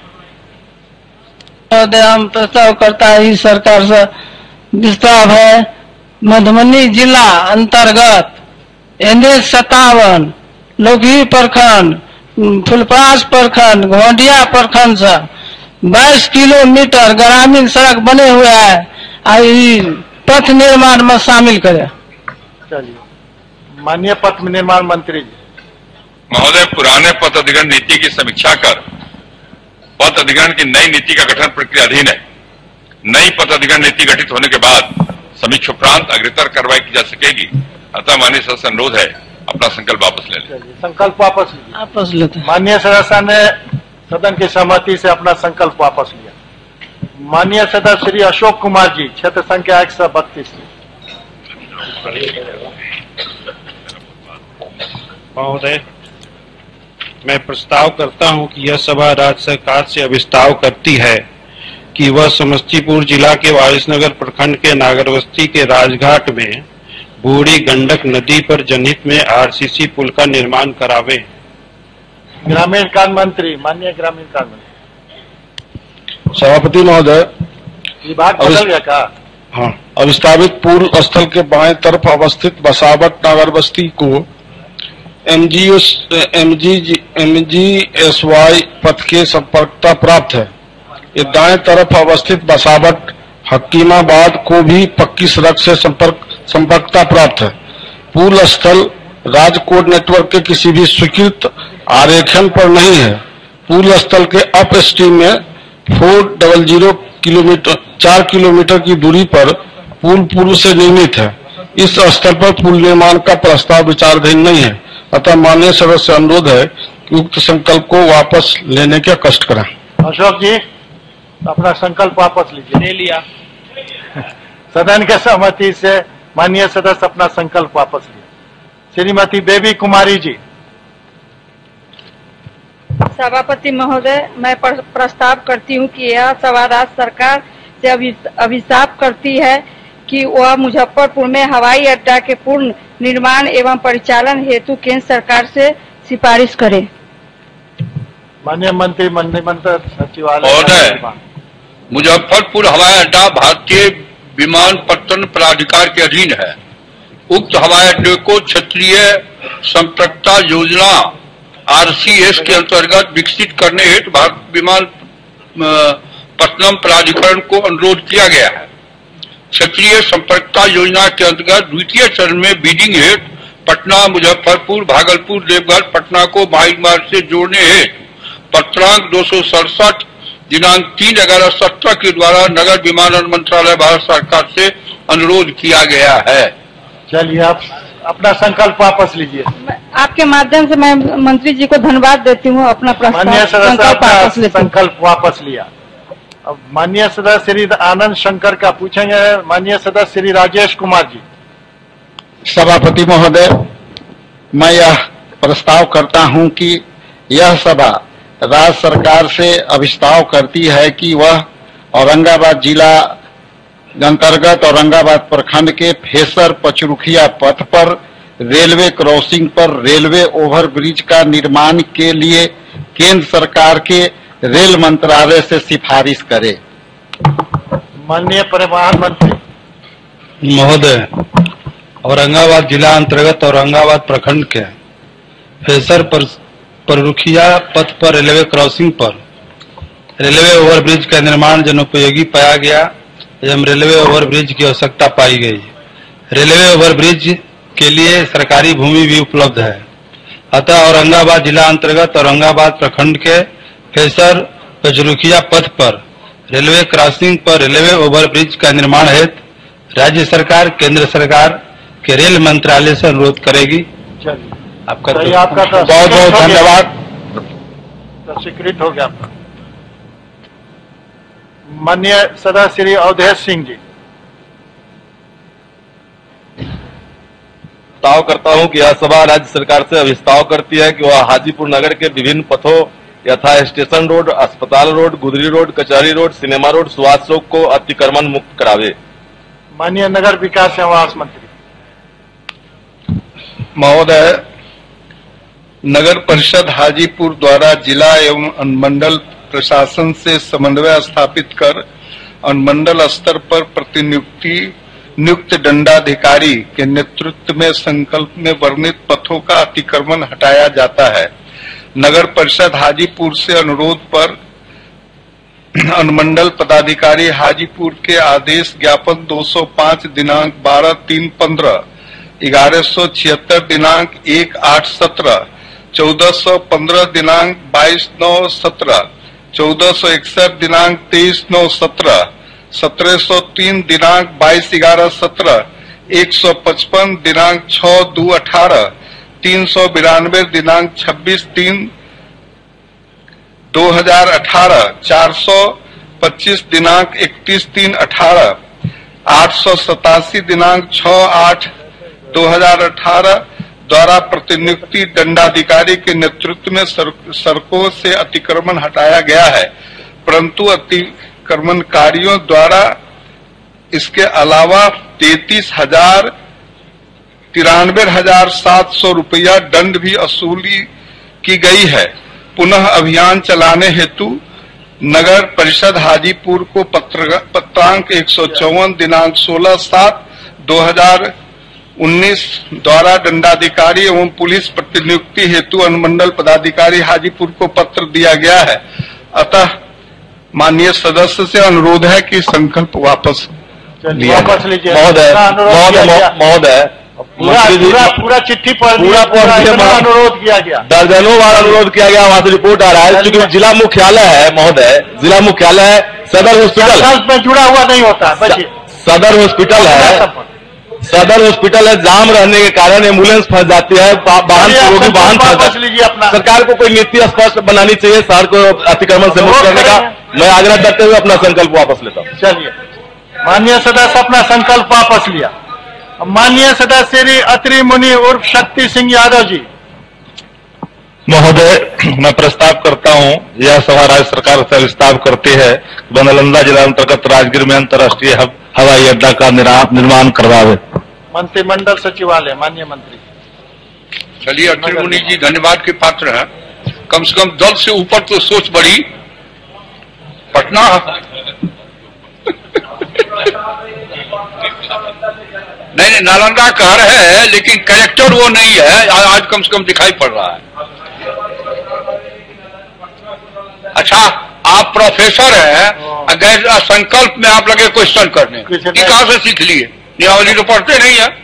महोदय, हम प्रस्ताव करता है सरकार से विस्ताव है मधुबनी जिला अंतर्गत एन एच सत्तावन लौकी प्रखंड फुलपरास प्रखंड घोंडिया प्रखंड से बाईस किलोमीटर ग्रामीण सड़क बने हुए है, पथ निर्माण में शामिल करे। चलिए, माननीय पथ निर्माण मंत्री जी। महोदय, पुराने पथ अधिग्रहण नीति की समीक्षा कर पथ अधिग्रहण की नई नीति का गठन प्रक्रिया अधीन है। नई पथ अधिग्रहण नीति गठित होने के बाद समीक्षा उपरांत अग्रतर कार्रवाई की जा सकेगी। अतः माननीय सदस्य अनुरोध है अपना संकल्प वापस ले लें। संकल्प वापस लीजिए। वापस लेते हैं। माननीय सदस्य ने सदन की सहमति से अपना संकल्प वापस लिया। माननीय सदस्य श्री अशोक कुमार जी, क्षेत्र संख्या एक सौ बत्तीस। महोदय, मैं प्रस्ताव करता हूं कि यह सभा राज्य सरकार से अभिस्ताव करती है कि वह समस्तीपुर जिला के वारिसनगर प्रखंड के नागरबस्ती के राजघाट में बूढ़ी गंडक नदी पर जनहित में आरसीसी पुल का निर्माण करावे। ग्रामीण कार्य मंत्री, माननीय ग्रामीण कार्य मंत्री। सभापति महोदय, विभाग बदल गया का? हाँ, अविस्तावित पूर्व स्थल के बाएं तरफ अवस्थित बसावट नागरबस्ती को एमजीएस एमजी एमजीएसवाई पथ के संपर्कता प्राप्त है। ये दाएं तरफ अवस्थित बसावट हकीमाबाद को भी पक्की सड़क से संपर्क संपर्कता प्राप्त है। पूर्व स्थल राजकोट नेटवर्क के किसी भी स्वीकृत आरेखन पर नहीं है। पूर्व स्थल के अप स्ट्रीम में फोर डबल जीरो किलोमीटर चार किलोमीटर की दूरी पर पुल पूर्व से निर्मित है। इस स्थल पर पुल निर्माण का प्रस्ताव विचाराधीन नहीं है। अतः माननीय सदस्य अनुरोध है कि उक्त संकल्प को वापस लेने का कष्ट करें। अशोक जी, अपना संकल्प वापस लीजिए। ले लिया। सदन के सहमति से माननीय सदस्य अपना संकल्प वापस लिया। श्रीमती बेबी कुमारी जी। सभापति महोदय, मैं प्रस्ताव करती हूँ कि यह सभा राज्य सरकार से अभिशाप करती है कि वह मुजफ्फरपुर में हवाई अड्डा के पूर्ण निर्माण एवं परिचालन हेतु केंद्र सरकार से सिफारिश करे। माननीय मंत्री मंत्रिमंडल सचिवालय। महोदय, मुजफ्फरपुर हवाई अड्डा भारतीय विमानपत्तन प्राधिकार के अधीन है। उक्त हवाई अड्डे को क्षेत्रीय संपर्कता योजना आरसीएस के अंतर्गत विकसित करने हेतु भारत विमान पत्तनम प्राधिकरण को अनुरोध किया गया है। क्षेत्रीय संपर्कता योजना के अंतर्गत द्वितीय चरण में बीडिंग हेतु पटना, मुजफ्फरपुर, भागलपुर, देवघर, पटना को मार्ग मार्ग से जोड़ने हेतु पत्रांक दो सौ सड़सठ दिनांक तीन ग्यारह सत्रह के द्वारा नगर विमानन मंत्रालय भारत सरकार से अनुरोध किया गया है। चलिए, आप अपना संकल्प वापस लीजिए। आपके माध्यम से मैं मंत्री जी को धन्यवाद देती हूँ। अपना माननीय सदस्य अपना संकल्प वापस लिया। अब माननीय सदस्य श्री आनंद शंकर का पूछेंगे माननीय सदस्य श्री राजेश कुमार जी। सभापति महोदय, मैं यह प्रस्ताव करता हूं कि यह सभा राज्य सरकार से अभिस्ताव करती है कि वह औरंगाबाद जिला अंतर्गत औरंगाबाद प्रखंड के फेसर पचरुखिया पथ पर रेलवे क्रॉसिंग पर रेलवे ओवरब्रिज का निर्माण के लिए केंद्र सरकार के रेल मंत्रालय से सिफारिश करे। माननीय परिवहन मंत्री महोदय, औरंगाबाद जिला अंतर्गत औरंगाबाद प्रखंड के फेसर पर पचरुखिया पथ पर रेलवे क्रॉसिंग पर रेलवे ओवरब्रिज का निर्माण जनोपयोगी पाया गया एवं रेलवे ओवरब्रिज की आवश्यकता पाई गई। रेलवे ओवरब्रिज के लिए सरकारी भूमि भी उपलब्ध है। अतः औरंगाबाद जिला अंतर्गत औरंगाबाद प्रखंड के फेसर पचरुखिया पथ पर रेलवे क्रॉसिंग पर रेलवे ओवरब्रिज का निर्माण हेतु राज्य सरकार केंद्र सरकार के रेल मंत्रालय से अनुरोध करेगी। आपका आपका बहुत बहुत धन्यवाद। तो स्वीकृत हो गया आपका। माननीय सदस्य श्री अवधेश सिंह जी। प्रस्ताव करता हूं कि यह सभा राज्य सरकार से अभिस्ताव करती है कि वह हाजीपुर नगर के विभिन्न पथों यथा स्टेशन रोड, अस्पताल रोड, गुदरी रोड, कचहरी रोड, सिनेमा रोड, सुभाष चौक को अतिक्रमण मुक्त करावे। माननीय नगर विकास एवं आवास मंत्री महोदय, नगर परिषद हाजीपुर द्वारा जिला एवं अनुमंडल प्रशासन से समन्वय स्थापित कर अनुमंडल स्तर पर प्रतिनियुक्ति नियुक्त दंडाधिकारी के नेतृत्व में संकल्प में वर्णित पथों का अतिक्रमण हटाया जाता है। नगर परिषद हाजीपुर से अनुरोध पर अनुमंडल पदाधिकारी हाजीपुर के आदेश ज्ञापन दो सौ पाँच दिनांक बारह तीन पंद्रह, ग्यारह सौ छिहत्तर दिनांक एक आठ सत्रह, चौदह सौ पंद्रह दिनांक बाईस नौ सत्रह, चौदह सौ इकसठ दिनांक तेईस नौ सत्रह, सत्रह सौ तीन दिनांक बाईस ग्यारह सत्रह, एक सौ पचपन दिनांक छह दो अठारह, तीन सौ बिरानवे दिनांक छब्बीस तीन दो हजार अठारह, चार सौ पच्चीस दिनांक इकतीस तीन अठारह, आठ सौ सतासी दिनांक छह आठ दो हजार अठारह द्वारा प्रतिनियुक्ति दंडाधिकारी के नेतृत्व में सड़कों से अतिक्रमण हटाया गया है, परंतु अतिक्रमणकारियों द्वारा इसके अलावा तैतीस हजार तिरानवे हजार सात सौ रुपया दंड भी वसूली की गई है। पुनः अभियान चलाने हेतु नगर परिषद हाजीपुर को पत्र पत्रांक एक सौ चौवन दिनांक सोलह सात दो हजार उन्नीस द्वारा दंडाधिकारी एवं पुलिस प्रतिनियुक्ति हेतु अनुमंडल पदाधिकारी हाजीपुर को पत्र दिया गया है। अतः माननीय सदस्य से अनुरोध है कि संकल्प वापस लिया महोदय महोदय पूरा पूरा चिट्ठी पर पूरा अनुरोध किया गया, दर्जनों बार अनुरोध किया गया, वहां से रिपोर्ट आ रहा है। क्योंकि जिला मुख्यालय है महोदय, जिला मुख्यालय है, सदर हॉस्पिटल में जुड़ा हुआ नहीं होता। सदर हॉस्पिटल है, सदर हॉस्पिटल है, जाम रहने के कारण एम्बुलेंस फंस जाती है, वाहन रोगी वाहन फंस लीजिए। अपना सरकार को कोई नीति स्पष्ट बनानी चाहिए शहर को अतिक्रमण से मुक्त करने का। मैं आग्रह करते हुए अपना संकल्प वापस लेता हूँ। चलिए, माननीय सदस्य अपना संकल्प वापस लिया। माननीय सदस्य श्री अत्रि मुनि उर्फ शक्ति सिंह यादव जी। महोदय, मैं प्रस्ताव करता हूं यह सभा राज्य सरकार से विस्तार करती है नालंदा जिला अंतर्गत राजगीर में अंतर्राष्ट्रीय हवाई अड्डा का निर्माण करवावे। मंत्रिमंडल सचिवालय, माननीय मंत्री। चलिए, अत्रि मुनि जी धन्यवाद के पात्र हैं। कम से कम दल से ऊपर तो सोच बढ़ी। पटना नहीं नहीं नालंदा कहर है, लेकिन कैरेक्टर वो नहीं है। आज कम से कम दिखाई पड़ रहा है। अच्छा, आप प्रोफेसर हैं, अगर संकल्प में आप लगे क्वेश्चन करने, ये कहां से सीख लिए? नियमावली तो पढ़ते नहीं है।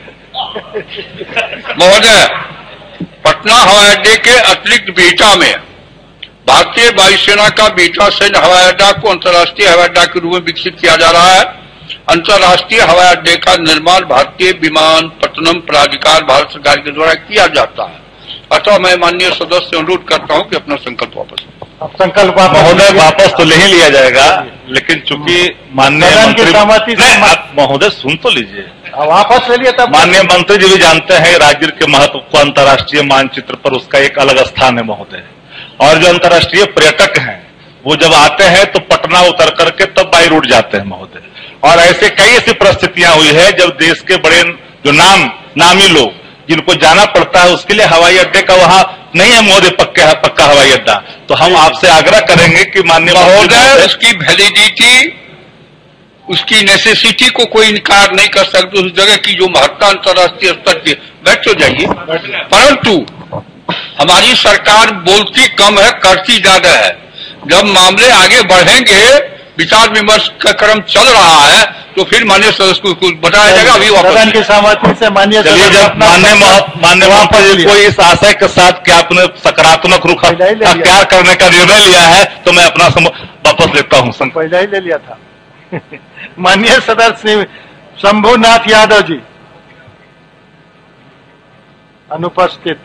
महोदय, पटना हवाई अड्डे के अतिरिक्त बिहटा में भारतीय वायुसेना का बिहटा सैन्य हवाई अड्डा को अंतर्राष्ट्रीय हवाई अड्डा के रूप में विकसित किया जा रहा है। अंतर्राष्ट्रीय हवाई अड्डे का निर्माण भारतीय विमानपत्तनम प्राधिकार भारत सरकार के द्वारा किया जाता है। अतः मैं माननीय सदस्य से अनुरोध करता हूं कि अपना संकल्प वापस संकल्प महोदय वापस तो नहीं लिया जाएगा, लेकिन चूंकि माननीय मंत्री महोदय सुन तो लीजिए, वापस ले लिया तब। माननीय मंत्री जी भी जानते हैं राजगीर के महत्व को, अंतर्राष्ट्रीय मानचित्र पर उसका एक अलग स्थान है महोदय। और जो अंतर्राष्ट्रीय पर्यटक हैं वो जब आते हैं तो पटना उतर करके तब बाई रूट जाते हैं महोदय। और ऐसे कई ऐसी परिस्थितियां हुई है जब देश के बड़े जो नाम नामी लोग जिनको जाना पड़ता है उसके लिए हवाई अड्डे का वहां नहीं है महोदय पक्का पक्का हवाई अड्डा। तो हम आपसे आग्रह करेंगे कि माननीय महोदय उसकी वैलिडिटी, उसकी नेसेसिटी को कोई इनकार नहीं कर सकते। उस जगह की जो महत्ता अंतर्राष्ट्रीय स्तर की, बैठ तो जाइए। परंतु हमारी सरकार बोलती कम है, करती ज्यादा है। जब मामले आगे बढ़ेंगे, विचार विमर्श का क्रम चल रहा है, तो फिर माननीय सदस्य को कुछ बताया जाएगा। अभी सदन की सहमति से माननीय मान्य मान्य कोई इस आशय के साथ कि आपने सकारात्मक रुख अख्तियार करने का निर्णय लिया है, तो मैं अपना वापस लेता हूँ। पहले ही ले लिया था। माननीय सदस्य शंभुनाथ यादव जी अनुपस्थित।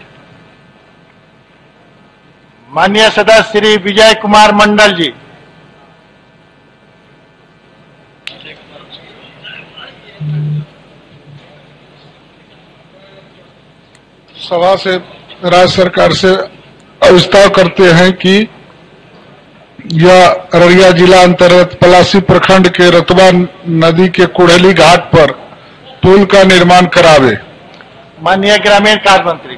माननीय सदस्य श्री विजय कुमार मंडल जी। सभा से राज्य सरकार से विस्तार करते हैं कि यह अररिया जिला अंतर्गत पलासी प्रखंड के रतबा नदी के कुड़ेली घाट पर पुल का निर्माण करावे। माननीय ग्रामीण कार्य मंत्री।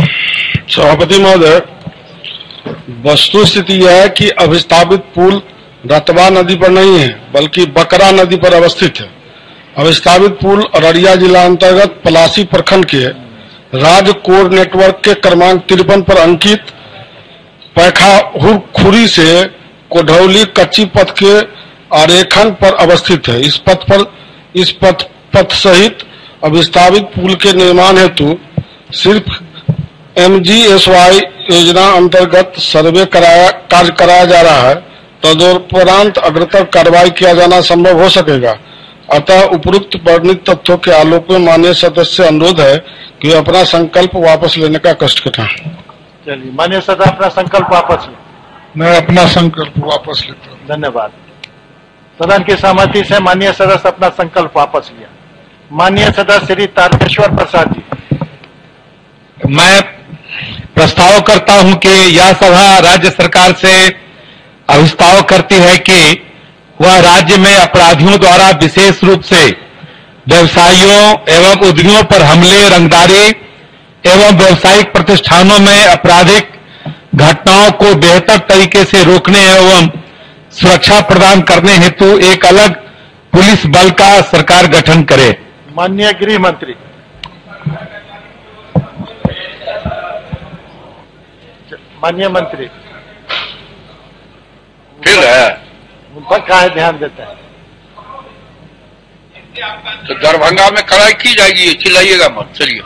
सभापति महोदय, वस्तु स्थिति यह है कि अभिस्थापित पुल रतबा नदी पर नहीं है बल्कि बकरा नदी पर अवस्थित है। अविस्थापित पुल अररिया जिला अंतर्गत पलासी प्रखंड के राज्य कोर नेटवर्क के क्रमांक तिरपन पर अंकित पैखाखुरी से कोढौली कच्ची पथ के आरेखन पर अवस्थित है। इस पथ पर इस पथ पथ सहित अविस्थापित पुल के निर्माण हेतु सिर्फ एम जी एस वाई योजना अंतर्गत सर्वे कराया कार्य कराया जा रहा है। तदुपरांत अग्रतर कार्रवाई किया जाना संभव हो सकेगा। अतः उपरोक्त वर्णित तथ्यों के आलोक में माननीय सदस्य से अनुरोध है कि वे अपना संकल्प वापस लेने का कष्ट करें। चलिए माननीय सदस्य अपना संकल्प वापस ले। मैं अपना संकल्प वापस लेता हूँ। धन्यवाद। सदन की सहमति से माननीय सदस्य अपना संकल्प वापस लिया। माननीय सदस्य श्री तारकेश्वर प्रसाद जी। मैं प्रस्ताव करता हूं कि यह सभा राज्य सरकार से अभिस्ताव करती है कि वह राज्य में अपराधियों द्वारा विशेष रूप से व्यवसायियों एवं उद्यमियों पर हमले, रंगदारी एवं व्यावसायिक प्रतिष्ठानों में आपराधिक घटनाओं को बेहतर तरीके से रोकने एवं सुरक्षा प्रदान करने हेतु एक अलग पुलिस बल का सरकार गठन करे। माननीय गृह मंत्री। माननीय मंत्री फिर है उन पर कहा ध्यान देता है। तो दरभंगा में कड़ाई की जाएगी, चिल्लाइएगा मत। चलिए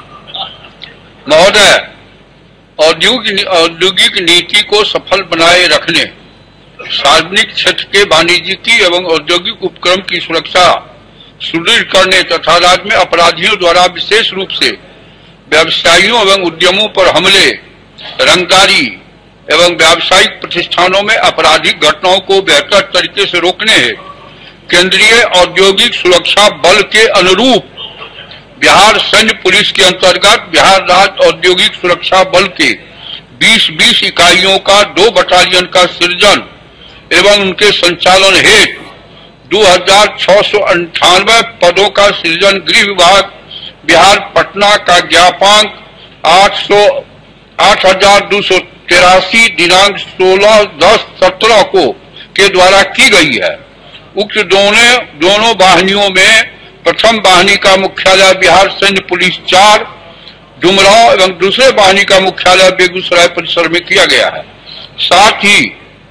महोदय, औद्योगिक औद्योगिक नीति को सफल बनाए रखने, सार्वजनिक क्षेत्र के वाणिज्यिकी एवं औद्योगिक उपक्रम की सुरक्षा सुदृढ़ करने तथा राज्य में अपराधियों द्वारा विशेष रूप से व्यवसायियों एवं उद्यमों पर हमले, रंगदारी एवं व्यावसायिक प्रतिष्ठानों में आपराधिक घटनाओं को बेहतर तरीके से रोकने है केंद्रीय औद्योगिक सुरक्षा बल के अनुरूप बिहार सैन्य पुलिस के अंतर्गत बिहार राज्य औद्योगिक सुरक्षा बल के बीस बीस इकाइयों का दो बटालियन का सृजन एवं उनके संचालन हेतु दो हजार छह सौ अंठानवे पदों का सृजन गृह विभाग बिहार पटना का ज्ञापांक आठ सौ आठ हजार दो सौ तिरासी दिनांक सोलह दस सत्रह को के द्वारा की गई है। उक्त दोनों दोनों वाहिनियों में प्रथम वाहिनी का मुख्यालय बिहार सैन्य पुलिस चार डुमरांव एवं दूसरे वाहिनी का मुख्यालय बेगूसराय परिसर में किया गया है। साथ ही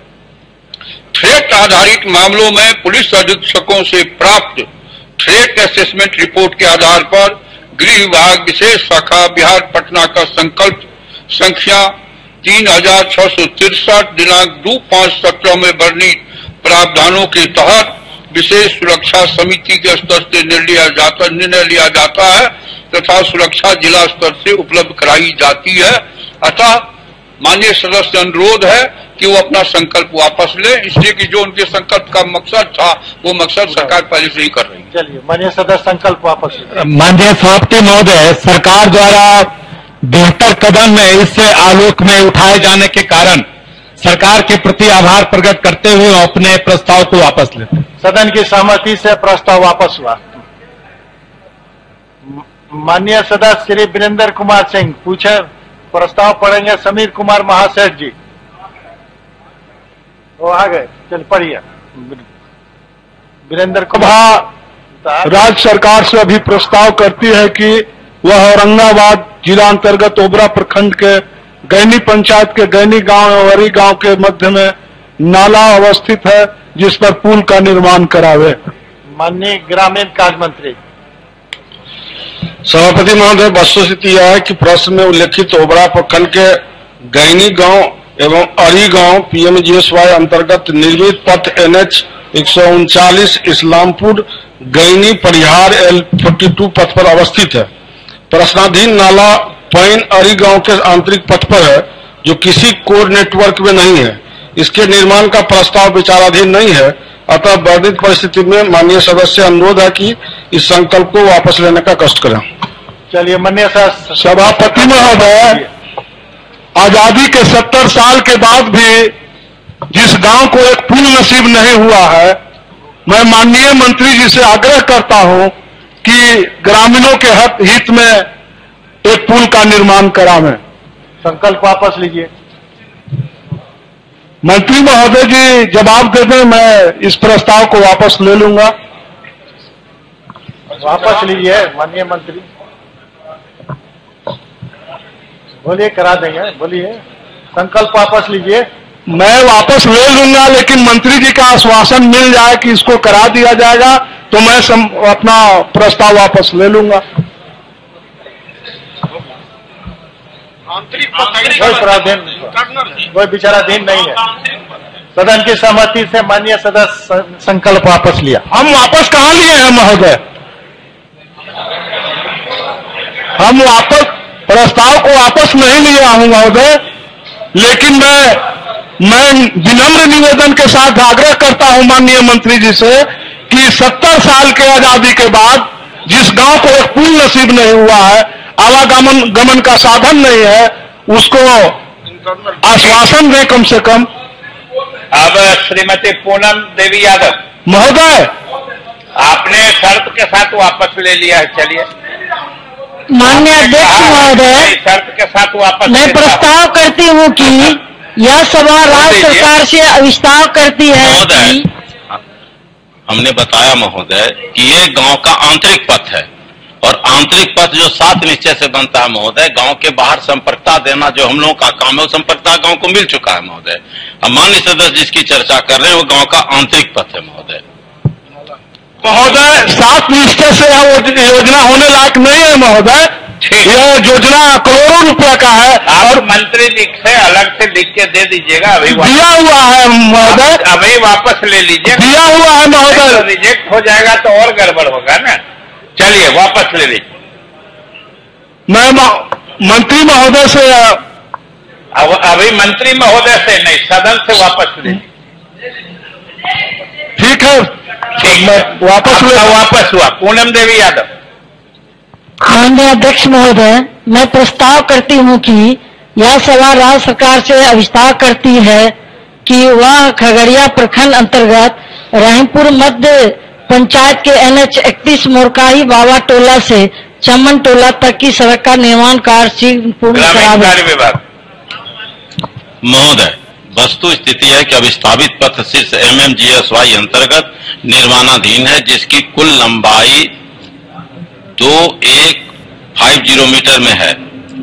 थ्रेट आधारित मामलों में पुलिस अधीक्षकों से प्राप्त थ्रेट असेसमेंट रिपोर्ट के आधार पर गृह विभाग विशेष शाखा बिहार पटना का संकल्प संख्या तीन हजार छह सौ तिरसठ दिनांक दो पांच सत्रह में वर्णित प्रावधानों के तहत विशेष सुरक्षा समिति के स्तर से निर्णय जाता निर्णय लिया जाता है तथा सुरक्षा जिला स्तर से उपलब्ध कराई जाती है। अतः माननीय सदस्य अनुरोध है कि वो अपना संकल्प वापस ले, इसलिए कि जो उनके संकल्प का मकसद था वो मकसद सरकार पहले से ही कर रही है। चलिए माननीय सदस्य संकल्प वापस ले। माननीय सभापति महोदय, सरकार द्वारा बेहतर कदम में इससे आलोक में उठाए जाने के कारण सरकार के प्रति आभार प्रकट करते हुए अपने प्रस्ताव को वापस लेते हैं। सदन की सहमति से प्रस्ताव वापस हुआ। माननीय सदस्य श्री वीरेंद्र कुमार सिंह पूछे प्रस्ताव पढ़ेंगे समीर कुमार महासेठ जी। वो आ गए, चल पढ़िए। वीरेंद्र कुमार। राज्य सरकार से अभी प्रस्ताव करती है कि वह औरंगाबाद जिला अंतर्गत ओबरा प्रखंड के गैनी पंचायत के गैनी गांव और अरी गांव के मध्य में नाला अवस्थित है जिस पर पुल का निर्माण करावे। माननीय ग्रामीण कार्य मंत्री। सभापति महोदय, वस्तुस्थिति यह है कि प्रश्न में उल्लेखित ओबरा प्रखंड के गैनी गांव एवं अरी गांव पीएमजीएसवाई अंतर्गत निर्मित पथ एनएच एक सौ उनचालीस इस्लामपुर गैनी परिहार एल फोर्टी टू पथ पर अवस्थित है। प्रश्नाधीन नाला पैन अरी गांव के आंतरिक पथ पर है जो किसी कोर नेटवर्क में नहीं है। इसके निर्माण का प्रस्ताव विचाराधीन नहीं है। अतः वर्णित परिस्थिति में माननीय सदस्य अनुरोध है कि इस संकल्प को वापस लेने का कष्ट करें। चलिए माननीय सभापति महोदय, आजादी के सत्तर साल के बाद भी जिस गांव को एक पुल नसीब नहीं हुआ है, मैं माननीय मंत्री जी से आग्रह करता हूं कि ग्रामीणों के हित में एक पुल का निर्माण करावें। संकल्प वापस लीजिए। मंत्री महोदय जी जवाब दे दें, मैं इस प्रस्ताव को वापस ले लूंगा। वापस लीजिए माननीय मंत्री, बोलिए, करा देंगे, बोलिए, संकल्प वापस लीजिए। मैं वापस ले लूंगा, लेकिन मंत्री जी का आश्वासन मिल जाए कि इसको करा दिया जाएगा तो मैं सम, अपना प्रस्ताव वापस ले लूंगा। कोई प्रावधान, कोई विचाराधीन नहीं है। सदन की सहमति से माननीय सदस्य संकल्प वापस लिया। हम वापस कहाँ लिए हैं महोदय? हम वापस प्रस्ताव को वापस नहीं लिया हूं महोदय, लेकिन मैं मैं विनम्र निवेदन के साथ आग्रह करता हूं माननीय मंत्री जी से कि सत्तर साल के आजादी के बाद जिस गांव को एक पुल नसीब नहीं हुआ है, आवागमन गमन का साधन नहीं है, उसको आश्वासन दें कम से कम। अब श्रीमती पूनम देवी यादव महोदय, आपने शर्त के साथ वापस ले लिया है, चलिए। माननीय अध्यक्ष महोदय, शर्त के साथ वापस मैं प्रस्ताव करती हूँ कि यह सभा राज्य सरकार से अविस्तार करती है कि हमने बताया महोदय कि ये गांव का आंतरिक पथ है और आंतरिक पथ जो सात निश्चय से बनता है महोदय, गांव के बाहर संपर्कता देना जो हम लोगों का काम है, वो संपर्कता गांव को मिल चुका है महोदय। हम माननीय सदस्य जिसकी चर्चा कर रहे हैं वो गांव का आंतरिक पथ है महोदय। महोदय, सात निश्चय से वो योजना होने लायक नहीं है महोदय। यह योजना करोड़ों रुपया का है और मंत्री जी से अलग से लिख के दे दीजिएगा। अभी दिया हुआ है महोदय, अभी वापस ले लीजिए। दिया हुआ है महोदय। रिजेक्ट हो जाएगा तो और गड़बड़ होगा ना। चलिए वापस ले लीजिए। मैं मंत्री महोदय से अब अभी मंत्री महोदय से नहीं, सदन से वापस ले लीजिए। ठीक है, ठीक है, वापस वापस हुआ। पूनम देवी यादव। माननीय अध्यक्ष महोदय, मैं प्रस्ताव करती हूँ कि यह सभा राज्य सरकार से अविस्तार करती है कि वह खगड़िया प्रखंड अंतर्गत रहीमपुर मध्य पंचायत के एन एच इकतीस मोरकाही बाबा टोला से चमन टोला तक की सड़क का निर्माण कार्य शीघ्र पूर्ण करावे। महोदय, वस्तु स्थिति है कि अविस्थापित पथ शीर्ष M M G S Y अंतर्गत निर्माणाधीन है, जिसकी कुल लंबाई दो एक फाइव जीरो मीटर में है,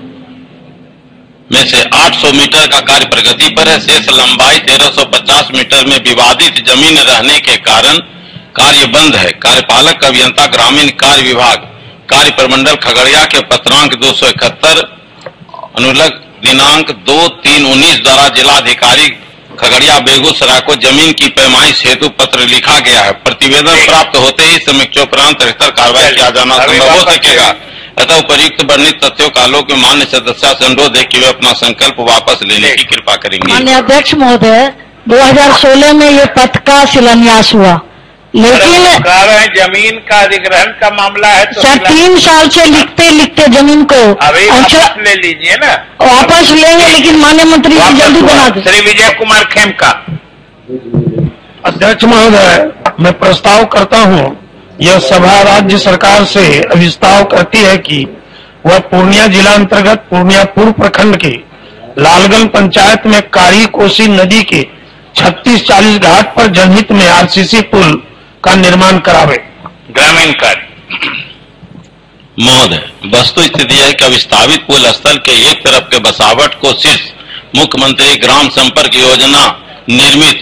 में से आठ सौ मीटर का कार्य प्रगति पर है। शेष लंबाई तेरह सौ पचास मीटर में विवादित जमीन रहने के कारण कार्य बंद है। कार्यपालक अभियंता ग्रामीण कार्य विभाग कार्य प्रमंडल खगड़िया के पत्रांक दो सौ इकहत्तर अनुलग दिनांक दो तीन उन्नीस द्वारा जिलाधिकारी खगड़िया बेगूसराय को जमीन की पैमाइश हेतु पत्र लिखा गया है। प्रतिवेदन प्राप्त होते ही समीक्षोपरांत बेहतर कार्रवाई किया जाना संभव हो सकेगा। अतः उपयुक्त वर्णित तथ्यों का आलोक में मान्य सदस्य से अनुरोध है कि वे अपना संकल्प वापस लेने की कृपा करेंगे। माननीय अध्यक्ष महोदय, दो हज़ार सोलह में ये पथ का शिलान्यास हुआ, लेकिन जमीन का अधिग्रहण का मामला है तो सर तीन साल से लिखते लिखते जमीन को वापस ले लीजिए ना। वापस लेंगे, लेकिन माननीय मंत्री जी जल्दी बना दें। श्री विजय कुमार खेमका। अध्यक्ष महोदय, मैं प्रस्ताव करता हूं, यह सभा राज्य सरकार से अविस्ताव करती है कि वह पूर्णिया जिला अंतर्गत पूर्णिया पूर्व प्रखंड के लालगंज पंचायत में कारी कोसी नदी के छत्तीस चालीस घाट पर जनहित में आर सी सी पुल का निर्माण करावे। ग्रामीण कार्य। महोदय, वस्तु स्थिति है कि विस्थापित पुल स्थल के एक तरफ के बसावट को शीर्ष मुख्यमंत्री ग्राम संपर्क योजना निर्मित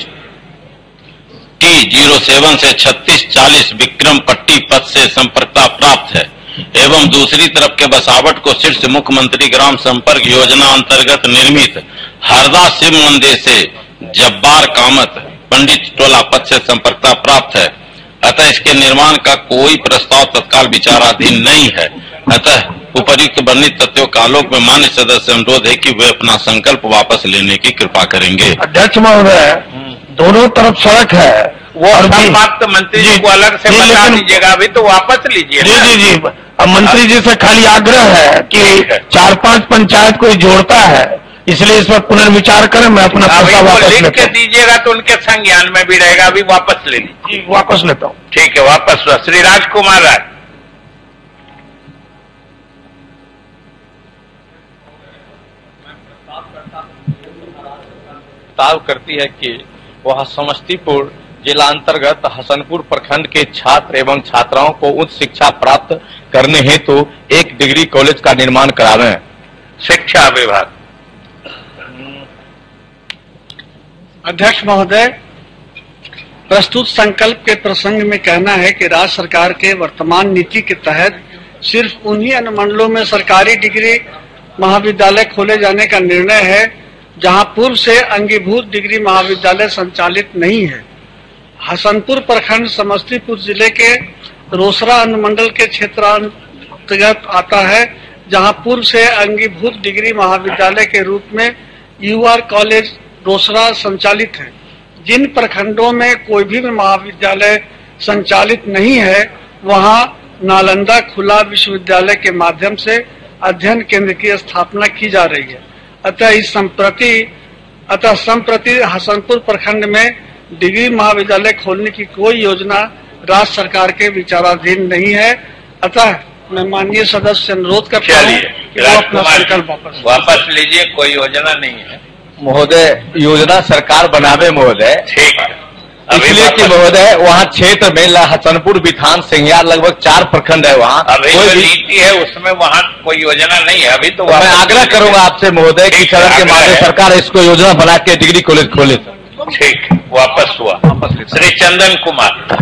टी जीरो सेवन से छत्तीस चालीस विक्रम पट्टी पथ से संपर्कता प्राप्त है एवं दूसरी तरफ के बसावट को शीर्ष मुख्यमंत्री ग्राम संपर्क योजना अंतर्गत निर्मित हरदा शिव मंदिर से जब्बार कामत पंडित टोला पथ से संपर्कता प्राप्त है। अतः इसके निर्माण का कोई प्रस्ताव तत्काल विचाराधीन नहीं है। अतः उपर्युक्त वर्णित तथ्यों का आलोक में मान्य सदस्य अनुरोध है कि वे अपना संकल्प वापस लेने की कृपा करेंगे। अध्यक्ष महोदय, दोनों तरफ सड़क है, वो बात तो मंत्री जी को अलग से बता दीजिएगा, अभी तो वापस लीजिए। जी जी जी, अब मंत्री जी से खाली आग्रह है कि चार पांच पंचायत को जोड़ता है, इसलिए इस पर पुनर्विचार करें। मैं अपना प्रस्ताव वापस लिख के दीजिएगा तो उनके संज्ञान में भी रहेगा। अभी वापस ले लीजिए। वापस लेता हूँ। ठीक है, वापस हुआ। श्री राजकुमार राय। प्रस्ताव करती है कि वह समस्तीपुर जिला अंतर्गत हसनपुर प्रखंड के छात्र एवं छात्राओं को उच्च शिक्षा प्राप्त करने हेतु तो एक डिग्री कॉलेज का निर्माण करावें। शिक्षा विभाग। अध्यक्ष महोदय, प्रस्तुत संकल्प के प्रसंग में कहना है कि राज्य सरकार के वर्तमान नीति के तहत सिर्फ उन्हीं अनुमंडलों में सरकारी डिग्री महाविद्यालय खोले जाने का निर्णय है जहां पूर्व से अंगीभूत डिग्री महाविद्यालय संचालित नहीं है। हसनपुर प्रखंड समस्तीपुर जिले के रोसड़ा अनुमंडल के क्षेत्रांतर्गत आता है, जहां पूर्व से अंगीभूत डिग्री महाविद्यालय के रूप में यूआर कॉलेज रोसड़ा संचालित है। जिन प्रखंडों में कोई भी महाविद्यालय संचालित नहीं है, वहां नालंदा खुला विश्वविद्यालय के माध्यम से अध्ययन केंद्र की स्थापना की जा रही है। अतः इस संप्रति अतः संप्रति हसनपुर प्रखंड में डिग्री महाविद्यालय खोलने की कोई योजना राज्य सरकार के विचाराधीन नहीं है। अतः मैं माननीय सदस्य से अनुरोध करता हूँ कि वो अपना संकल्प वापस वापस लीजिए। कोई योजना नहीं है महोदय, योजना सरकार बनावे महोदय। ठीक है, इसलिए कि महोदय वहाँ क्षेत्र में हसनपुर बिथान सिंघिया लगभग चार प्रखंड है। वहाँ अभी कोई जो भी नीति है उसमें वहाँ कोई योजना नहीं है अभी। तो मैं आग्रह करूंगा आपसे महोदय कि सदन के माध्यम से सरकार इसको योजना बना के डिग्री कॉलेज खोले। ठीक, वापस हुआ। श्री चंदन कुमार।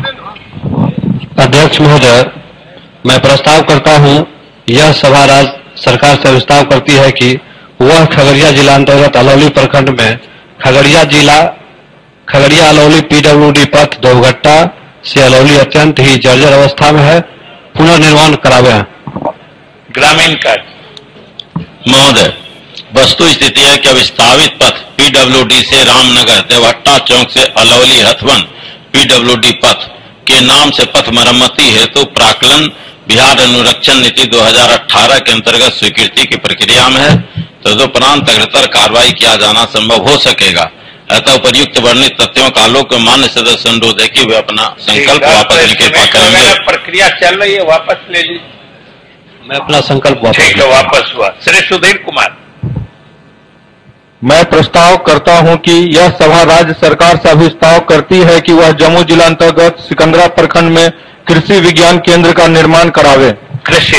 अध्यक्ष महोदय, मैं प्रस्ताव करता हूं, यह सभा राज्य सरकार से प्रस्ताव करती है कि वह खगड़िया जिला अंतर्गत अलौली प्रखंड में खगड़िया जिला खगड़िया अलौली पीडब्ल्यूडी पथ दोघट्टा से अलौली अत्यंत ही जर्जर अवस्था में है, पुनर्निर्माण करावे। ग्रामीण कार्य। महोदय, वस्तु स्थिति है कि विस्थापित पथ पीडब्ल्यूडी से रामनगर देवहट्टा चौक से अलौली हथवन पीडब्ल्यूडी पथ के नाम से पथ मरम्मती हेतु तो प्राक्कलन बिहार अनुरक्षण नीति दो हज़ार अठारह के अंतर्गत स्वीकृति की प्रक्रिया में है, तदुपरांत अग्रतर कार्रवाई किया जाना संभव हो सकेगा। अतः उपर्युक्त वर्णित तथ्यों का आलोक में मान्य सदस्य अनुरोध है कि वे अपना संकल्प वापस लेने की कृपा करेंगे। प्रक्रिया चल रही है, वापस ले लीजिए। मैं अपना संकल्प वापस ठीक है, वापस हुआ। श्री सुधीर कुमार। मैं प्रस्ताव करता हूं कि यह सभा राज्य सरकार से अभिस्ताव करती है कि वह जम्मू जिला अंतर्गत सिकंदरा प्रखंड में कृषि विज्ञान केंद्र का निर्माण करावे। कृषि।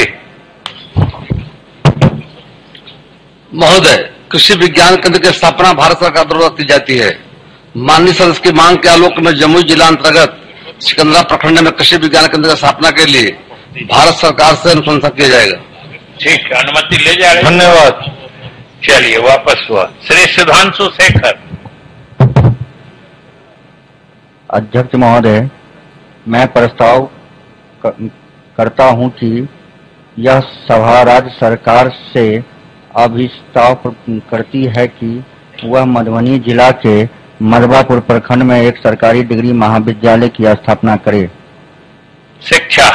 महोदय, कृषि विज्ञान केंद्र की स्थापना भारत सरकार द्वारा की जाती है। माननीय सदस्य की मांग के आलोक में जम्मू जिला अंतर्गत सिकंदरा प्रखंड में कृषि विज्ञान केंद्र की स्थापना के लिए भारत सरकार से अनुशंसा किया जाएगा। ठीक, अनुमति ले जा रहे। धन्यवाद। चलिए, वापस हुआ। श्री सुधांशु शेखर। अध्यक्ष महोदय, मैं प्रस्ताव करता हूं कि यह सभा राज्य सरकार से अभिस्ताव करती है कि वह मधुबनी जिला के मधवापुर प्रखंड में एक सरकारी डिग्री महाविद्यालय की स्थापना करे। शिक्षा।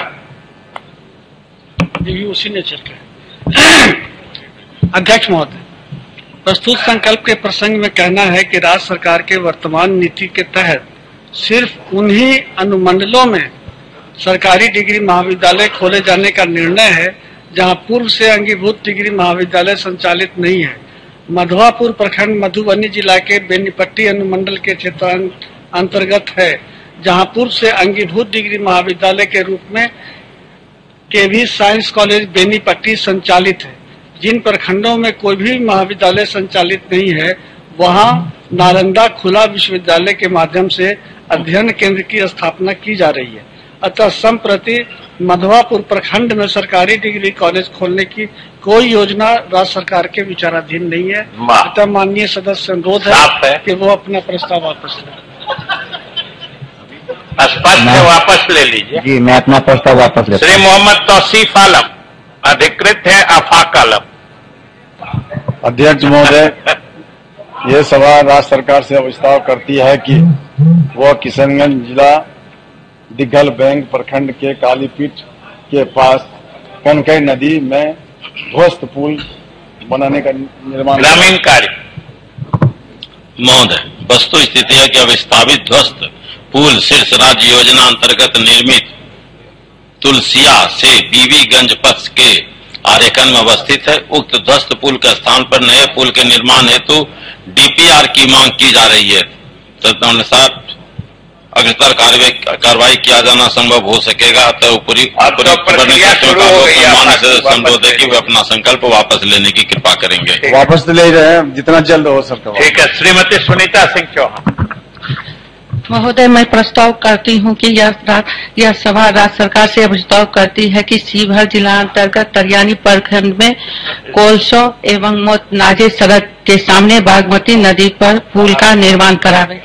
उसी ने चल रहे। अध्यक्ष महोदय, प्रस्तुत संकल्प के प्रसंग में कहना है कि राज्य सरकार के वर्तमान नीति के तहत सिर्फ उन्हीं अनुमंडलों में सरकारी डिग्री महाविद्यालय खोले जाने का निर्णय है जहां पूर्व से अंगीभूत डिग्री महाविद्यालय संचालित नहीं है। मधवापुर प्रखंड मधुबनी जिला के बेनीपट्टी अनुमंडल के क्षेत्र अंतर्गत है, जहां पूर्व से अंगीभूत डिग्री महाविद्यालय के रूप में केवी साइंस कॉलेज बेनीपट्टी संचालित है। जिन प्रखंडों में कोई भी महाविद्यालय संचालित नहीं है, वहां नालंदा खुला विश्वविद्यालय के माध्यम से अध्ययन केंद्र की स्थापना की जा रही है। अतः संप्रति मधवापुर प्रखंड में सरकारी डिग्री कॉलेज खोलने की कोई योजना राज्य सरकार के विचाराधीन नहीं है। अतः माननीय सदस्य अनुरोध है, है कि वो अपना प्रस्ताव वापस लें। स्पष्ट वापस ले लीजिए। जी, मैं अपना प्रस्ताव वापस लेता हूं। श्री मोहम्मद तौसीफ आलम। अधिकृत है आफाक आलम। अध्यक्ष महोदय, यह सभा राज्य सरकार से प्रस्ताव करती है कि वह किशनगंज जिला दिग्घल बैंक प्रखंड के कालीपीठ के पास कनकई नदी में ध्वस्त पुल बनाने का निर्माण। ग्रामीण कार्य। महोदय, वस्तु स्थिति है कि अविस्थापित ध्वस्त पुल शीर्ष राज्य योजना अंतर्गत निर्मित तुलसिया से बीबीगंज पथ के आरेखन में अवस्थित है। उक्त ध्वस्त पुल के स्थान पर नए पुल के निर्माण हेतु डीपीआर की मांग की जा रही है। तदनुसार अग्रतर कार्रवाई किया जाना संभव हो सकेगा। अतः ऊपरी अनुरोध है कि वे अपना संकल्प वापस लेने की कृपा करेंगे। वापस ले रहे हैं जितना जल्द हो सकता है। ठीक है, श्रीमती सुनीता सिंह चौहान। महोदय, मैं प्रस्ताव करती हूं कि यह यह सभा राज्य सरकार से प्रस्ताव करती है कि शिवहर जिला अंतर्गत तरियानी प्रखंड में कोलसो एवं मोतनाजे सड़क के सामने बागमती नदी पर पुल का निर्माण करावे।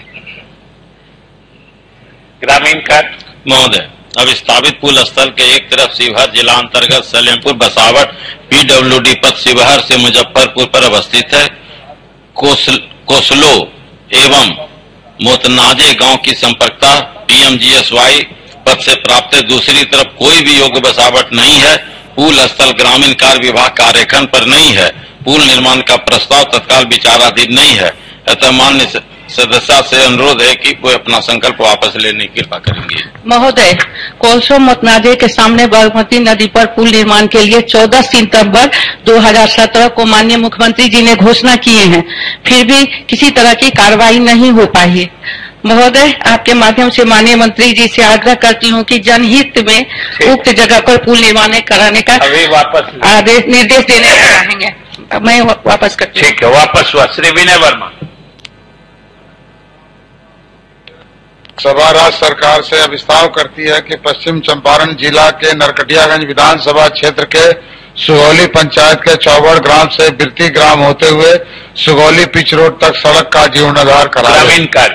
ग्रामीण कार्य महोदय, अब स्थापित पुल स्थल के एक तरफ शिवहर जिला अंतर्गत सलेमपुर बसावट पीडब्ल्यूडी पथ शिवहर से मुजफ्फरपुर पर अवस्थित है। कोसल, कोसलो एवं मोतनाजे गांव की संपर्कता पीएमजीएसवाई पथ से प्राप्त है। दूसरी तरफ कोई भी योग्य बसावट नहीं है। पुल स्थल ग्रामीण कार्य विभाग का आरेखन पर नहीं है। पुल निर्माण का प्रस्ताव तत्काल विचाराधीन नहीं है। अतः मान्य सदस्य से अनुरोध है कि वो अपना संकल्प वापस लेने की कृपा करेंगे। महोदय, कोलसो मोतनाजे के सामने बागमती नदी पर पुल निर्माण के लिए चौदह सितंबर दो हज़ार सत्रह को माननीय मुख्यमंत्री जी ने घोषणा किए हैं, फिर भी किसी तरह की कार्रवाई नहीं हो पाई है। महोदय, आपके माध्यम से माननीय मंत्री जी से आग्रह करती हूँ कि जनहित में उक्त जगह पर पुल निर्माण कराने का आदेश निर्देश देने चाहेंगे। मैं वापस करती हूँ। ठीक है, वापस हुआ। श्री विनय वर्मा। सभा राज्य सरकार से विस्तार करती है कि पश्चिम चंपारण जिला के नरकटियागंज विधानसभा क्षेत्र के सुगौली पंचायत के चौबड़ ग्राम से बिरती ग्राम होते हुए सुगौली पिच रोड तक सड़क का जीर्णोद्धार कराया। ग्रामीण कार्य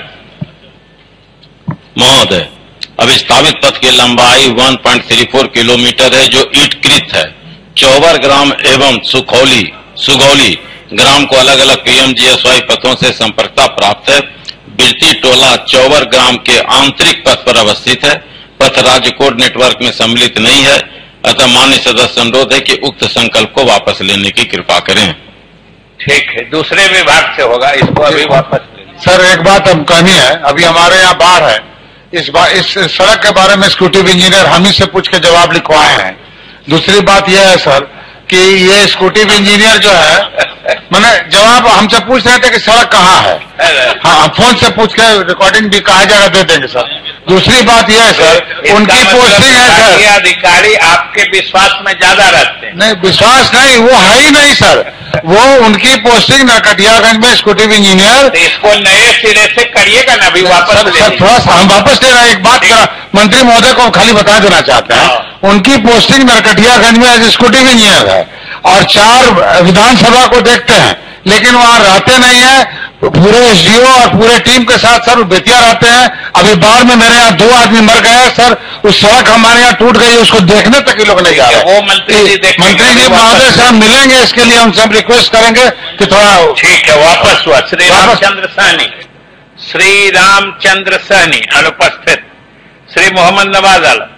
महोदय, अब स्थापित पथ की लंबाई एक पॉइंट तीन चार किलोमीटर है जो ईंटकृत है। चौबर ग्राम एवं सुखौली सुगौली ग्राम को अलग अलग पीएमजीएसवाई पथों से संपर्कता प्राप्त है। बिरती टोला चौबर ग्राम के आंतरिक पथ पर अवस्थित है। पथ राज्य कोड नेटवर्क में सम्मिलित नहीं है। अतः मान्य सदस्य अनुरोध है कि उक्त संकल्प को वापस लेने की कृपा करें। ठीक है, दूसरे विभाग से होगा, इसको अभी वापस लें। सर, एक बात हम कहनी है, अभी हमारे यहाँ बाढ़ है, इस बार इस सड़क के बारे में एक्जीक्यूटिव इंजीनियर हम ही से पूछ के जवाब लिखवाए हैं। दूसरी बात यह है सर कि ये एक्जीक्यूटिव इंजीनियर जो है मैंने जवाब हमसे पूछ रहे थे कि सड़क कहाँ है। हाँ, फोन से पूछ के रिकॉर्डिंग भी कहा जाएगा दे देंगे सर। दूसरी बात यह है सर, उनकी पोस्टिंग है सर। अधिकारी आपके विश्वास में ज्यादा रहते हैं। नहीं, विश्वास नहीं, वो है ही नहीं सर। वो उनकी पोस्टिंग नरकटियागंज में एक्जीक्यूटिव इंजीनियर। तो इसको नए सिरे से करिएगा ना, अभी वापस सर, सर थोड़ा सा हम वापस ले रहे हैं। एक बात मंत्री महोदय को खाली बता देना चाहते हैं, उनकी पोस्टिंग नरकटियागंज में एग्जीक्यूटिव इंजीनियर है और चार विधानसभा को देखते हैं, लेकिन वहां रहते नहीं है। पूरे एसडीओ और पूरे टीम के साथ सर बेतिया रहते हैं। अभी बाढ़ में मेरे यहाँ दो आदमी मर गए हैं सर। उस सड़क हमारे यहाँ टूट गई, उसको देखने तक ही लोग नहीं आ रहे। वो मंत्री जी मंत्री जी महोदय से हम मिलेंगे, इसके लिए हम सब रिक्वेस्ट करेंगे कि थोड़ा। ठीक है, वापस हुआ। श्री रामचंद्र सहनी। श्री रामचंद्र सहनी अनुपस्थित। श्री मोहम्मद नवाज आलम।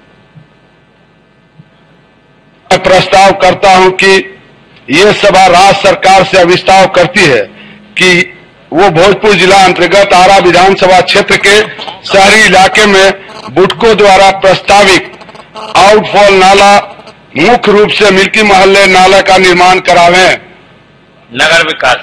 मैं प्रस्ताव करता हूं कि ये सभा राज्य सरकार से अविस्ताव करती है कि वो भोजपुर जिला अंतर्गत आरा विधानसभा क्षेत्र के शहरी इलाके में बुडको द्वारा प्रस्तावित आउटफॉल नाला मुख्य रूप से मिल्की मोहल्ले नाला का निर्माण करावें। नगर विकास।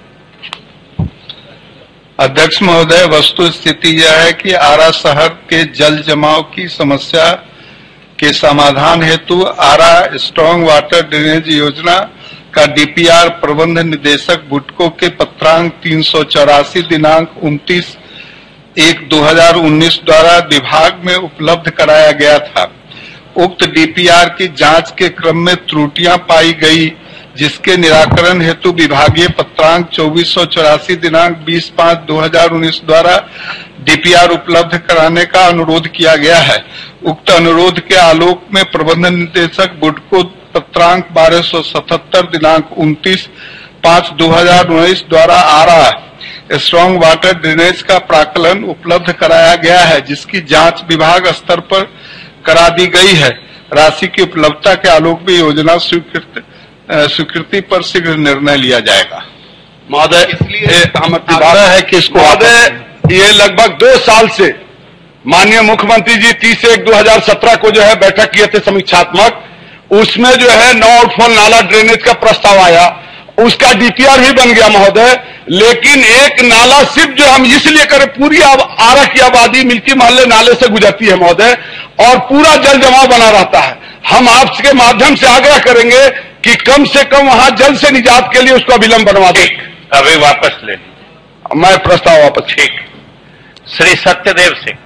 अध्यक्ष महोदय, वस्तु स्थिति यह है कि आरा शहर के जल जमाव की समस्या के समाधान हेतु आरा स्ट्रॉन्ग वाटर ड्रेनेज योजना का डीपीआर प्रबंध निदेशक बुडको के पत्रांक तीन सौ चौरासी दिनांक उनतीस एक दो हजार उन्नीस द्वारा विभाग में उपलब्ध कराया गया था। उक्त डीपीआर की जांच के क्रम में त्रुटियां पाई गई, जिसके निराकरण हेतु विभागीय पत्रांक चौबीस सौ चौरासी दिनांक बीस पाँच दो हजार उन्नीस द्वारा डीपीआर उपलब्ध कराने का अनुरोध किया गया है। उक्त अनुरोध के आलोक में प्रबंध निदेशक बुडको पत्रांक बारह सौ सतहत्तर दिनांक उनतीस पाँच दो हजार उन्नीस द्वारा आ रहा स्ट्रॉन्ग वाटर ड्रेनेज का प्राकलन उपलब्ध कराया गया है, जिसकी जांच विभाग स्तर पर करा दी गई है। राशि की उपलब्धता के आलोक में योजना स्वीकृति स्वीकृति पर शीघ्र निर्णय लिया जाएगा। महोदय, इसलिए आग्रह है कि इसको महोदय ये लगभग दो साल से माननीय मुख्यमंत्री जी तीस एक दो हजार सत्रह को जो है बैठक किए थे समीक्षात्मक, उसमें जो है नो आउटफॉल नाला ड्रेनेज का प्रस्ताव आया, उसका डीपीआर भी बन गया महोदय। लेकिन एक नाला सिर्फ जो हम इसलिए करें, पूरी आरा की आबादी मिल्की मोहल्ले नाले से गुजरती है महोदय, और पूरा जल जमाव बना रहता है। हम आपके माध्यम से आग्रह करेंगे कि कम से कम वहां जल से निजात के लिए उसको अविलंब बनवा दें। अभी वापस ले लीजिए। मैं प्रस्ताव वापस। ठीक। श्री सत्यदेव सिंह।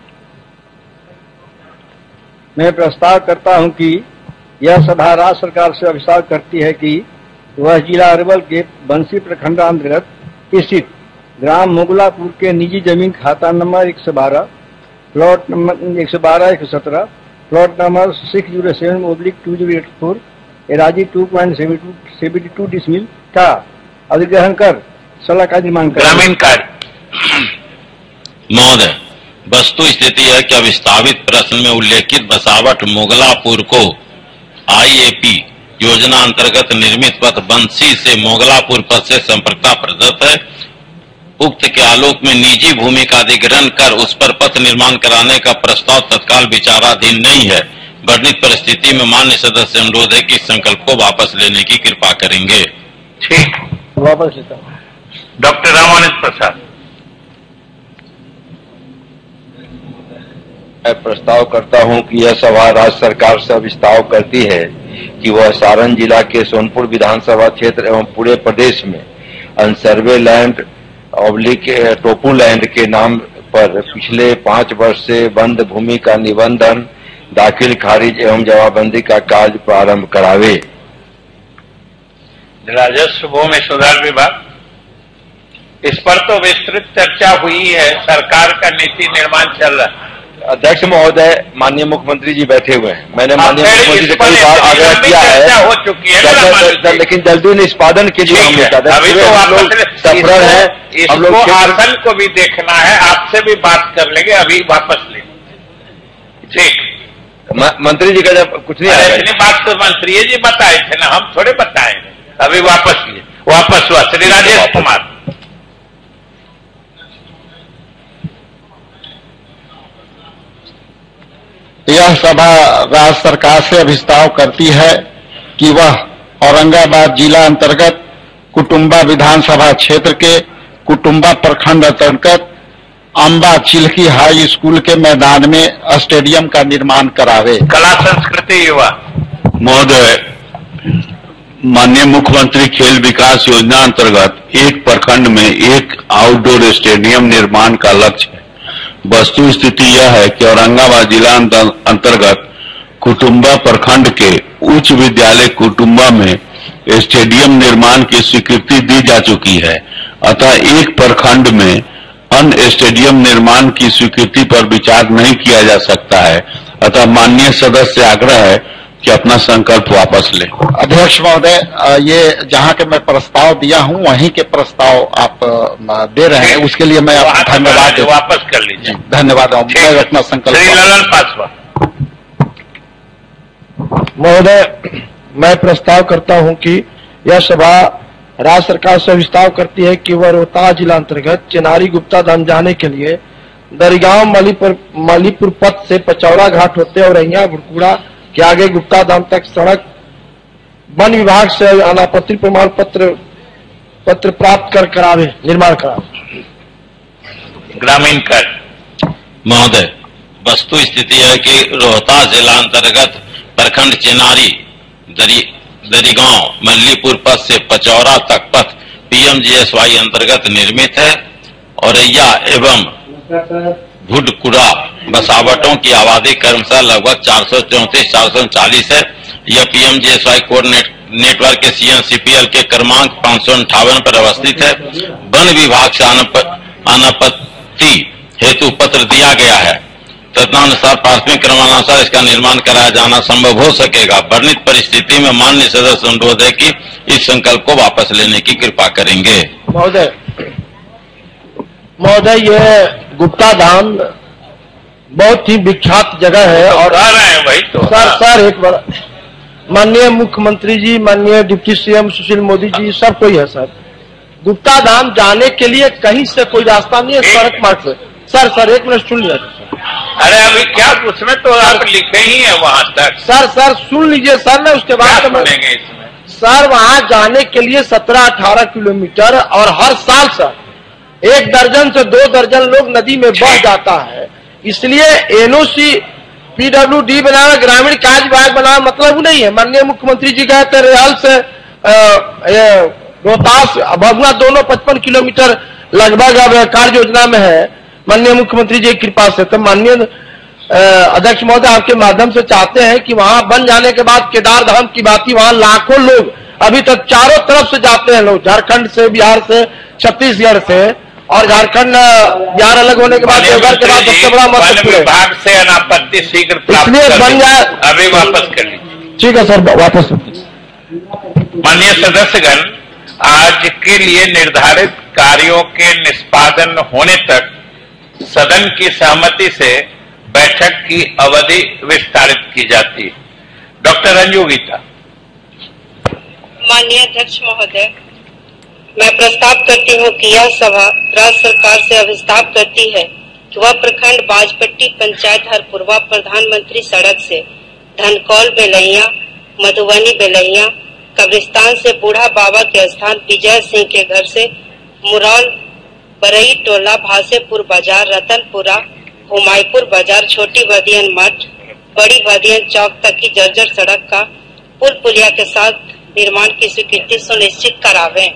मैं प्रस्ताव करता हूं कि यह सभा राज्य सरकार से अभिसार करती है कि वह जिला अरवल के बंसी प्रखंड अंतर्गत स्थित ग्राम मुगलापुर के निजी जमीन खाता नंबर एक सौ बारह प्लॉट नंबर एक सौ बारह एक सौ सत्रह plot number six zero seven oblique two zero eight four एराजी two point seventy two decimal का अधिग्रहण कर सड़क का निर्माण कर ग्रामीण कार्य। महोदय, वस्तु स्थिति है कि अविस्तावित प्रश्न में उल्लेखित बसावट मोगलापुर को आईएपी योजना अंतर्गत निर्मित पथ बंसी से मोगलापुर पथ से संपर्कता प्रदत्त है। उक्त के आलोक में निजी भूमि का अधिग्रहण कर उस पर पथ निर्माण कराने का प्रस्ताव तत्काल विचाराधीन नहीं है। वर्णित परिस्थिति में मान्य सदस्य अनुरोध है कि इस संकल्प को वापस लेने की कृपा करेंगे। ठीक, वापस लेता हूँ। डॉक्टर रामानंद प्रसाद। मैं प्रस्ताव करता हूं कि यह सभा राज्य सरकार से विस्ताव करती है कि वह सारण जिला के सोनपुर विधानसभा क्षेत्र एवं पूरे प्रदेश में अनसर्वे लैंड ऑब्लिक टोपू लैंड के नाम पर पिछले पांच वर्ष से बंद भूमि का निबंधन, दाखिल खारिज एवं जमाबंदी का कार्य प्रारंभ करावे। राजस्व भूमि सुधार विभाग। इस पर तो विस्तृत चर्चा हुई है, सरकार का नीति निर्माण चल रहा है। अध्यक्ष महोदय, माननीय मुख्यमंत्री जी बैठे हुए हैं। मैंने माननीय मुख्यमंत्री से कई बार आग्रह किया है, हो चुकी है लेकिन जल्दी निष्पादन के लिए हम अभी तो आप लोग सफर है। हम लोग आसन को भी देखना है, आपसे भी बात कर लेंगे। अभी वापस ले। ठीक, मंत्री जी का जब कुछ नहीं आया, इतनी बात तो मंत्री जी बताए थे ना, हम थोड़े बताए। अभी वापस लिए, वापस हुआ। श्री राजेश कुमार। यह सभा राज्य सरकार से अभिस्ताव करती है कि वह औरंगाबाद जिला अंतर्गत कुटुंबा विधानसभा क्षेत्र के कुटुंबा प्रखंड अंतर्गत अम्बा चिल्की हाई स्कूल के मैदान में स्टेडियम का निर्माण करावे। कला संस्कृति युवा। महोदय, माननीय मुख्यमंत्री खेल विकास योजना अंतर्गत एक प्रखंड में एक आउटडोर स्टेडियम निर्माण का लक्ष्य है। वस्तु स्थिति यह है कि औरंगाबाद जिला अंतर्गत कुटुंबा प्रखंड के उच्च विद्यालय कुटुंबा में स्टेडियम निर्माण की स्वीकृति दी जा चुकी है। अतः एक प्रखंड में अन्य स्टेडियम निर्माण की स्वीकृति पर विचार नहीं किया जा सकता है। अतः माननीय सदस्य से आग्रह है कि अपना संकल्प वापस ले। अध्यक्ष महोदय, ये जहाँ के मैं प्रस्ताव दिया हूँ वहीं के प्रस्ताव आप दे रहे हैं, उसके लिए मैं आपको धन्यवाद वापस कर लीजिए। धन्यवाद। मैं अपना संकल्प। श्री ललन पासवान। महोदय, मैं प्रस्ताव करता हूं कि यह सभा राज्य सरकार से विस्ताव करती है कि वह रोहतास जिला अंतर्गत चिनारी गुप्ता धाम जाने के लिए दरिगांव मलीपुर मलीपुर पथ से पचौरा घाट होते और रैया बुड़कुड़ा के आगे गुप्ता धाम तक सड़क वन विभाग से अनापत्ति प्रमाण पत्र पत्र प्राप्त कर करावे निर्माण करावे। ग्रामीण कार्य। महोदय, वस्तु स्थिति है कि रोहतास जिला अंतर्गत प्रखंड चिनारी दरी दरिगांव मल्लीपुर पथ से पचौरा तक पथ पीएमजीएसवाई अंतर्गत निर्मित है। औरैया एवं भुडकुड़ा बसावटों की आबादी क्रमशः लगभग चार सौ चौंतीस चार सौ चालीस है। यह पीएमजीएसवाई कोड नेट, नेटवर्क के सीएनसीपीएल के क्रमांक पांच सौ अंठावन पर अवस्थित है। वन विभाग से अनापत्ति हेतु पत्र दिया गया है। तदनुसार प्राथमिक क्रमानुसार इसका निर्माण कराया जाना संभव हो सकेगा। वर्णित परिस्थिति में माननीय सदस्य अनुरोध है कि इस संकल्प को वापस लेने की कृपा करेंगे। महोदय महोदय यह गुप्ता धाम बहुत ही विख्यात जगह है और आ रहे हैं भाई तो सर सर एक बार माननीय मुख्यमंत्री जी, माननीय डिप्टी सीएम सुशील मोदी जी, सब कोई है सर। गुप्ता धाम जाने के लिए कहीं से कोई रास्ता नहीं है सड़क मार्ग से। सर सर एक मिनट सुन लिया। अरे अभी क्या उसमें तो आप लिखे ही है वहां तक। सर सर सुन लीजिए सर ना, उसके बाद सुनेंगे इसमें। सर वहां जाने के लिए सत्रह अठारह किलोमीटर और हर साल सर एक दर्जन से दो दर्जन लोग नदी में बह जाता है। इसलिए एनओसी पीडब्ल्यूडी बनाना, ग्रामीण कार्य विभाग बनाना मतलब नहीं है। माननीय मुख्यमंत्री जी गए थे रेहल से रोहतास भगुआ दोनों पचपन किलोमीटर लगभग अब कार्य योजना में है माननीय मुख्यमंत्री जी की कृपा से। तो माननीय अध्यक्ष महोदय आपके माध्यम से चाहते हैं कि वहां बन जाने के बाद केदार धाम की बात, वहां लाखों लोग अभी तक चारों तरफ से जाते हैं लोग, झारखंड से, बिहार से, छत्तीसगढ़ से, और झारखंड बिहार अलग होने के बाद देवघर के बाद सबसे बड़ा महत्वपूर्ण विभाग से अनापत्ति शीघ्र इसलिए बन जाए। अभी वापस कर लीजिए। ठीक है सर, वापस। माननीय सदस्यगण, आज के लिए निर्धारित कार्यों के निष्पादन होने तक सदन की सहमति से बैठक की अवधि विस्तारित की जाती है। डॉक्टर अंजू गीता। माननीय अध्यक्ष महोदय, मैं प्रस्ताव करती हूँ कि यह सभा राज्य सरकार से अभिस्ताव करती है कि वह प्रखंड बाजपट्टी पंचायत हरपुरवा प्रधानमंत्री सड़क से धनकौल बेलैया, मधुबनी बेलैया, कब्रिस्तान से बूढ़ा बाबा के स्थान विजय सिंह के घर से मुरौल बरई टोला, भासेपुर बाजार, रतनपुरा, हुमायूपुर बाजार, छोटी बदियन मठ, बड़ी बदियन चौक तक की जर्जर सड़क का पुल पुलिया के साथ निर्माण की स्वीकृति सुनिश्चित करावे।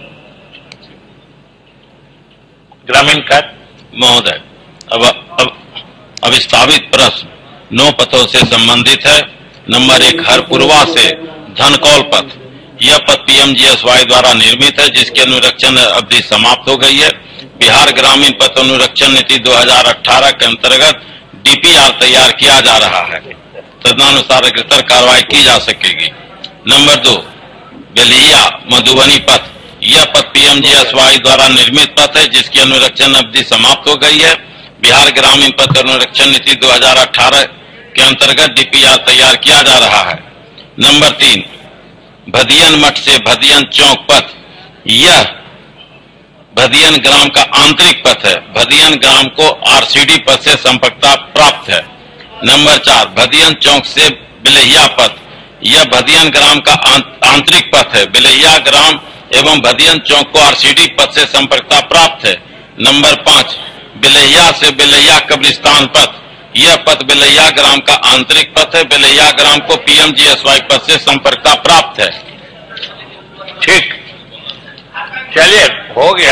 ग्रामीण कार्य महोदय, अब अब अविस्तावित प्रश्न नौ पथों से संबंधित है। नंबर एक, हरपुरवा से धनकौल पथ। यह पथ पीएमजीएसवाई द्वारा निर्मित है, जिसकी अनुरक्षण अवधि समाप्त हो गई है। बिहार ग्रामीण पथ अनुरक्षण नीति दो हज़ार अठारह के अंतर्गत डीपीआर तैयार किया जा रहा है, तदनुसार अग्रतर कार्रवाई की जा सकेगी। नंबर दो, बेलिया मधुबनी पथ। यह पथ पीएमजीएसवाई द्वारा निर्मित पथ है, जिसकी अनुरक्षण अवधि समाप्त हो गई है। बिहार ग्रामीण पथ अनुरक्षण नीति दो हज़ार अठारह के अंतर्गत डीपीआर तैयार किया जा रहा है। नंबर तीन, भदियन मठ से भदियन चौक पथ। यह भदियन ग्राम का आंतरिक पथ है। भदियन ग्राम को आरसीडी पथ से संपर्कता प्राप्त है। नंबर चार, भदियन चौक से बिलहिया पथ। यह भदियन ग्राम का आंतरिक पथ है। बिलहिया ग्राम एवं भदियन चौक को आरसीडी पथ से संपर्कता प्राप्त है। नंबर पांच, बिलहिया से बिलहिया कब्रिस्तान पथ। यह पथ बिलहिया ग्राम का आंतरिक पथ है। बिलहिया ग्राम को पीएमजीएसवाई पथ से संपर्कता प्राप्त है। ठीक, चलिए हो गया,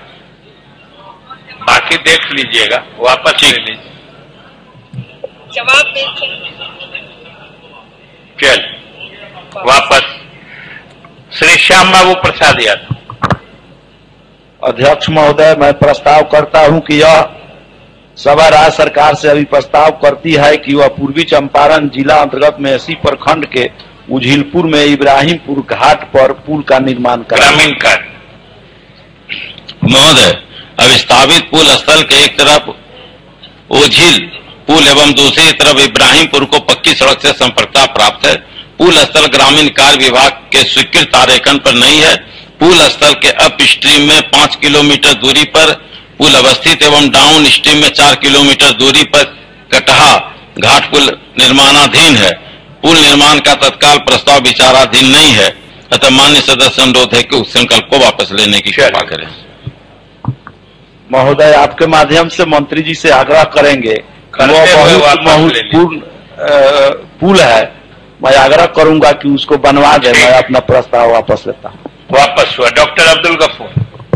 बाकी देख लीजिएगा, वापस ले लीजिए। जवाब दे चल वापस। श्री श्याम बाबू प्रसाद यादव। अध्यक्ष महोदय, मैं प्रस्ताव करता हूं कि यह सभा राज्य सरकार से अभी प्रस्ताव करती है कि वह पूर्वी चंपारण जिला अंतर्गत में इसी प्रखंड के उझिलपुर में इब्राहिमपुर घाट पर पुल का निर्माण करे। ग्रामीण कार्य महोदय, अविस्तावित पुल स्थल के एक तरफ ओझिल पुल एवं दूसरी तरफ इब्राहिमपुर को पक्की सड़क से संपर्कता प्राप्त है। पुल स्थल ग्रामीण कार्य विभाग के स्वीकृत आरेखन पर नहीं है। पुल स्थल के अप स्ट्रीम में पांच किलोमीटर दूरी पर पुल अवस्थित एवं डाउन स्ट्रीम में चार किलोमीटर दूरी पर कटहा घाट पुल निर्माणाधीन है। पुल निर्माण का तत्काल प्रस्ताव विचाराधीन नहीं है, अतः मान्य सदस्य अनुरोध है कि उस संकल्प को वापस लेने की कृपा करें। महोदय, आपके माध्यम से मंत्री जी से आग्रह करेंगे, वो बहुत महत्वपूर्ण पुल है, मैं आग्रह करूंगा कि उसको बनवा दे। मैं अपना प्रस्ताव वापस लेता हूँ। वापस हुआ। डॉक्टर अब्दुल गफूर।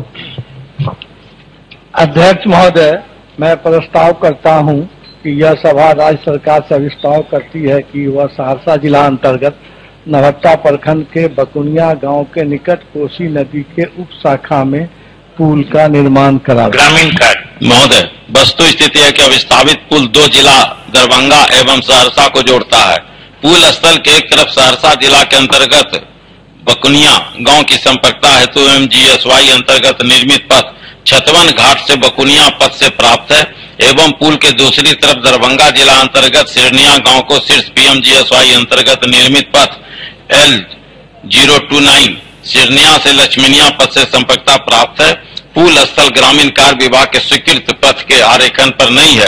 अध्यक्ष महोदय, मैं प्रस्ताव करता हूं कि यह सभा राज्य सरकार से अभिस्ताव करती है कि वह सहरसा जिला अंतर्गत नवट्टा प्रखंड के बकुनिया गांव के निकट कोसी नदी के उप शाखा में पुल का निर्माण करा। ग्रामीण कार्य महोदय, वस्तु स्थिति है कि अविस्तावित पुल दो जिला दरभंगा एवं सहरसा को जोड़ता है। पुल स्थल के एक तरफ सहरसा जिला के अंतर्गत बकुनिया गांव की संपर्कता हेतु एमजीएसवाई अंतर्गत निर्मित पथ छतवन घाट से बकुनिया पथ से प्राप्त है एवं पुल के दूसरी तरफ दरभंगा जिला अंतर्गत सिरनिया गांव को शीर्ष पीएमजीएसवाई अंतर्गत निर्मित पथ L zero two nine Sirniya से लक्ष्मीनिया पथ से संपर्कता प्राप्त है। पुल स्थल ग्रामीण कार्य विभाग के स्वीकृत पथ के आरेखन पर नहीं है,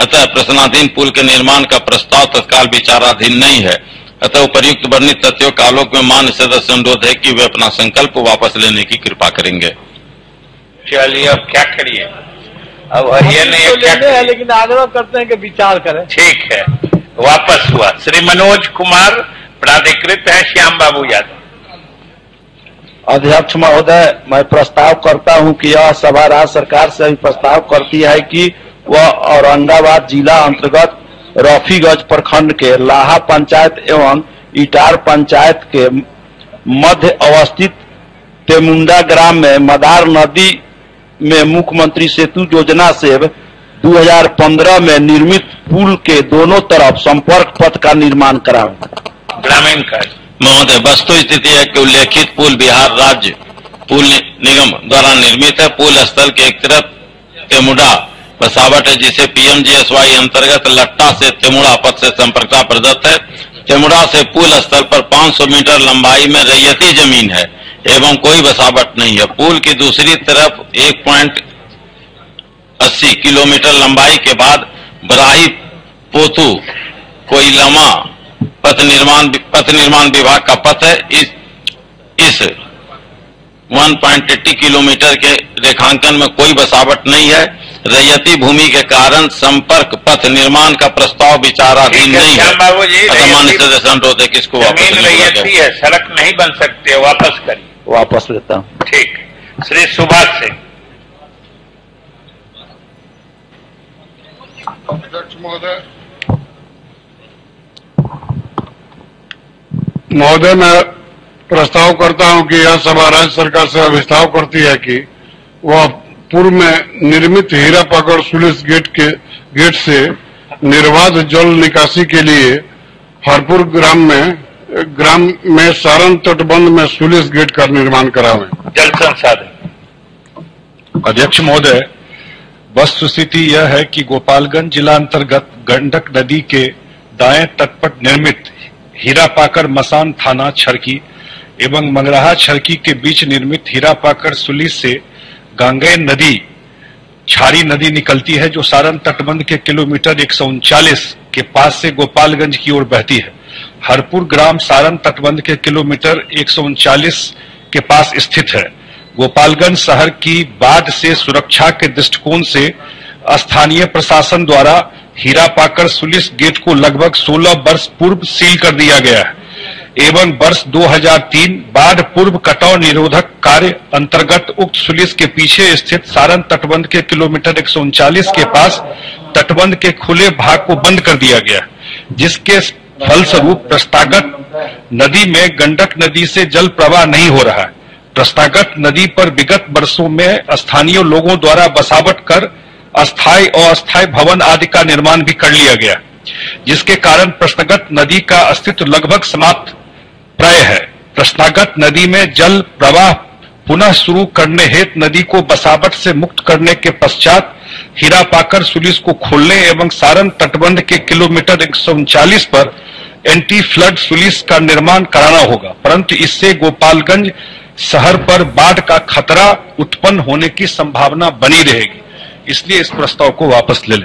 अतः प्रश्नाधीन पुल के निर्माण का प्रस्ताव तत्काल विचाराधीन नहीं है। अतः उपर्युक्त वर्णित तथ्यों के आलोक में मान्य सदस्य से अनुरोध है कि वे अपना संकल्प वापस लेने की कृपा करेंगे। चलिए अब क्या करिए, अब ये नहीं तो क्या लेने हैं, लेकिन आग्रह करते हैं कि विचार करें। ठीक है, वापस हुआ। श्री मनोज कुमार प्राधिकृत है, श्याम बाबू यादव। अध्यक्ष महोदय, मैं प्रस्ताव करता हूं कि यह सभा राज्य सरकार से भी प्रस्ताव करती है कि वह औरंगाबाद जिला अंतर्गत रफीगंज प्रखंड के लाहा पंचायत एवं इटार पंचायत के मध्य अवस्थित तेमुंडा ग्राम में मदार नदी में मुख्यमंत्री सेतु योजना से दो हज़ार पंद्रह में निर्मित पुल के दोनों तरफ संपर्क पथ का निर्माण कराऊं। ग्रामीण का महोदय, वस्तु स्थिति है कि उल्लेखित पुल बिहार राज्य पुल निगम द्वारा निर्मित है। पुल स्थल के एक तरफ तेमुडा बसावट है, जिसे पीएमजीएसवाई अंतर्गत लट्टा से तेमुड़ा पथ से संपर्कता प्रदत्त है। तेमुड़ा से पुल स्थल पर पाँच सौ मीटर लंबाई में रैयती जमीन है एवं कोई बसावट नहीं है। पुल की दूसरी तरफ एक पॉइंट अस्सी किलोमीटर लंबाई के बाद बराही पोतू कोइलमा पथ निर्माण पथ निर्माण विभाग का पथ है। इस इस एक पॉइंट अस्सी किलोमीटर के रेखांकन में कोई बसावट नहीं है। रैयती भूमि के कारण संपर्क पथ निर्माण का प्रस्ताव विचाराधीन नहीं है। बाबू जी, माननीय सदस्य अनुरोध है कि इसको वापस रैयती है, सड़क नहीं बन सकती है, वापस करिए। वापस लेता हूं। ठीक। श्री सुभाष सिंह। अध्यक्ष महोदय, महोदय मैं प्रस्ताव करता हूं कि यह सभा राज्य सरकार से प्रस्ताव करती है कि वह पूर्व में निर्मित हीरा पकड़ सुलिस गेट के गेट से निर्बाध जल निकासी के लिए हरपुर ग्राम में ग्राम में सारण तटबंध में सुलिस गेट का निर्माण करावें। जल संसाधन। अध्यक्ष महोदय, वस्तुस्थिति यह है कि गोपालगंज जिला अंतर्गत गंडक नदी के दाएं तट पर निर्मित हीरापाकर मसान थाना छड़की एवं मंगराहा छड़की के बीच निर्मित हीरापाकर सुलिस से गांगेय नदी छारी नदी निकलती है, जो सारण तटबंध के किलोमीटर एक सौ उनचालीस के पास से गोपालगंज की ओर बहती है। हरपुर ग्राम सारण तटबंध के किलोमीटर एक सौ उनचालीस के पास स्थित है। गोपालगंज शहर की बाढ़ से सुरक्षा के दृष्टिकोण से स्थानीय प्रशासन द्वारा हीरापाकर सुलिस गेट को लगभग सोलह वर्ष पूर्व सील कर दिया गया है एवं वर्ष दो हज़ार तीन बाढ़ पूर्व कटाव निरोधक कार्य अंतर्गत उक्त सुलिस के पीछे स्थित सारण तटबंध के किलोमीटर एक सौ उनचालीस के पास तटबंध के खुले भाग को बंद कर दिया गया, जिसके फलस्वरूप प्रस्तागत नदी में गंडक नदी से जल प्रवाह नहीं हो रहा है। प्रस्तागत नदी पर विगत वर्षों में स्थानीय लोगों द्वारा बसावट कर अस्थायी और अस्थायी भवन आदि का निर्माण भी कर लिया गया, जिसके कारण प्रस्तागत नदी का अस्तित्व लगभग समाप्त प्राय है। प्रस्तागत नदी में जल प्रवाह पुनः शुरू करने हेतु नदी को बसावट से मुक्त करने के पश्चात हीरापाकर सुलिस को खोलने एवं सारण तटबंध के किलोमीटर एक सौ उनचालीस पर एंटी फ्लड सुलिस का निर्माण कराना होगा, परंतु इससे गोपालगंज शहर पर बाढ़ का खतरा उत्पन्न होने की संभावना बनी रहेगी, इसलिए इस प्रस्ताव को वापस ले लें।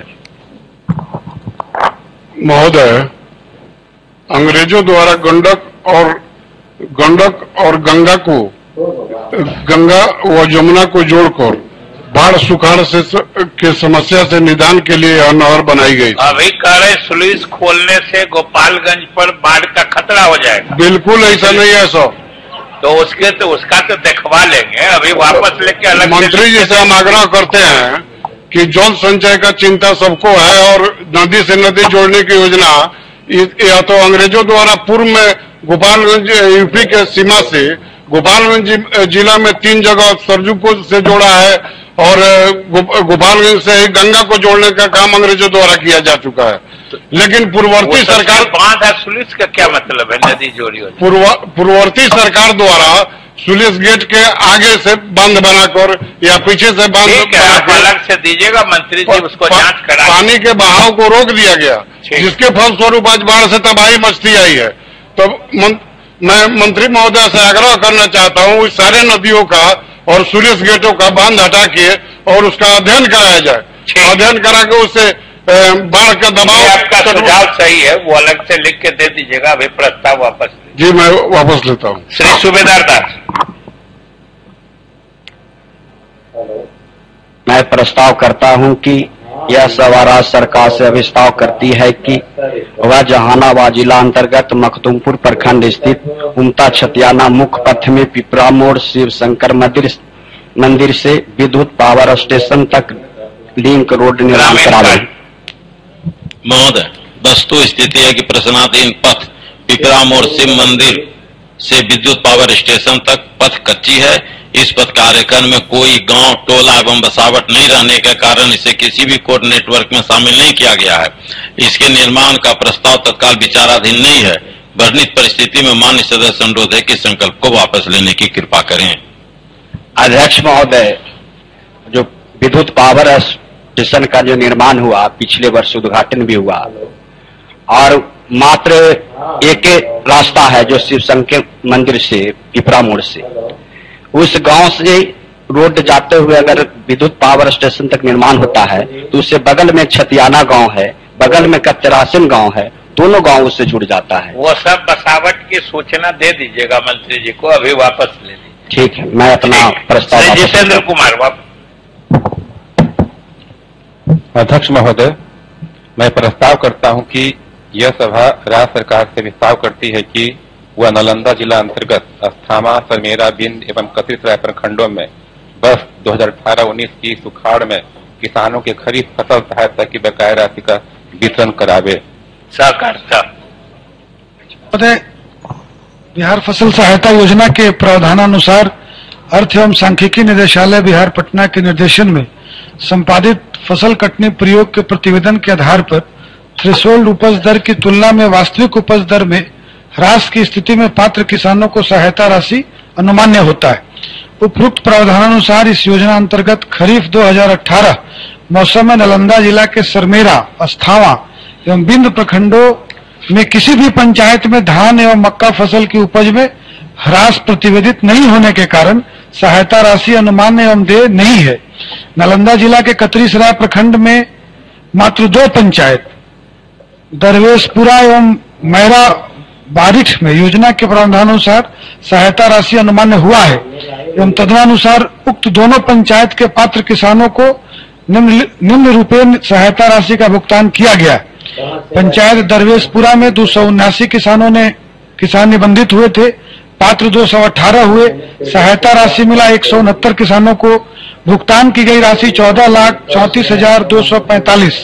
महोदय, अंग्रेजों द्वारा गंडक और गंडक और गंगा को गंगा व जमुना को जोड़कर बाढ़ सुखाड़ से के समस्या से निदान के लिए यह नहर बनाई गई। अभी कह रहे सुलिस खोलने से गोपालगंज पर बाढ़ का खतरा हो जाएगा। बिल्कुल ऐसा नहीं है सर। तो उसके तो उसका तो देखवा लेंगे, अभी वापस लेके अलग। मंत्री जी से हम आग्रह करते हैं कि जल संचय का चिंता सबको है और नदी से नदी जोड़ने की योजना या तो अंग्रेजों द्वारा पूर्व में गोपालगंज यूपी के सीमा से गोपालगंज जिला में तीन जगह सरजू को से जोड़ा है और गोपालगंज से गंगा को जोड़ने का काम अंग्रेजों द्वारा किया जा चुका है, लेकिन पूर्ववर्ती सरकार बांध है सुलिस का क्या मतलब है नदी जोड़ी हो? पूर्ववर्ती सरकार द्वारा सुलिस गेट के आगे से बांध बनाकर या पीछे से बांध अलग से दीजिएगा, मंत्री जी उसको जांच करा। पानी के बहाव को रोक दिया गया, जिसके फलस्वरूप आज बाढ़ से तबाही मचती आई है। तो मन, मैं मंत्री महोदय से आग्रह करना चाहता हूँ सारे नदियों का और सुलिस गेटों का बांध हटा के और उसका अध्ययन कराया जाए। अध्ययन करा के उससे बाढ़ का दबाव। आपका सुझाव सही है, वो अलग से लिख के दे दीजिएगा, अभी प्रस्ताव वापस। जी मैं वापस लेता हूँ। श्री सूबेदार दास। मैं प्रस्ताव करता हूं कि यह सभा राज्य सरकार से प्रस्ताव करती है कि वह जहानाबाद जिला अंतर्गत मखदूमपुर प्रखंड स्थित उमता छतियाना मुख्य पथ में पिपरा मोड़ शिव शंकर मंदिर मंदिर से विद्युत पावर स्टेशन तक लिंक रोड निर्माण करावे। महोदय, वस्तु स्थिति है कि प्रश्नाधीन पथ पिपरा मोड़ शिव मंदिर से विद्युत पावर स्टेशन तक पथ कच्ची है। इस पथ कार्यक्रम में कोई गांव, टोला एवं बसावट नहीं रहने के कारण इसे किसी भी कोड नेटवर्क में शामिल नहीं किया गया है। इसके निर्माण का प्रस्ताव तत्काल विचाराधीन नहीं है। वर्णित परिस्थिति में मान्य सदस्य अनुरोध है कि संकल्प को वापस लेने की कृपा करें। अध्यक्ष महोदय, जो विद्युत पावर स्टेशन का जो निर्माण हुआ, पिछले वर्ष उद्घाटन भी हुआ और मात्र एक रास्ता है जो शिव शंकर मंदिर से पिपरा मोड़ से, उस गांव से रोड जाते हुए अगर विद्युत पावर स्टेशन तक निर्माण होता है तो उससे बगल में छतियाना गांव है, बगल में कच्चरासिन गांव है, दोनों गांव उससे जुड़ जाता है। वो सब बसावट की सूचना दे दीजिएगा मंत्री जी को, अभी वापस ले लीजिए। ठीक है, मैं अपना प्रस्ताव। जितेंद्र कुमार। अध्यक्ष महोदय, मैं प्रस्ताव करता हूं कि यह सभा राज्य सरकार से प्रस्ताव करती है कि वह नालंदा जिला अंतर्गत अस्थामा, सरमेरा, बिंद एवं कतरीसराय प्रखंडों में वर्ष दो हज़ार अठारह उन्नीस की सुखाड़ में किसानों के खरीफ फसल सहायता की बकाया राशि का वितरण करावे। सहकारिता। बिहार फसल सहायता योजना के प्रावधानानुसार अर्थ एवं सांख्यिकी निदेशालय बिहार पटना के निर्देशन में संपादित फसल कटनी प्रयोग के प्रतिवेदन के आधार पर थ्रेशोल्ड उपज दर की तुलना में वास्तविक उपज दर में ह्रास की स्थिति में पात्र किसानों को सहायता राशि अनुमान्य होता है। उपरोक्त प्रावधानानुसार इस योजना अंतर्गत खरीफ दो हज़ार अठारह मौसम में नालंदा जिला के सरमेरा, अस्थावा एवं बिंद प्रखंडों में किसी भी पंचायत में धान एवं मक्का फसल की उपज में ह्रास प्रतिवेदित नहीं होने के कारण सहायता राशि अनुमान्य एवं देय नहीं है। नालंदा जिला के कतरीसराय प्रखंड में मात्र दो पंचायत दरवेशपुरा एवं मैरा बारिठ में योजना के प्रावधानानुसार सहायता राशि अनुमान्य हुआ है एवं तदनुसार उक्त दोनों पंचायत के पात्र किसानों को निम्न निम्न रूपे सहायता राशि का भुगतान किया गया। पंचायत दरवेशपुरा में दो सौ उन्यासी किसानों ने किसान निबंधित हुए थे, पात्र दो सौ अठारह हुए। सहायता राशि मिला एक सौ उनहत्तर किसानों को। भुगतान की गई राशि चौदह लाख चौंतीस हजार दो सौ पैंतालीस।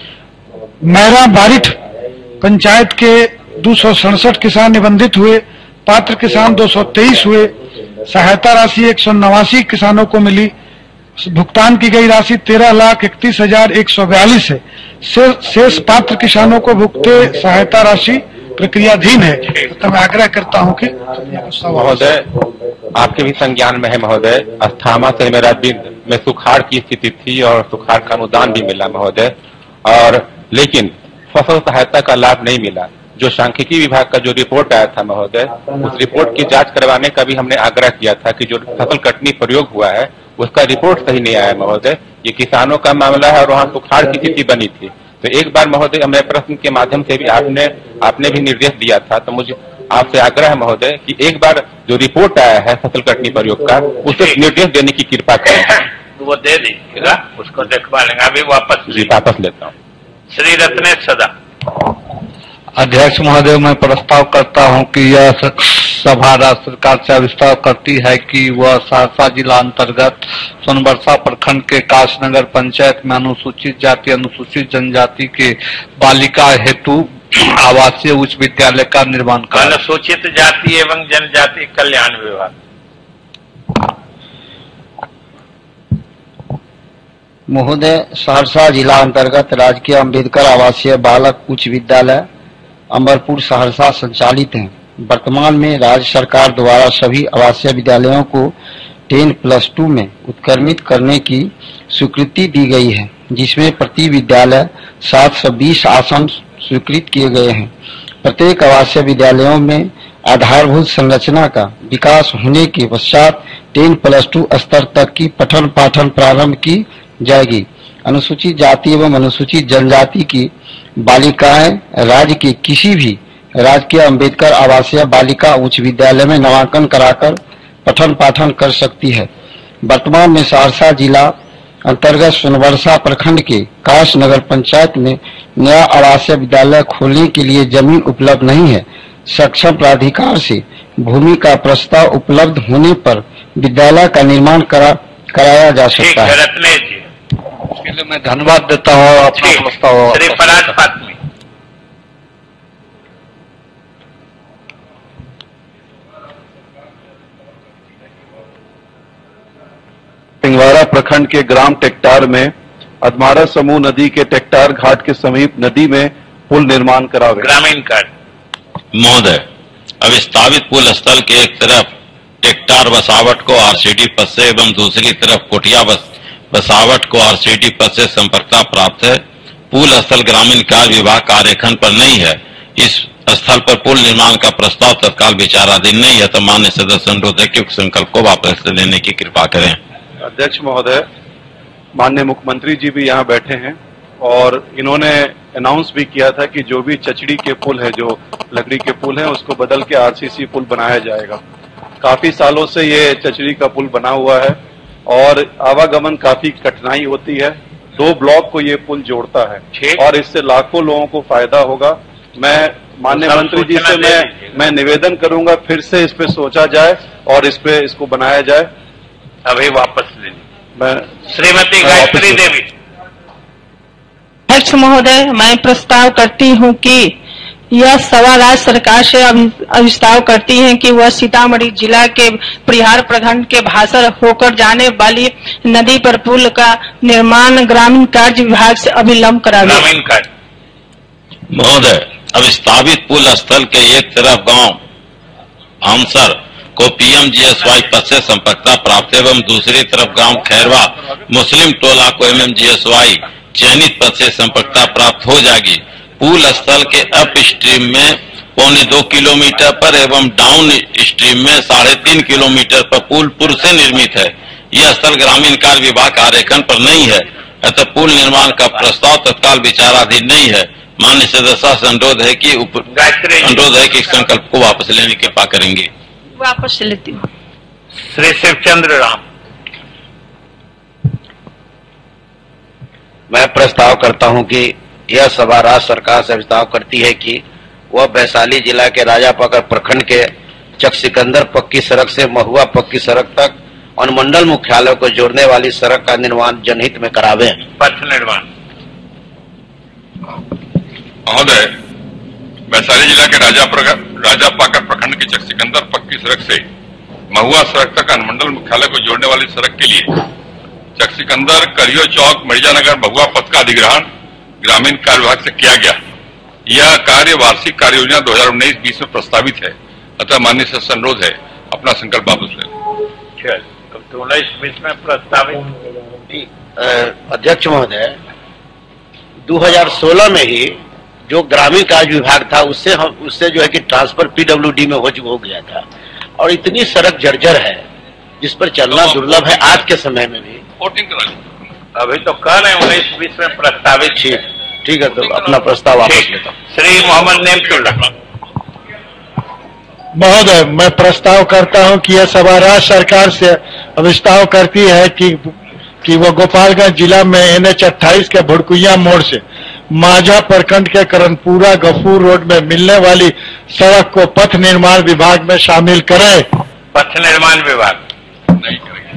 मैरा बारिठ पंचायत के दो सौ सड़सठ किसान निबंधित हुए, पात्र किसान दो सौ तेईस हुए। सहायता राशि एक सौ नवासी किसानों को मिली। भुगतान की गई राशि तेरह लाख इकतीस हजार एक सौ बयालीस है। शेष पात्र किसानों को भुगते सहायता राशि प्रक्रियाधीन है। तो मैं आग्रह करता हूं कि महोदय, आपके भी संज्ञान में है महोदय, अस्थामा से मेरा बिंद में सुखाड़ की स्थिति थी और सुखाड़ का अनुदान भी मिला महोदय, और लेकिन फसल सहायता का लाभ नहीं मिला। जो सांख्यिकी विभाग का जो रिपोर्ट आया था महोदय, उस रिपोर्ट की जांच करवाने का भी हमने आग्रह किया था कि जो फसल कटनी प्रयोग हुआ है उसका रिपोर्ट सही नहीं आया महोदय। ये किसानों का मामला है और वहाँ सुखाड़ की स्थिति बनी थी। तो एक बार महोदय मेरे प्रश्न के माध्यम से भी आपने आपने भी निर्देश दिया था, तो मुझे आपसे आग्रह है महोदय कि एक बार जो रिपोर्ट आया है फसल कटनी प्रयोग का उसे निर्देश देने की कृपा करें। वो दे दीजिएगा, उसको देखवा लेंगे। अभी वापस जी वापस लेता हूँ। श्री रत्नेश सदा। अध्यक्ष महोदय, मैं प्रस्ताव करता हूं कि यह सभा राज्य सरकार से विस्तार करती है कि वह सहरसा जिला अंतर्गत सोनबरसा प्रखंड के काशनगर पंचायत में अनुसूचित जाति अनुसूचित जनजाति के बालिका हेतु आवासीय उच्च विद्यालय का निर्माण करे। अनुसूचित जाति एवं जनजाति कल्याण विभाग। महोदय, सहरसा जिला अंतर्गत राजकीय अम्बेडकर आवासीय बालक उच्च विद्यालय अंबरपुर सहरसा संचालित है। वर्तमान में राज्य सरकार द्वारा सभी आवासीय विद्यालयों को टेन प्लस टू में उत्क्रमित करने की स्वीकृति दी गई है, जिसमें प्रति विद्यालय सात सौ बीस आसन स्वीकृत किए गए हैं। प्रत्येक आवासीय विद्यालयों में आधारभूत संरचना का विकास होने के पश्चात टेन प्लस टू स्तर तक की पठन पाठन प्रारंभ की जाएगी। अनुसूचित जाति एवं अनुसूचित जनजाति की बालिकाएं राज्य के किसी भी राजकीय अंबेडकर आवासीय बालिका उच्च विद्यालय में नामांकन कराकर पठन पाठन कर सकती है। वर्तमान में सहरसा जिला अंतर्गत सोनबरसा प्रखंड के काश नगर पंचायत में नया आवासीय विद्यालय खोलने के लिए जमीन उपलब्ध नहीं है। सक्षम प्राधिकार से भूमि का प्रस्ताव उपलब्ध होने पर विद्यालय का निर्माण करा कराया जा सकता है। इसके लिए मैं धन्यवाद देता हूँ। अपना प्रस्ताव श्री फराज फातमी। सिंगवाड़ा प्रखंड के ग्राम टेक्टार में अधमारा समूह नदी के टेक्टार घाट के समीप नदी में पुल निर्माण करावे। ग्रामीण कार्ड महोदय, अविस्थापित पुल स्थल के एक तरफ टेक्टार बसावट को आरसीडी पद से एवं दूसरी तरफ कोटिया बस बसावट को आरसीडी पद से संपर्कता प्राप्त है। पुल स्थल ग्रामीण कार्य विभाग कार्यखंड पर नहीं है। इस स्थल पर पुल निर्माण का प्रस्ताव तत्काल विचाराधीन नहीं है, तो मान्य सदस्य अनुरोध है कि उक्त संकल्प को वापस लेने की कृपा करें। अध्यक्ष महोदय, माननीय मुख्यमंत्री जी भी यहाँ बैठे हैं और इन्होंने अनाउंस भी किया था कि जो भी चचड़ी के पुल है, जो लकड़ी के पुल है, उसको बदल के आरसीसी पुल बनाया जाएगा। काफी सालों से ये चचड़ी का पुल बना हुआ है और आवागमन काफी कठिनाई होती है। दो ब्लॉक को ये पुल जोड़ता है और इससे लाखों लोगों को फायदा होगा। मैं माननीय मंत्री जी से मैं मैं निवेदन करूंगा फिर से इस पे सोचा जाए और इस पे इसको बनाया जाए। अभी वापस लेनी। मैं श्रीमती गायत्री देवी। अध्यक्ष महोदय, मैं प्रस्ताव करती हूं कि यह सभा राज्य सरकार से अविस्ताव करती है कि वह सीतामढ़ी जिला के परिहार प्रखंड के भासर होकर जाने वाली नदी पर पुल का निर्माण ग्रामीण कार्य विभाग से अविलंब करावे। ग्रामीण कार्य महोदय, अविस्थापित पुल स्थल के एक तरफ गांव आंसर को पीएमजीएसवाई पद से संपर्कता प्राप्त एवं दूसरी तरफ गांव खैरवा मुस्लिम टोला को एमएमजीएसवाई चयनित पद से संपर्कता प्राप्त हो जाएगी। पुल स्थल के अप स्ट्रीम में पौने दो किलोमीटर पर एवं डाउन स्ट्रीम में साढ़े तीन किलोमीटर पर पुल पूर्व से निर्मित है। यह स्थल ग्रामीण कार्य विभाग कार्यखंड पर नहीं है, अतः पुल निर्माण का प्रस्ताव तत्काल विचाराधीन नहीं है। मान्य सदस्य से अनुरोध है कि अनुरोध है कि इस संकल्प को वापस लेने की कृपा करेंगे। वापस लेती हूँ। श्री शिवचंद्र राम। मैं प्रस्ताव करता हूं कि यह सभा राज्य सरकार से प्रस्ताव करती है कि वह वैशाली जिला के राजापाकर प्रखंड के चकसिकंदर पक्की सड़क से महुआ पक्की सड़क तक अनुमंडल मुख्यालय को जोड़ने वाली सड़क का निर्माण जनहित में करावे। पथ निर्माण। महोदय, वैशाली जिला के राजापाकर प्रखंड के चकसिकंदर पक्की सड़क से महुआ सड़क तक अनुमंडल मुख्यालय को जोड़ने वाली सड़क के लिए चकसिकंदर करियो चौक मिर्जानगर महुआ पथ का अधिग्रहण ग्रामीण कार्य विभाग से किया गया। यह कार्य वार्षिक कार्य योजना दो हजार उन्नीस बीस में प्रस्तावित है, अतः माननीय सदस्य अनुरोध है अपना संकल्प वापस ले। उन्नीस बीस में प्रस्तावित। अध्यक्ष महोदय, दो हजार सोलह में ही जो ग्रामीण कार्य विभाग था उससे हम उससे जो है कि ट्रांसफर पीडब्ल्यूडी में हो हो गया था और इतनी सड़क जर्जर है जिस पर चलना दुर्लभ है आज के समय में भी। अभी तो कह रहे हैं उन्नीस बीस में प्रस्तावित। ठीक ठीक है, तो अपना प्रस्ताव वापस लेता हूँ। श्री मोहम्मद नेमतुल्ला। महोदय, मैं प्रस्ताव करता हूं कि यह सभा राज्य सरकार से अविस्ताव करती है कि कि वो गोपालगंज जिला में एन एच अट्ठाईस के भुड़कुइया मोड़ से माझा प्रखंड के करनपुरा गफूर रोड में मिलने वाली सड़क को पथ निर्माण विभाग में शामिल करे। पथ निर्माण विभाग नहीं करेंगे।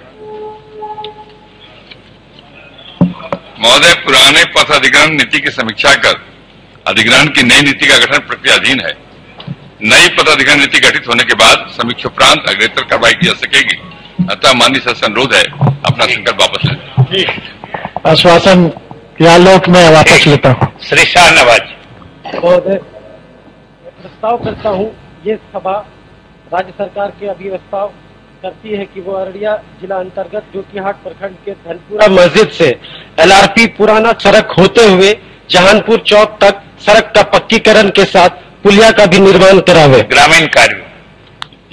महोदय, पुराने पथ अधिग्रहण नीति की समीक्षा कर अधिग्रहण की नई नीति का गठन प्रक्रियाधीन है। नई पथ अधिग्रहण नीति गठित होने के बाद समीक्षोपरांत अग्रेतर कार्रवाई की जा सकेगी, अतः माननीय सदस्य अनुरोध है अपना संकल्प वापस ले। आश्वासन के आलोक में वापस लेता हूँ। श्री शाहनवाज। महोदय, प्रस्ताव करता हूँ ये सभा राज्य सरकार के अभिप्रस्ताव करती है कि वो अररिया जिला अंतर्गत जोकीहाट प्रखंड के धनपुरा मस्जिद से एलआरपी पुराना सड़क होते हुए जहानपुर चौक तक सड़क का पक्कीकरण के साथ पुलिया का भी निर्माण करावे। ग्रामीण कार्य।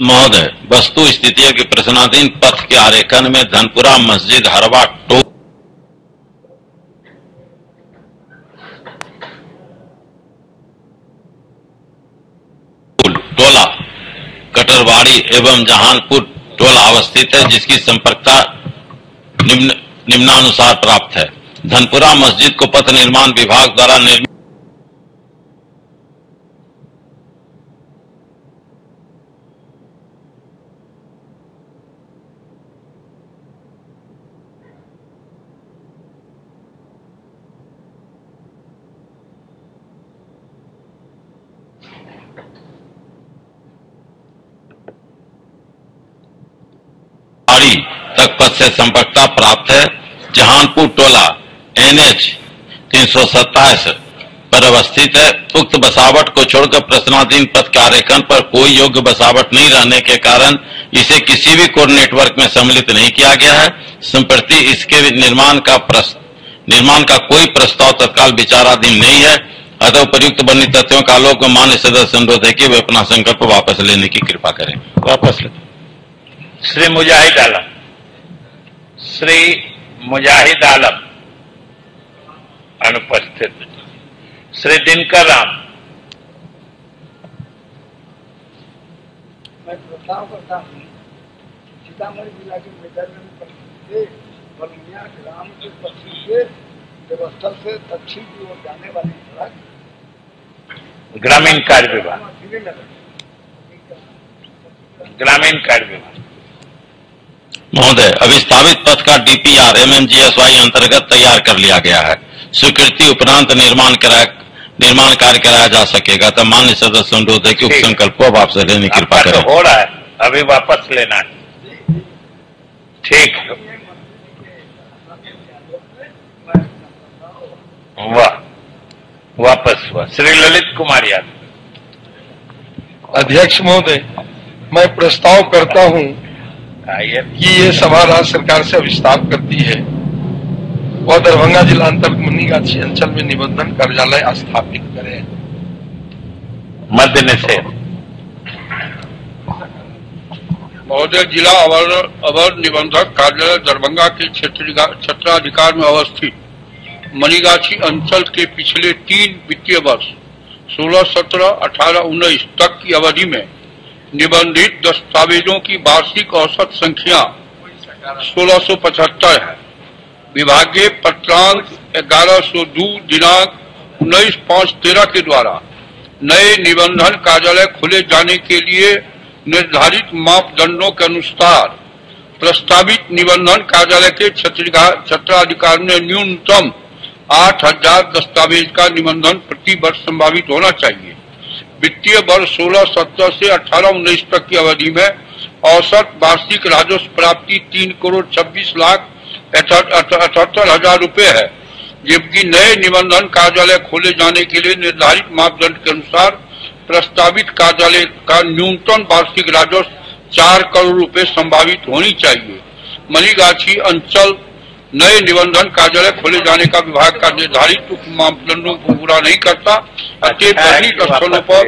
महोदय, वस्तु स्थितियों के प्रश्नाधीन पथ के आरेखन में धनपुरा मस्जिद हरवा टोल टोला कटरवाड़ी एवं जहानपुर टोला अवस्थित है, जिसकी संपर्कता निम्न निम्नानुसार प्राप्त है। धनपुरा मस्जिद को पथ निर्माण विभाग द्वारा निर्मित तक पथ से संपर्कता प्राप्त है। जहानपुर टोला एनएच तीन सौ सत्ताईस पर अवस्थित है। उक्त बसावट को छोड़कर प्रश्नाधीन पथ के आरेखन पर कोई योग्य बसावट नहीं रहने के कारण इसे किसी भी कोर नेटवर्क में सम्मिलित नहीं किया गया है। संप्रति इसके निर्माण का प्रस्त, निर्माण का कोई प्रस्ताव तत्काल विचाराधीन नहीं है। अतः उपयुक्त वर्णित तथ्यों का आलोक में मान्य सदस्य अनुरोध है कि वे अपना संकल्प वापस लेने की कृपा करें। वापस ले। श्री मुजाहिद आलम श्री मुजाहिद आलम अनुपस्थित। श्री दिनकर राम। मैं प्रस्ताव करता हूँ सीतामढ़ी जिला के मेजरगंज से बलुनिया ग्राम के पश्चिम से देवस्थल से दक्षिण की ओर जाने वाली सड़क ग्रामीण कार्य विभाग ग्रामीण कार्य विभाग महोदय, अभिस्थापित पथ का डीपीआर एमएमजीएसवाई अंतर्गत तैयार कर लिया गया है। स्वीकृति उपरांत निर्माण कराया निर्माण कार्य कराया जा सकेगा। तो मान्य सदस्य अनुरोध है कि उप संकल्प को वापस लेने की कृपा करें। हो रहा है, अभी वापस लेना है। ठीक, वाह, वापस हुआ। श्री ललित कुमार यादव। अध्यक्ष महोदय, मैं प्रस्ताव करता हूं कि ये सभा राज्य सरकार से विस्तार करती है वह दरभंगा जिला अंतर्गत मनीगाछी अंचल में निबंधन कार्यालय स्थापित करे। मध्य निषेध। महोदय, जिला अवर अवर निबंधक कार्यालय दरभंगा के क्षेत्राधिकार में अवस्थित मनीगाछी अंचल के पिछले तीन वित्तीय वर्ष सोलह सत्रह अठारह उन्नीस तक की अवधि में निबंधित दस्तावेजों की वार्षिक औसत संख्या सोलह सौ पचहत्तर है। विभागीय पत्रांक ग्यारह सौ दो दिनांक उन्नीस पाँच तेरह के द्वारा नए निबंधन कार्यालय खोले जाने के लिए निर्धारित मापदंडों के अनुसार प्रस्तावित निबंधन कार्यालय के क्षेत्राधिकार में न्यूनतम आठ हजार दस्तावेज का निबंधन प्रति वर्ष संभावित होना चाहिए। वित्तीय वर्ष सोलह सत्रह से अठारह उन्नीस तक की अवधि में औसत वार्षिक राजस्व प्राप्ति तीन करोड़ छब्बीस लाख अठहत्तर हजार रूपए है, जबकि नए निबंधन कार्यालय खोले जाने के लिए निर्धारित मापदंड के अनुसार प्रस्तावित कार्यालय का न्यूनतम वार्षिक राजस्व चार करोड़ रुपए संभावित होनी चाहिए। मनीगाछी अंचल नए निबंधन कार्यालय खोले जाने का विभाग का निर्धारित मापदंडों को पूरा नहीं करता। अतः अधिक स्थलों पर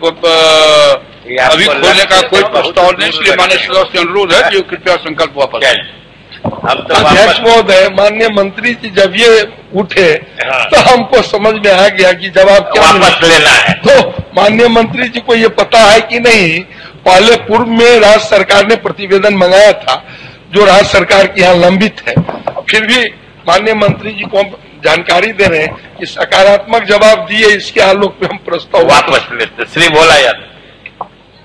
अभी खोलने का कोई प्रस्ताव नहीं, इसलिए माननीय सदस्य से अनुरोध है कि कृपया संकल्प वापस लें। अध्यक्ष महोदय, माननीय मंत्री जी जब ये उठे तो हमको समझ में आ गया कि जवाब क्या वापस लेना है। तो माननीय मंत्री जी को ये पता है कि नहीं, पहले पूर्व में राज्य सरकार ने प्रतिवेदन मंगाया था जो राज्य सरकार की यहाँ लंबित है, फिर भी माननीय मंत्री जी को जानकारी दे रहे हैं कि सकारात्मक जवाब दिए, इसके आलोक में हम प्रस्ताव वापस लेते। श्री भोला यादव।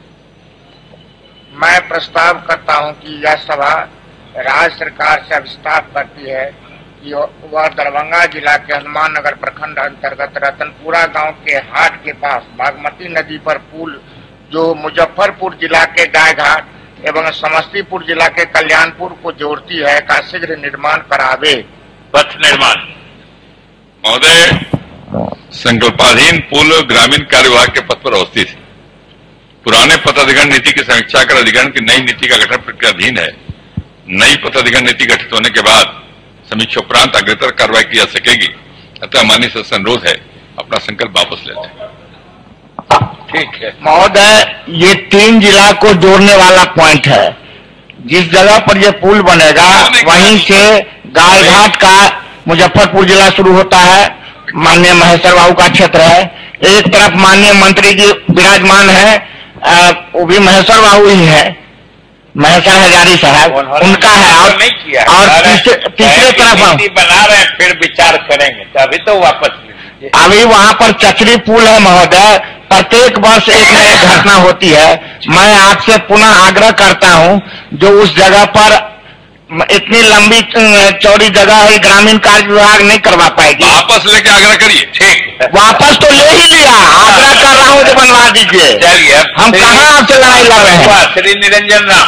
मैं प्रस्ताव करता हूं कि यह सभा राज्य सरकार से विस्तार करती है कि वह दरभंगा जिला के हनुमान नगर प्रखंड अंतर्गत रतनपुरा गांव के हाट के पास बागमती नदी पर पुल जो मुजफ्फरपुर जिला के गायघाट एवं समस्तीपुर जिला के कल्याणपुर को जोड़ती है का शीघ्र निर्माण करावे। पथ निर्माण। महोदय, संकल्पाधीन पुल ग्रामीण कार्य विभाग के पथ पर अवस्थित है। पुराने पथ अधिग्रहण नीति की समीक्षा कर अधिग्रहण की नई नीति का गठन प्रक्रियाधीन है। नई पथ अधिग्रहण नीति गठित होने के बाद समीक्षा उपरांत अग्रतर कार्रवाई की जा सकेगी। अतः माननीय सदस्य अनुरोध है अपना संकल्प वापस ले लें। ठीक है महोदय, ये तीन जिला को जोड़ने वाला पॉइंट है। जिस जगह पर ये पुल बनेगा वहीं से गायघाट का मुजफ्फरपुर जिला शुरू होता है, माननीय महेश्वर बाबू का क्षेत्र है। एक तरफ माननीय मंत्री जी विराजमान है आ, वो भी महेश्वर बाबू ही है, महेश्वर हजारी साहब, उनका है। और नहीं किया और तीसरे तीसरे तरफ हम बना रहे हैं, फिर विचार करेंगे, तो अभी तो वापस अभी वहाँ पर चचरी पुल है महोदय, प्रत्येक वर्ष एक न एक घटना होती है। मैं आपसे पुनः आग्रह करता हूँ, जो उस जगह पर इतनी लंबी चौड़ी जगह है, ग्रामीण कार्य विभाग नहीं करवा पाएगी। वापस लेके आग्रह करिए। ठीक, वापस तो ले ही लिया, आग्रह कर रहा हूँ जो बनवा दीजिए। चलिए, हम कहाँ आपसे लड़ाई लड़ रहे हैं। श्री निरंजन राम।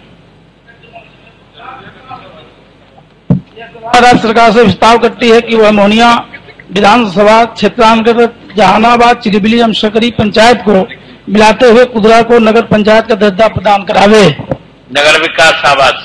राज्य सरकार से प्रस्ताव करती है कि वह मोहनिया विधानसभा क्षेत्रांतर्गत जहानाबाद चिलिबिली एवं सकरी पंचायत को मिलाते हुए कुदरा को नगर पंचायत का दर्जा प्रदान करावे। नगर विकास आवास।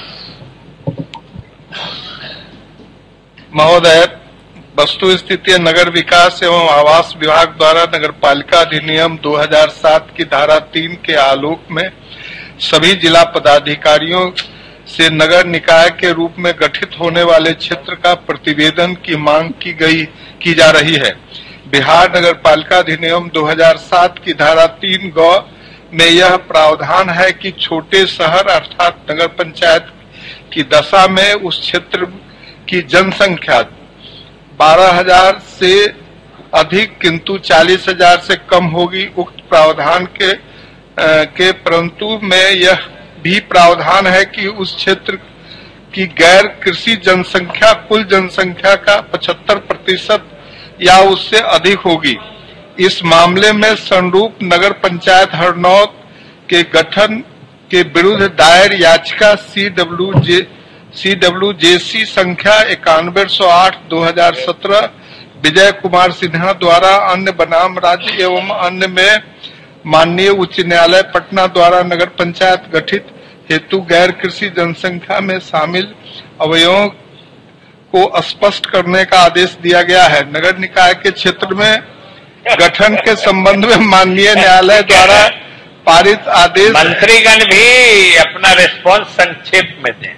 महोदय, वस्तु स्थिति नगर विकास एवं आवास विभाग द्वारा नगर पालिका अधिनियम दो हज़ार सात की धारा तीन के आलोक में सभी जिला पदाधिकारियों से नगर निकाय के रूप में गठित होने वाले क्षेत्र का प्रतिवेदन की मांग की गई की जा रही है। बिहार नगर पालिका अधिनियम दो हज़ार सात की धारा तीन गौ में यह प्रावधान है कि छोटे शहर अर्थात नगर पंचायत की दशा में उस क्षेत्र की जनसंख्या बारह हजार से अधिक किंतु चालीस हजार से कम होगी। उक्त प्रावधान के आ, के परंतु में यह भी प्रावधान है कि उस क्षेत्र की गैर कृषि जनसंख्या कुल जनसंख्या का पचहत्तर प्रतिशत या उससे अधिक होगी। इस मामले में संरूप नगर पंचायत हरनौत के गठन के विरुद्ध दायर याचिका C W J C W J सी संख्या इक्यानवे सौ आठ दो हजार सत्रह विजय कुमार सिन्हा द्वारा अन्य बनाम राज्य एवं अन्य में माननीय उच्च न्यायालय पटना द्वारा नगर पंचायत गठित हेतु गैर कृषि जनसंख्या में शामिल अवयवों को स्पष्ट करने का आदेश दिया गया है। नगर निकाय के क्षेत्र में गठन के संबंध में माननीय न्यायालय द्वारा पारित आदेश। मंत्रीगण भी अपना रिस्पॉन्स संक्षेप में दें।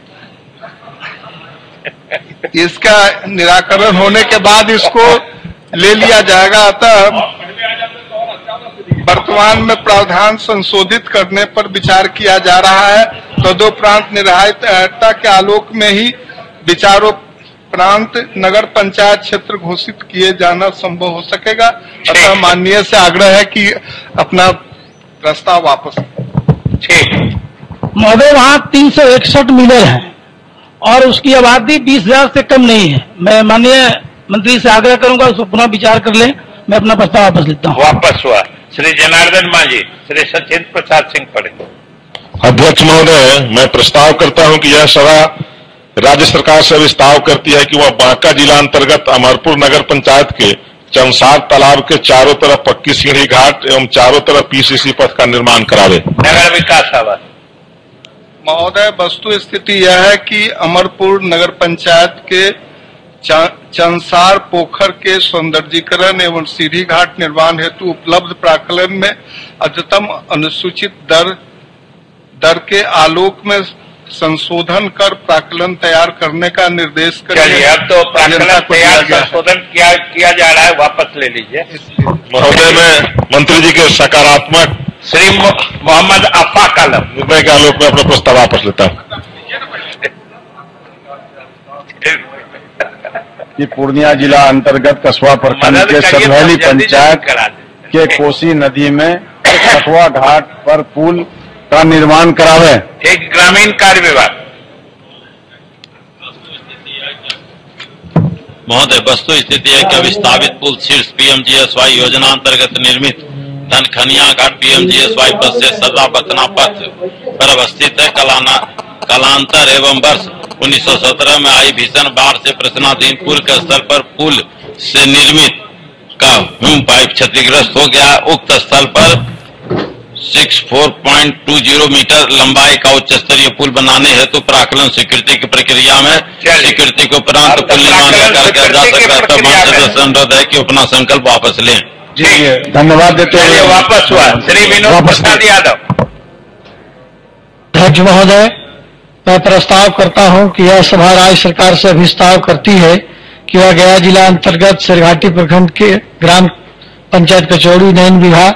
इसका निराकरण होने के बाद इसको ले लिया जाएगा। अतः वर्तमान में प्रावधान संशोधित करने पर विचार किया जा रहा है। तदुपरांत निर्धारितता के आलोक में ही विचारोपरांत नगर पंचायत क्षेत्र घोषित किए जाना संभव हो सकेगा। अतः माननीय से आग्रह है कि अपना प्रस्ताव वापस। ठीक महोदय, वहाँ तीन सौ इकसठ मिलर है और उसकी आबादी बीस हजार से कम नहीं है। मैं माननीय मंत्री से आग्रह करूंगा उसको पुनः विचार कर लें। मैं अपना प्रस्ताव वापस लेता हूँ। वापस हुआ। श्री जनार्दन मांझी। श्री सचिंद्र प्रसाद सिंह पढ़े। अध्यक्ष महोदय, मैं प्रस्ताव करता हूं कि यह सभा राज्य सरकार से विस्ताव करती है कि वह बांका जिला अंतर्गत अमरपुर नगर पंचायत के चमसार तालाब के चारों तरफ पक्की सीढ़ी घाट एवं चारों तरफ पीसीसी पथ का निर्माण करावे। नगर विकास आवास। महोदय, वस्तु स्थिति यह है कि अमरपुर नगर पंचायत के चंसार पोखर के सौंदर्यीकरण एवं सीढ़ी घाट निर्माण हेतु उपलब्ध प्राकलन में अद्यतम अनुसूचित दर दर के आलोक में संशोधन कर प्राकलन तैयार करने का निर्देश चलिए, अब तो प्राकलन तैयार संशोधन किया किया जा रहा है, वापस ले लीजिए। महोदय, मैं मंत्री जी के सकारात्मक श्री मोहम्मद अफाक आलम निर्णय के आलोक में अपना प्रस्ताव वापस लेता हूँ। कि पूर्णिया जिला अंतर्गत कसवा प्रखंड के सरभैली पंचायत के कोसी नदी में कठुआ घाट पर पुल का निर्माण करावे। एक ग्रामीण कार्य विभाग। महोदय, वस्तु स्थिति है कि विस्थापित पुल शीर्ष पीएमजीएसवाई योजना अंतर्गत निर्मित धनखनिया घाट पीएमजीएसवाई पथ से सरदा बतना पथ पर अवस्थित है। कलाना कालांतर एवं वर्ष उन्नीस सौ सत्रह में आई भीषण बाढ़ से प्रश्नाधीन पुल के स्थल पर पुल से निर्मित का ह्यूम पाइप क्षतिग्रस्त हो गया। उक्त स्थल पर चौंसठ पॉइंट दो शून्य मीटर लंबाई का उच्च स्तरीय पुल बनाने हेतु प्राकलन स्वीकृति की प्रक्रिया में स्वीकृति के उपरांत पुल निर्माण कार्य किया जा सकता है। तब सदस्य अनुरोध है कि अपना संकल्प वापस लें। धन्यवाद देते हुए वापस हुआ। श्री विनोद प्रसाद यादव। अध्यक्ष महोदय, मैं प्रस्ताव करता हूं कि यह सभा राज्य सरकार से अभिस्ताव करती है कि वह गया जिला अंतर्गत सरघाटी प्रखंड के ग्राम पंचायत कचौड़ी नयन विवाह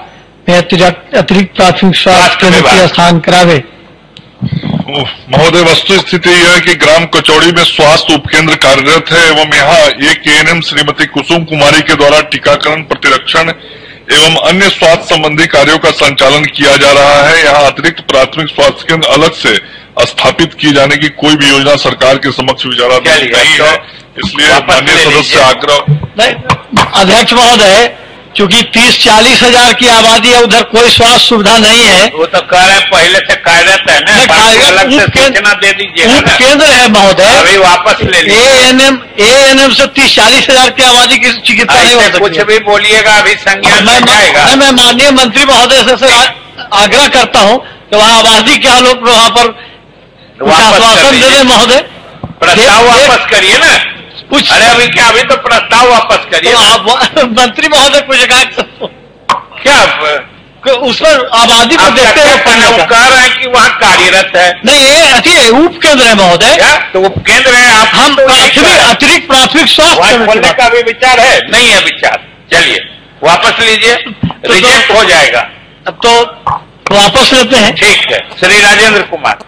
में अतिरिक्त अतिरिक्त प्राथमिक स्वास्थ्य केंद्र के स्थान करावे। महोदय, वस्तु स्थिति यह है कि ग्राम कचौड़ी में स्वास्थ्य उपकेंद्र कार्यरत है एवं यहाँ एक एएनएम श्रीमती कुसुम कुमारी के द्वारा टीकाकरण, प्रतिरक्षण एवं अन्य स्वास्थ्य संबंधी कार्यों का संचालन किया जा रहा है। यहाँ अतिरिक्त प्राथमिक स्वास्थ्य केंद्र अलग से स्थापित किए जाने की कोई भी योजना सरकार के समक्ष विचाराधीन नहीं है, इसलिए माननीय सदस्य आग्रह। अध्यक्ष महोदय, क्योंकि तीस चालीस हजार की आबादी है, उधर कोई स्वास्थ्य सुविधा नहीं है। वो तो कह रहे हैं पहले से कार्यरत है ना, अलग से सूचना दे दीजिए। केंद्र है महोदय, अभी वापस ले लीजिए। एएनएम एएनएम से तीस चालीस हजार की आबादी की चिकित्सा नहीं हो सकती। कुछ भी बोलिएगा, अभी संज्ञान में जाएगा। मैं माननीय मंत्री महोदय से, से आग्रह करता हूँ कि वहाँ आबादी के लोग वहाँ पर आश्वासन दे दें महोदय। प्रस्ताव वापस करिए ना। कुछ अरे अभी क्या, अभी तो प्रस्ताव वापस करिए। तो आप मंत्री महोदय कुछ कहा क्या उस पर आबादी को देखते हुए कह रहे हैं कि वहाँ कार्यरत है। नहीं, ये उप केंद्र है महोदय। तो उप केंद्र है, आप हम तो अतिरिक्त प्राथमिक स्वास्थ्य खोलने का भी विचार है? नहीं है विचार। चलिए वापस लीजिए, रिजेक्ट हो जाएगा। अब तो वापस लेते हैं। ठीक है। श्री राजेंद्र कुमार।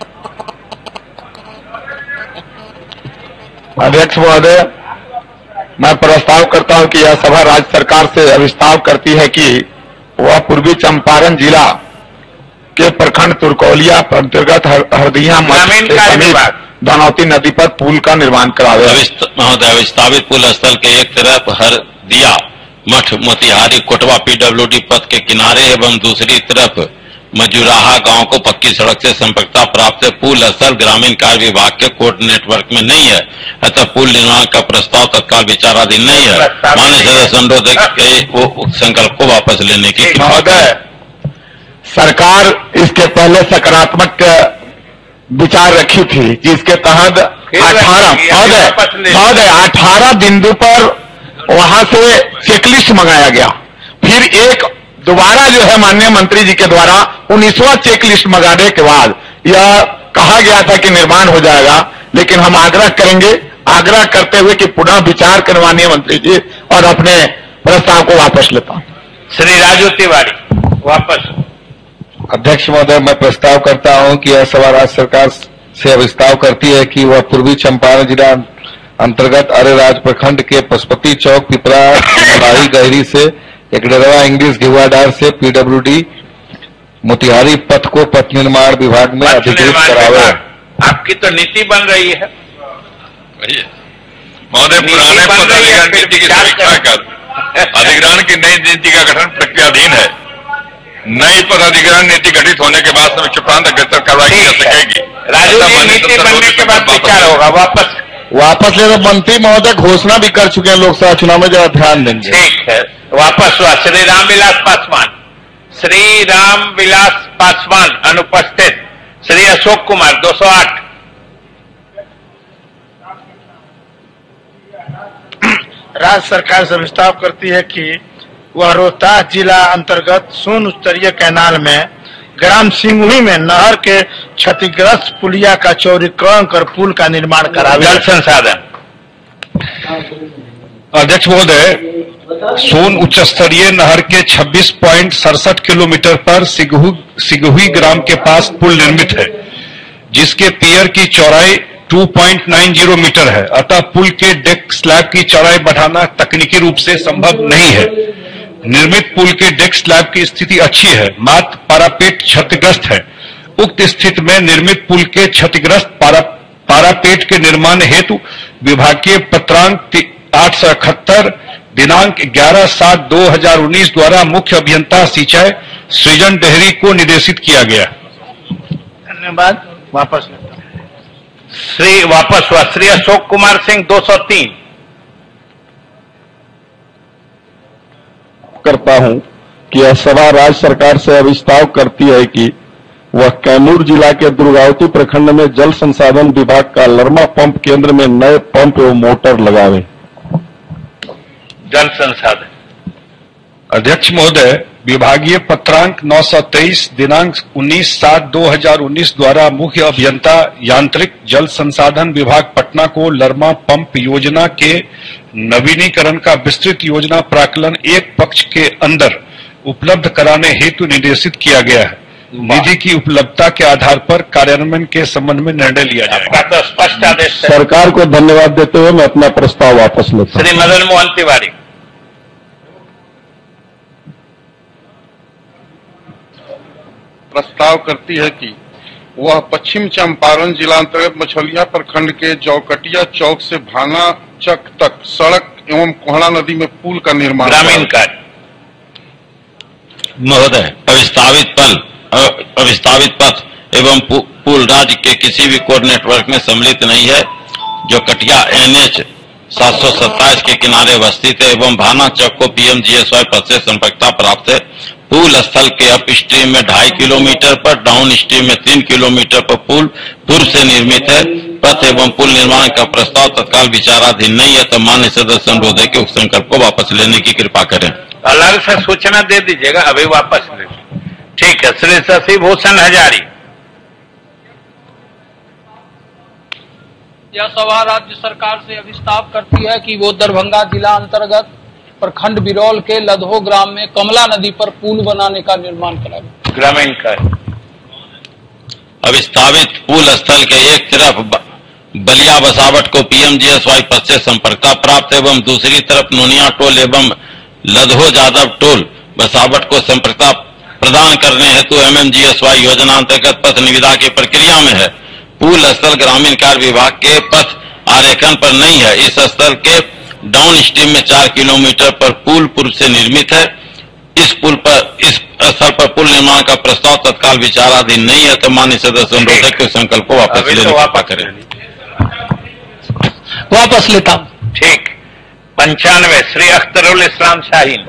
अध्यक्ष महोदय, मैं प्रस्ताव करता हूं कि यह सभा राज्य सरकार से अभिस्ताव करती है कि वह पूर्वी चंपारण जिला के प्रखंड तुरकौलिया अंतर्गत हरदिया समीप धनौती नदी पर पुल का निर्माण करावे। महोदय, विस्थापित पुल स्थल के एक तरफ हरदिया मठ मोतिहारी कोटवा पीडब्ल्यूडी पथ के किनारे एवं दूसरी तरफ मजुराहा गांव को पक्की सड़क से संपर्कता प्राप्त है। पुल स्थल ग्रामीण कार्य विभाग के कोर्ट नेटवर्क में नहीं है, अतः पुल निर्माण का प्रस्ताव तत्काल विचाराधीन नहीं है। माननीय सदस्य अनुरोध है कि वो संकल्प को वापस लेने की। महोदय, सरकार इसके पहले सकारात्मक विचार रखी थी, जिसके तहत अठारह महोदय महोदय अठारह बिंदु पर वहां से चेकलिस्ट मंगाया गया। फिर एक दोबारा जो है माननीय मंत्री जी के द्वारा उन्नीसवां चेक लिस्ट मंगाने के बाद यह कहा गया था कि निर्माण हो जाएगा, लेकिन हम आग्रह करेंगे, आग्रह करते हुए कि पुनः विचार करें माननीय मंत्री जी और अपने प्रस्ताव को वापस लेता हूं। श्री राजू तिवारी वापस। अध्यक्ष महोदय, मैं प्रस्ताव करता हूं कि यह सभा राज्य सरकार से अभिस्ताव करती है कि वह पूर्वी चंपारण जिला अंतर्गत अरेराज प्रखंड के पशुपति चौक पिपरा मलाही गहरी से एक डेरवा इंग्लिश घिवाडार से पीडब्ल्यूडी मोतिहारी पथ को पथ निर्माण विभाग में अधिकृत करावे। आपकी तो नीति बन रही है महोदय। पुराने पदाधिकारी नीति की समीक्षा कर अधिग्रहण की नई नीति का गठन प्रक्रियाधीन है। नई पदाधिग्रहण नीति गठित होने के बाद समीक्षा उपरांत अग्रसर कार्रवाई की जा सकेगी। राजू जी, नीति बनने के बाद विचार होगा। वापस वापस ले। मंत्री महोदय घोषणा भी कर चुके हैं लोकसभा चुनाव में, जरा ध्यान देंगे। ठीक है, वापस हुआ। श्री रामविलास पासवान। श्री रामविलास पासवान अनुपस्थित। श्री अशोक कुमार दो सौ आठ। राज्य सरकार से प्रस्ताव करती है कि वह रोहतास जिला अंतर्गत सोन स्तरीय कैनाल में ग्राम सिंगुही में नहर के क्षतिग्रस्त पुलिया का चौड़ीकरण कर पुल का निर्माण करावे। जल संसाधन। अध्यक्ष महोदय, सोन उच्च स्तरीय नहर के छब्बीस पॉइंट सड़सठ किलोमीटर पर सिगहू सिगहुई ग्राम के पास पुल निर्मित है, जिसके पियर की चौड़ाई दो पॉइंट नौ मीटर है। अतः पुल के डेक स्लैब की चौड़ाई बढ़ाना तकनीकी रूप से संभव नहीं है। निर्मित पुल के डेक स्लैब की स्थिति अच्छी है, मात्र पारापेट क्षतिग्रस्त है। उक्त स्थिति में निर्मित पुल के क्षतिग्रस्त पारा, पारापेट के निर्माण हेतु विभागीय पत्रांक आठ सौ इकहत्तर दिनांक ग्यारह सात दो हजार उन्नीस द्वारा मुख्य अभियंता सिंचाई सृजन डेहरी को निर्देशित किया गया। धन्यवाद। वापस श्री वापस हुआ। श्री अशोक कुमार सिंह दो सौ तीन। करता हूं कि यह सभा राज्य सरकार से अभिस्ताव करती है कि वह कैमूर जिला के दुर्गावती प्रखंड में जल संसाधन विभाग का लरमा पंप केंद्र में नए पंप एवं मोटर लगावे। जल संसाधन। अध्यक्ष महोदय, विभागीय पत्रांक नौ सौ तेईस दिनांक उन्नीस सात दो हजार उन्नीस द्वारा मुख्य अभियंता यांत्रिक जल संसाधन विभाग पटना को लरमा पंप योजना के नवीनीकरण का विस्तृत योजना प्राकलन एक पक्ष के अंदर उपलब्ध कराने हेतु निर्देशित किया गया है। निधि की उपलब्धता के आधार पर कार्यान्वयन के संबंध में निर्णय लिया जाएगा। तो स्पष्ट आदेश है। सरकार को धन्यवाद देते हुए मैं अपना प्रस्ताव वापस लेता हूं। श्री मदन मोहन तिवारी। प्रस्ताव करती है कि वह पश्चिम चंपारण जिला अंतर्गत मछलिया प्रखंड के जौकटिया चौक से भाना चक तक सड़क एवं कोहड़ा नदी में पुल का निर्माण ग्रामीण कार्य। महोदय, अविस्तावित पल अविस्तावित पथ एवं पुल राज्य के किसी भी कोर नेटवर्क में सम्मिलित नहीं है, जो कटिया एनएच सात सौ सत्ताईस के किनारे अवस्थित है एवं भाना चौक को पीएमजीएसवाई पथ से संपर्कता प्राप्त है। पुल स्थल के अप स्ट्रीम में ढाई किलोमीटर पर, डाउन स्ट्रीम में तीन किलोमीटर पर पुल पूर्व से निर्मित है। पथ एवं पुल निर्माण का प्रस्ताव तत्काल विचाराधीन नहीं है, तो मान्य सदस्य अनुरोध है कि उस संकल्प को वापस लेने की कृपा करें। अलग से सूचना दे दीजिएगा, अभी वापस ले। ठीक है। श्री शशि भूषण हजारी। यह सभा राज्य सरकार से अभिस्ताव करती है कि वो दरभंगा जिला अंतर्गत प्रखंड बिरौल के लदहो ग्राम में कमला नदी पर पुल बनाने का निर्माण करावे। ग्रामीण कार्य। अविस्तावित पुल स्थल के एक तरफ बलिया बसावट को पीएमजीएसवाई पथ से संपर्कता प्राप्त एवं दूसरी तरफ नोनिया टोल एवं लदहो जादव टोल बसावट को संपर्कता प्रदान करने हेतु एमएमजीएसवाई योजना अंतर्गत पथ निविदा की प्रक्रिया में है। पुल स्थल ग्रामीण कार्य विभाग के पथ आरेखन पर नहीं है। इस स्थल के डाउन स्ट्रीम में चार किलोमीटर पर पुल पूर्व से निर्मित है। इस पुल पर इस स्थल पर पुल निर्माण का प्रस्ताव तत्काल विचाराधीन नहीं है, तो माननीय सदस्य अनुरोध है कि संकल्प को वापस लेने की कृपा करें। वापस लेता हूं। ठीक। पंचानवे श्री अख्तरुल इस्लाम शाहीन।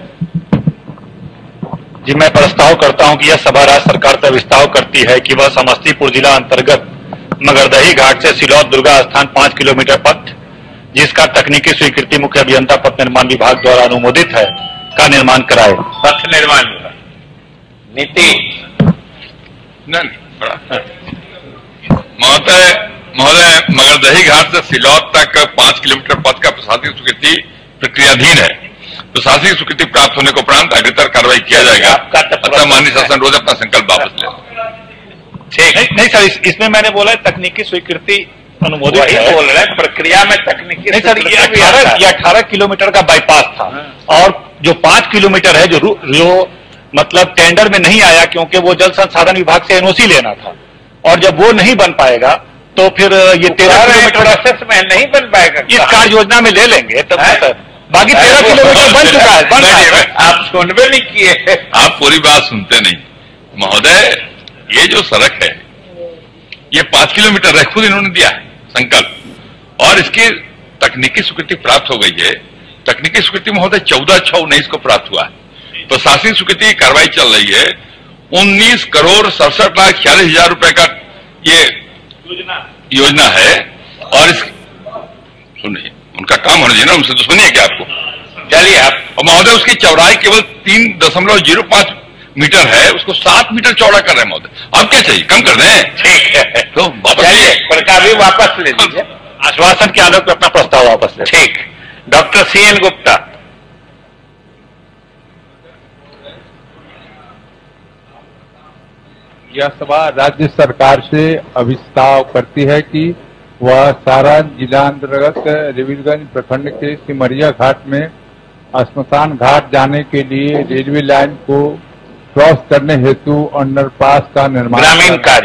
जी, मैं प्रस्ताव करता हूं कि यह सभा राज्य सरकार से विस्ताव करती है कि वह समस्तीपुर जिला अंतर्गत मगरदही घाट से सिलौत दुर्गा स्थान पांच किलोमीटर पथ, जिसका तकनीकी स्वीकृति मुख्य अभियंता पथ निर्माण विभाग द्वारा अनुमोदित है, का निर्माण कराए। पथ निर्माण विभाग। नीति। महोदय महोदय मगरदही घाट से सिलौत तक पांच किलोमीटर पथ का प्रशासनिक स्वीकृति प्रक्रियाधीन है। प्रशासनिक स्वीकृति प्राप्त होने के उपरांत अग्रतर कार्रवाई किया जाएगा। अतः माननीय शासन रोज अपना संकल्प वापस ले। ठीक नहीं, नहीं सर, इस, इसमें मैंने बोला है तकनीकी स्वीकृति अनुमोदित है। बोल रहे हैं प्रक्रिया में तकनीकी नहीं सर, ये अठारह ये अठारह किलोमीटर का बाईपास था और जो पांच किलोमीटर है जो जो मतलब टेंडर में नहीं आया, क्योंकि वो जल संसाधन विभाग से एनओसी लेना था, और जब वो नहीं बन पाएगा तो फिर ये तेरह किलोमीटर प्रोसेस में नहीं बन पाएगा। इस कार्य योजना में ले लेंगे तब सर। बाकी तेरह किलोमीटर बन चुका है। बन नहीं, आप सुनबे नहीं किए। आप पूरी बात सुनते नहीं महोदय। ये जो सड़क है ये पांच किलोमीटर है, खुद इन्होंने दिया है संकल्प, और इसकी तकनीकी स्वीकृति प्राप्त हो गई है। तकनीकी स्वीकृति महोदय चौदह छह उन्नीस को प्राप्त हुआ है। प्रशासनिक स्वीकृति की कार्रवाई चल रही है। उन्नीस करोड़ सड़सठ लाख छियालीस हजार रुपए का ये योजना योजना है। और इस सुनिए, उनका काम होना चाहिए ना, उनसे तो सुनिए क्या आपको। चलिए आप। और महोदय उसकी चौड़ाई केवल तीन दशमलव जीरो पांच मीटर है, उसको सात मीटर चौड़ा कर रहे हैं महोदय। अब क्या चाहिए, कम कर दें। ठीक है, तो वापस प्रकार भी वापस ले लीजिए। आश्वासन के आलोक में अपना प्रस्ताव वापस ले। ठीक। Doctor C N Gupta. यह सभा राज्य सरकार से अभिस्ताव करती है कि वह सारण जिला अंतर्गत रिविलगंज प्रखंड के सिमरिया घाट में श्मशान घाट जाने के लिए रेलवे लाइन को क्रॉस करने हेतु अंडरपास का निर्माण। ग्रामीण कार्य।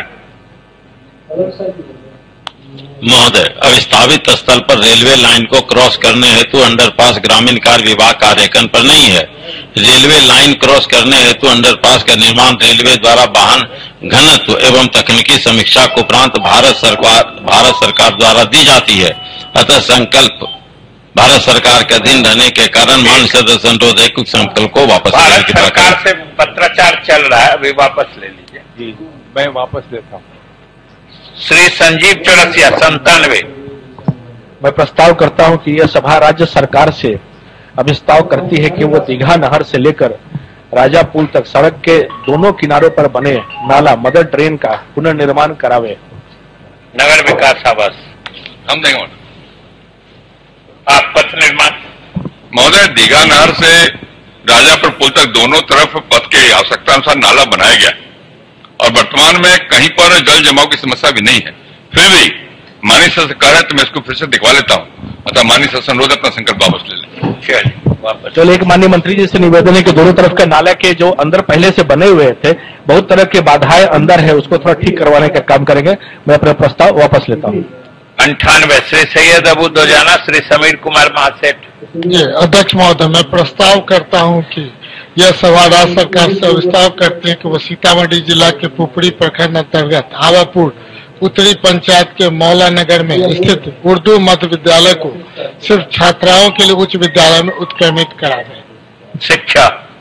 महोदय, अविस्तावित स्थल पर रेलवे लाइन को क्रॉस करने हेतु अंडरपास ग्रामीण कार्य विभाग कार्यक्रम पर नहीं है। रेलवे लाइन क्रॉस करने हेतु अंडरपास का निर्माण रेलवे द्वारा वाहन घनत्व एवं तकनीकी समीक्षा के उपरांत भारत सरकार भारत सरकार द्वारा दी जाती है। अतः संकल्प भारत सरकार के अधीन रहने के कारण मान्य सदस्य अनुरोध है कुछ संकल्प को वापस लेने की सरकार से पत्राचार चल रहा है, अभी वापस ले लीजिए। जी, मैं वापस लेता हूँ। श्री संजीव चौरसिया संतानवे। मैं प्रस्ताव करता हूं कि यह सभा राज्य सरकार से अभिस्ताव करती है कि वो दीघा नहर से लेकर राजा पुल तक सड़क के दोनों किनारों पर बने नाला मदर ड्रेन का पुनर्निर्माण करावे। नगर विकास आवास। हम देंगे आप पथ निर्माण। महोदय, दीघा नहर से राजापुर पुल तक दोनों तरफ पथ के आवश्यकता अनुसार नाला बनाया गया और वर्तमान में कहीं पर जल जमाव की समस्या भी नहीं है। फिर भी माननीय सदस्य कह रहे तो मैं इसको फिर से दिखवा लेता हूँ, अतः माननीय सदस्य अनुरोध अपना संकल्प वापस ले लें। चलो, एक माननीय मंत्री जी से निवेदन है कि दोनों तरफ के नाले के जो अंदर पहले से बने हुए थे, बहुत तरह के बाधाएं अंदर है, उसको थोड़ा ठीक करवाने का काम करेंगे। मैं अपना प्रस्ताव वापस लेता हूँ। अंठानवे श्री सैयद अबू दोजाना, श्री समीर कुमार महासेठ। जी अध्यक्ष महोदय, मैं प्रस्ताव करता हूं कि यह सभा राज्य सरकार से विस्तार करते हैं कि वो सीतामढ़ी जिला के पुपरी प्रखंड अंतर्गत आवापुर उत्तरी पंचायत के मौला नगर में स्थित उर्दू मध्य विद्यालय को सिर्फ छात्राओं के लिए उच्च विद्यालय में उत्क्रमित करा दें। शिक्षा।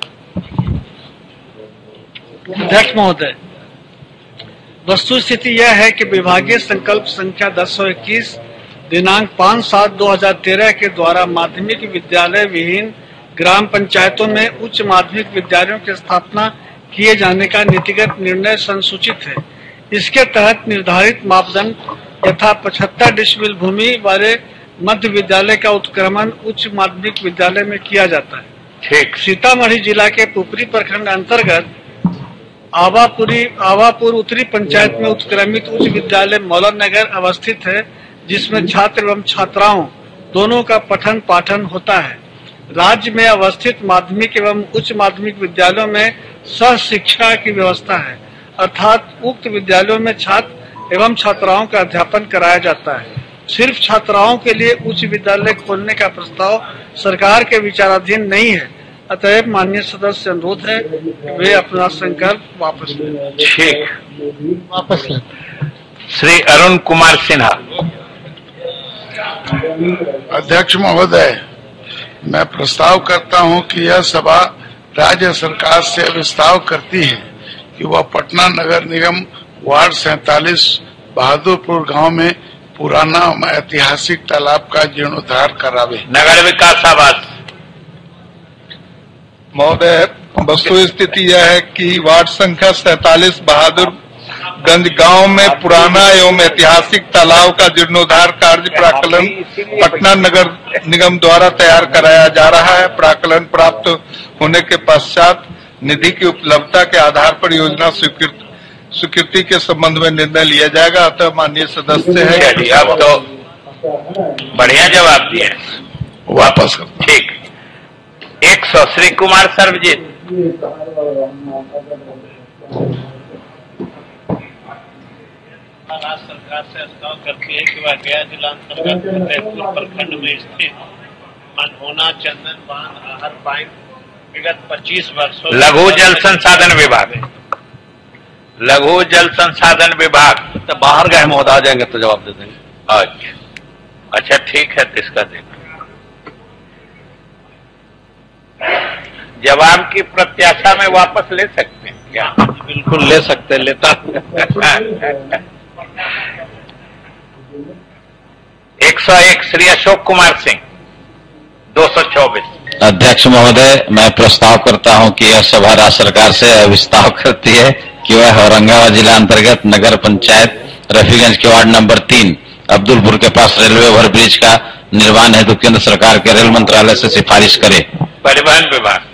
अध्यक्ष महोदय, वस्तु स्थिति यह है कि विभागीय संकल्प संख्या दस सौ इक्कीस दिनांक पाँच सात दो हजार तेरह के द्वारा माध्यमिक विद्यालय विहीन ग्राम पंचायतों में उच्च माध्यमिक विद्यालयों की स्थापना किए जाने का नीतिगत निर्णय संसूचित है। इसके तहत निर्धारित मापदंड यथा पचहत्तर डिसमिल भूमि वाले मध्य विद्यालय का उत्क्रमण उच्च माध्यमिक विद्यालय में किया जाता है। ठीक। सीतामढ़ी जिला के पुपरी प्रखंड अंतर्गत आवापुरी आवापुर उत्तरी पंचायत में उत्क्रमित उच्च विद्यालय मौला नगर अवस्थित है, जिसमें छात्र एवं छात्राओं दोनों का पठन पाठन होता है। राज्य में अवस्थित माध्यमिक एवं उच्च माध्यमिक विद्यालयों में सह शिक्षा की व्यवस्था है, अर्थात उक्त विद्यालयों में छात्र एवं छात्राओं का अध्यापन कराया जाता है। सिर्फ छात्राओं के लिए उच्च विद्यालय खोलने का प्रस्ताव सरकार के विचाराधीन नहीं है, अतएव माननीय सदस्य से अनुरोध है कि वे अपना संकल्प वापस लें। ठीक, वापस लें। श्री अरुण कुमार सिन्हा। अध्यक्ष महोदय, मैं प्रस्ताव करता हूं कि यह सभा राज्य सरकार से विस्तार करती है कि वह पटना नगर निगम वार्ड सैतालीस बहादुरपुर गांव में पुराना ऐतिहासिक तालाब का जीर्णोद्धार करावे। नगर विकास आवास। महोदय, वस्तु स्थिति यह है कि वार्ड संख्या सैतालीस बहादुरगंज गांव में पुराना एवं ऐतिहासिक तालाब का जीर्णोद्धार कार्य प्राकलन पटना नगर निगम द्वारा तैयार कराया जा रहा है। प्राकलन प्राप्त होने के पश्चात निधि की उपलब्धता के आधार पर योजना स्वीकृत स्वीकृति के संबंध में निर्णय लिया जाएगा। अतः माननीय सदस्य है, अब तो बढ़िया जवाब दिए, वापस। ठीक। एक सौ श्री कुमार सर्वजीत। राज्य सरकार से प्रस्ताव करती है कि वह गया जिला अंतर्गत फतेहपुर प्रखंड में स्थित मनहोना चंदन बांध आहर पाइन विगत पच्चीस वर्षों लघु जल संसाधन विभाग लघु जल संसाधन विभाग तो बाहर गए महोदय, आ जाएंगे तो जवाब दे देंगे। अच्छा अच्छा ठीक है, तो इसका देखो जवाब की प्रत्याशा में वापस ले सकते हैं क्या? बिल्कुल ले सकते हैं, लेता एक सौ एक श्री अशोक कुमार सिंह, दो सौ चौबीस। अध्यक्ष महोदय, मैं प्रस्ताव करता हूं कि यह सभा राज्य सरकार से विस्तार करती है कि वह औरंगाबाद जिला अंतर्गत नगर पंचायत रफीगंज के वार्ड नंबर तीन अब्दुलपुर के पास रेलवे ओवर ब्रिज का निर्माण हेतु केंद्र सरकार के रेल मंत्रालय से सिफारिश करे। परिवहन विभाग।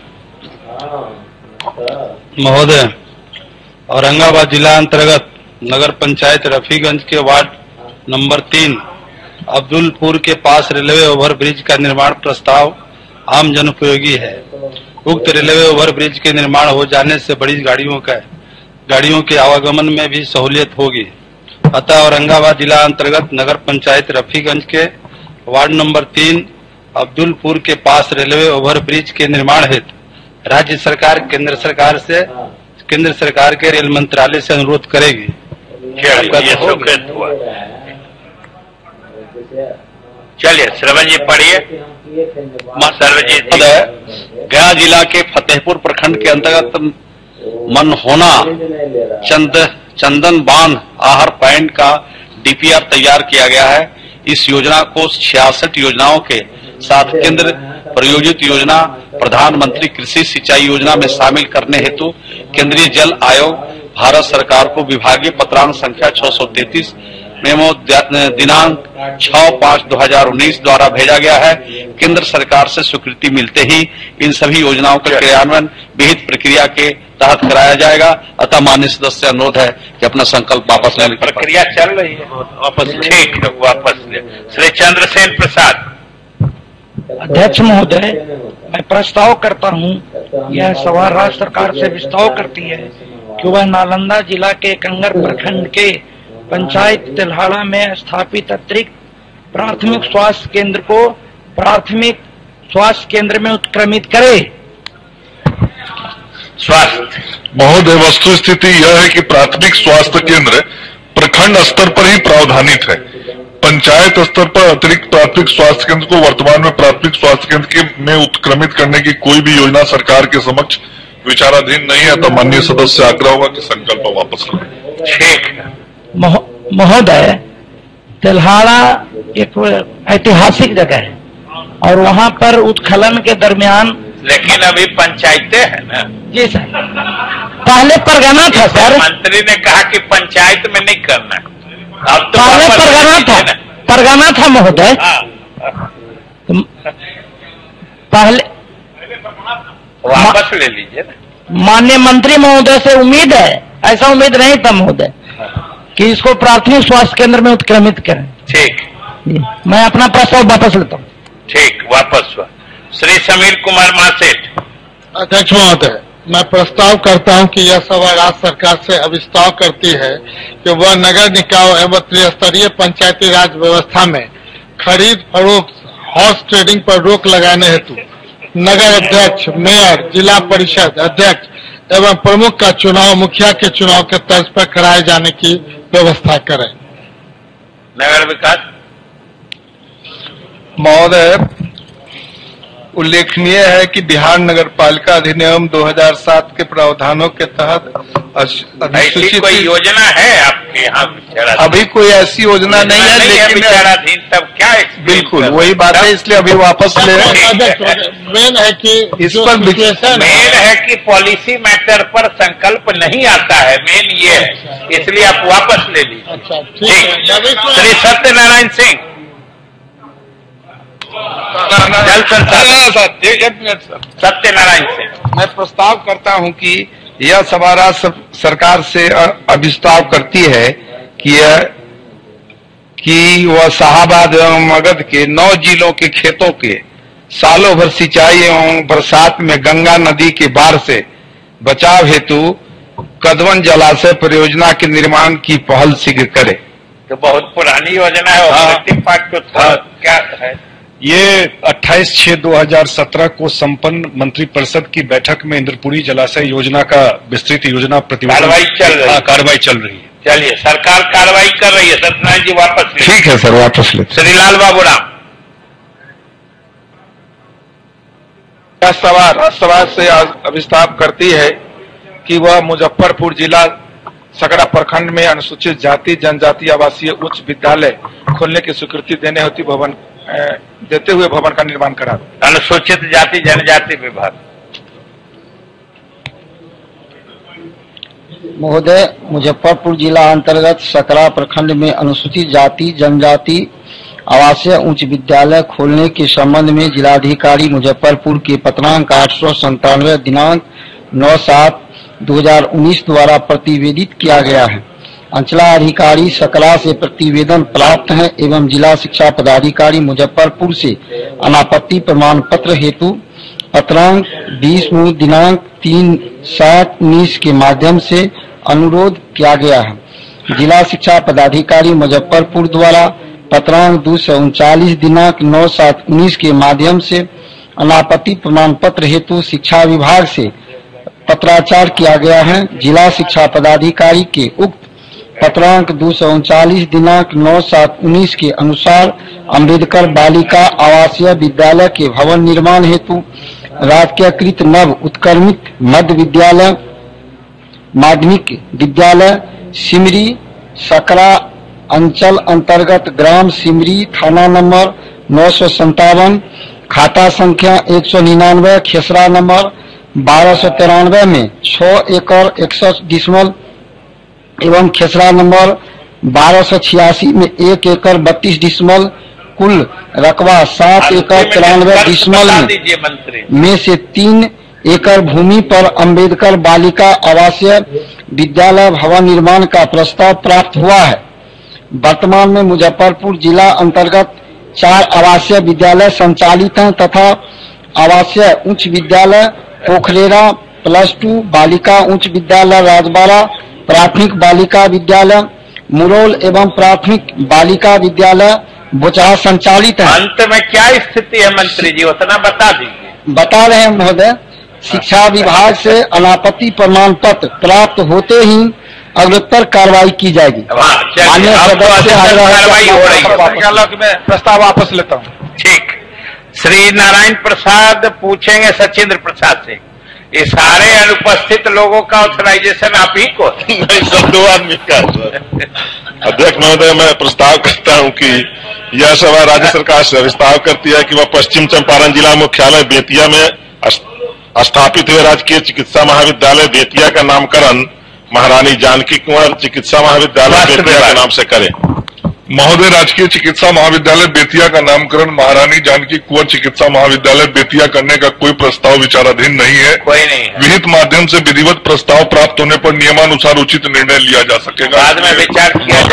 महोदय, औरंगाबाद जिला अंतर्गत नगर पंचायत रफीगंज के वार्ड नंबर तीन अब्दुलपुर के पास रेलवे ओवर ब्रिज का निर्माण प्रस्ताव आम जनोपयोगी है। उक्त रेलवे ओवर ब्रिज के निर्माण हो जाने से बड़ी गाड़ियों का गाड़ियों के आवागमन में भी सहूलियत होगी। अतः औरंगाबाद जिला अंतर्गत नगर पंचायत रफीगंज के वार्ड नंबर तीन अब्दुलपुर के पास रेलवे ओवर ब्रिज के निर्माण हेतु राज्य सरकार केंद्र सरकार से केंद्र सरकार के रेल मंत्रालय से अनुरोध करेगी। चलिए श्रवण जी पढ़िए। सर्वजीत। गया जिला के फतेहपुर प्रखंड के अंतर्गत मनहोना चंद चंदन बांध आहर पॉइंट का डीपीआर तैयार किया गया है। इस योजना को छियासठ योजनाओं के साथ केंद्र प्रायोजित योजना प्रधानमंत्री कृषि सिंचाई योजना में शामिल करने हेतु केंद्रीय जल आयोग भारत सरकार को विभागीय पत्रांक संख्या छह सौ तैंतीस मेमो दिनांक छह पाँच दो हजार उन्नीस द्वारा भेजा गया है। केंद्र सरकार से स्वीकृति मिलते ही इन सभी योजनाओं का क्रियान्वयन विहित प्रक्रिया के तहत कराया जाएगा। अतः माननीय सदस्य अनुरोध है कि अपना संकल्प वापस लेने की प्रक्रिया चल रही है, वापस ठीक है, वापस ले। श्री चंद्रसेन प्रसाद। अध्यक्ष महोदय, मैं प्रस्ताव करता हूं, यह सभा राज्य सरकार से प्रस्ताव करती है कि वह नालंदा जिला के कंगर प्रखंड के पंचायत तिल्हाड़ा में स्थापित अतिरिक्त प्राथमिक स्वास्थ्य केंद्र को प्राथमिक स्वास्थ्य केंद्र में उत्क्रमित करे। स्वास्थ्य महोदय, वस्तु स्थिति यह है कि प्राथमिक स्वास्थ्य केंद्र प्रखंड स्तर पर ही प्रावधानित है। पंचायत स्तर पर अतिरिक्त प्राथमिक स्वास्थ्य केंद्र को वर्तमान में प्राथमिक स्वास्थ्य केंद्र के में उत्क्रमित करने की कोई भी योजना सरकार के समक्ष विचाराधीन नहीं है। तो माननीय सदस्य आग्रह होगा कि संकल्प वापस लें। ठीक महोदय, तिल्हाड़ा एक ऐतिहासिक जगह है और वहाँ पर उत्खनन के दरमियान, लेकिन अभी पंचायतें है ना। जी सर, पहले परगना था सर। मंत्री ने कहा कि पंचायत में नहीं करना, अब तो पहले परगना था, परगना था महोदय। पहले वापस ले लीजिए ना। माननीय मंत्री महोदय से उम्मीद है, ऐसा उम्मीद नहीं था महोदय, कि इसको प्राथमिक स्वास्थ्य केंद्र में उत्क्रमित करें। ठीक, मैं अपना प्रस्ताव वापस लेता हूँ। ठीक, वापस हुआ। श्री समीर कुमार महासेठ। अध्यक्ष महोदय, मैं प्रस्ताव करता हूं कि यह सभा राज्य सरकार से अभिस्ताव करती है कि वह नगर निकाय एवं त्रिस्तरीय पंचायती राज व्यवस्था में खरीद फरोख्त हॉर्स ट्रेडिंग पर रोक लगाने हेतु नगर अध्यक्ष, मेयर, जिला परिषद अध्यक्ष एवं प्रमुख का चुनाव मुखिया के चुनाव के तर्ज पर कराए जाने की व्यवस्था करें। नगर विकास महोदय, उल्लेखनीय है कि बिहार नगर पालिका अधिनियम दो हज़ार सात के प्रावधानों के तहत ऐसी कोई योजना है आपके यहाँ? अभी कोई ऐसी योजना नहीं है, लेकिन विचाराधीन तब क्या बिल्कुल वही बात है, इसलिए अभी वापस ले। मेन है कि इस पर मेन है कि पॉलिसी मैटर पर संकल्प नहीं आता है, मेन ये है, इसलिए आप वापस ले लीजिए। अच्छा, ठीक है। श्री सत्यनारायण सिंह। सत्यनारायण सिंह। मैं प्रस्ताव करता हूं कि यह सभा राज्य सरकार से अभिस्ताव करती है कि यह कि वह शाहाबाद एवं मगध के नौ जिलों के खेतों के सालों भर सिंचाई एवं बरसात में गंगा नदी के बाढ़ से बचाव हेतु कदवन जलाशय परियोजना के निर्माण की पहल शीघ्र करे। तो बहुत पुरानी योजना है, ऑब्जेक्टिव पार्ट को क्या है? ये अट्ठाईस छह दो हजार सत्रह को संपन्न मंत्री परिषद की बैठक में इंद्रपुरी जलाशय योजना का विस्तृत योजना प्रतिवेदन कार्रवाई चल रही है। कार्रवाई चल रही है। चलिए, सरकार कार्रवाई कर रही है। सत्यनारायण जी वापस ले। ठीक है सर, वापस ले। श्रीलाल बाबू राम। सभा राज्यसभा से अभिस्ताव करती है कि वह मुजफ्फरपुर जिला सकरा प्रखंड में अनुसूचित जाति जनजाति आवासीय उच्च विद्यालय खोलने की स्वीकृति देने हेतु भवन देते हुए भवन का निर्माण करा। अनुसूचित जाति जनजाति विभाग। महोदय, मुजफ्फरपुर जिला अंतर्गत सकरा प्रखंड में अनुसूचित जाति जनजाति आवासीय उच्च विद्यालय खोलने के संबंध में जिलाधिकारी मुजफ्फरपुर के पत्रांक आठ सौ संतानवे दिनांक नौ सात दो हजार उन्नीस द्वारा प्रतिवेदित किया गया है। अंचलाधिकारी सकरा से प्रतिवेदन प्राप्त है एवं जिला शिक्षा पदाधिकारी मुजफ्फरपुर से अनापत्ति प्रमाण पत्र हेतु पत्रांक बीस दिनांक तीन सात उन्नीस के माध्यम से अनुरोध किया गया है। जिला शिक्षा पदाधिकारी मुजफ्फरपुर द्वारा पत्रांक दो सौ उनचालीस दिनांक नौ सात उन्नीस के माध्यम से अनापत्ति प्रमाण पत्र हेतु शिक्षा विभाग से पत्राचार किया गया है। जिला शिक्षा पदाधिकारी के उक्त पत्रांक दो सौ उनचालीस दिनांक नौ सात उन्नीस के अनुसार अम्बेडकर बालिका आवासीय विद्यालय के भवन निर्माण हेतु राजकीयकृत नव उत्क्रमित मध्य विद्यालय माध्यमिक विद्यालय सिमरी सकरा अंचल अंतर्गत ग्राम सिमरी थाना नंबर नौ सौ संतावन खाता संख्या एक सौ निन्यानवे खेसरा नंबर बारह सौ तिरानवे में छह एकड़ इकसठ डिसमल एवं खेसरा नंबर बारह सौ छियासी में एक एकड़ बत्तीस डिसमल, कुल रकबा सात एकड़ तिरानवे डिसमल में, में से तीन एकड़ भूमि पर अंबेडकर बालिका आवासीय विद्यालय भवन निर्माण का प्रस्ताव प्राप्त हुआ है। वर्तमान में मुजफ्फरपुर जिला अंतर्गत चार आवासीय विद्यालय संचालित हैं तथा आवासीय उच्च विद्यालय पोखरेरा प्लस टू, बालिका उच्च विद्यालय राजबाड़ा, प्राथमिक बालिका विद्यालय मुरौल एवं प्राथमिक बालिका विद्यालय बोचहा संचालित है। अंत में क्या स्थिति है मंत्री जी, उतना बता दीजिए। बता रहे हैं महोदय, शिक्षा विभाग से अनापत्ति प्रमाण पत्र प्राप्त होते ही अग्रोत्तर कार्रवाई की जाएगी। माननीय सदस्य कार्रवाई हो रही है, मैं प्रस्ताव वापस लेता हूँ। ठीक, श्री नारायण प्रसाद पूछेंगे सचिंद्र प्रसाद से। ये सारे अनुपस्थित लोगों का ऑथराइजेशन आप ही को सब दो आदमी का। अध्यक्ष महोदय, मैं प्रस्ताव करता हूं कि यह सभा राज्य सरकार से प्रस्ताव करती है कि वह पश्चिम चंपारण जिला मुख्यालय बेतिया में स्थापित हुए राजकीय चिकित्सा महाविद्यालय बेतिया का नामकरण महारानी जानकी कुंवर चिकित्सा महाविद्यालय बेतिया के नाम से करे। महोदय, राजकीय चिकित्सा महाविद्यालय बेतिया का नामकरण महारानी जानकी कुंवर चिकित्सा महाविद्यालय बेतिया करने का कोई प्रस्ताव विचाराधीन नहीं है। कोई नहीं है। विहित माध्यम से विधिवत प्रस्ताव प्राप्त होने पर नियमानुसार उचित निर्णय लिया जा सकेगा। बाद में विचार किया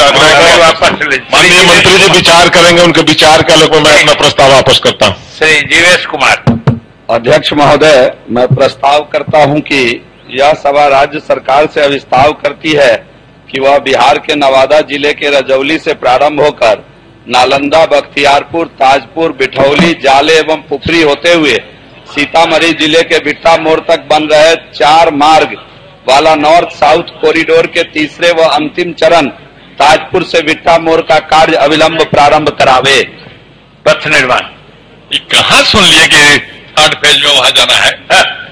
माननीय मंत्री जी विचार करेंगे, उनके विचार के आलोक में मैं अपना प्रस्ताव वापस करता हूँ। श्री जीवेश कुमार। अध्यक्ष महोदय, मैं प्रस्ताव करता हूं कि यह सभा राज्य सरकार से अविस्ताव करती है कि वह बिहार के नवादा जिले के रजौली से प्रारंभ होकर नालंदा, बख्तियारपुर, ताजपुर, बिठौली, जाले एवं पुफरी होते हुए सीतामढ़ी जिले के बिट्टा मोड़ तक बन रहे चार मार्ग वाला नॉर्थ साउथ कॉरिडोर के तीसरे व अंतिम चरण ताजपुर से बिट्टा मोड़ का कार्य अविलंब प्रारंभ करावे। पथ निर्माण कहाँ सुन लिए कि थर्ड फेज में वहां जाना है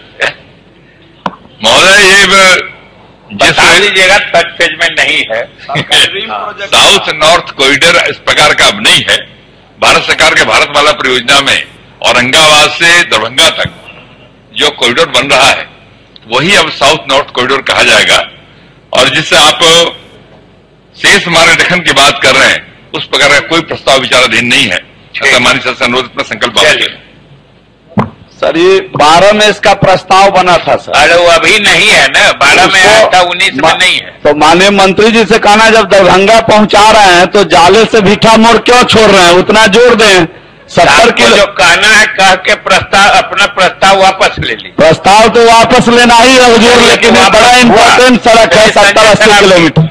महोदय? ये बता दीजिएगा, थर्ड फेज में नहीं है। साउथ नॉर्थ कॉरिडोर इस प्रकार का अब नहीं है। भारत सरकार के भारतमाला परियोजना में औरंगाबाद से दरभंगा तक जो कॉरिडोर बन रहा है वही अब साउथ नॉर्थ कॉरिडोर कहा जाएगा। और जिससे आप शेष मार्ग रेखन की बात कर रहे हैं, उस प्रकार का कोई प्रस्ताव विचाराधीन नहीं है। हमारी सर से अनुरोध अपना संकल्प वापस। सर, ये बारह में इसका प्रस्ताव बना था सर। अरे वो अभी नहीं है ना, बारह में आया था, उन्नीस में नहीं है। तो माननीय मंत्री जी से कहना, जब दरभंगा पहुंचा रहे हैं तो जाले से भीठा मोड़ क्यों छोड़ रहे हैं, उतना जोड़ दें। सत्तर किलो जो कहना है कह के प्रस्ताव, अपना प्रस्ताव वापस ले ली। प्रस्ताव तो वापस लेना ही है हुजूर, लेकिन ये बड़ा इम्पोर्टेंट सड़क है, सत्तर अस्सी किलोमीटर।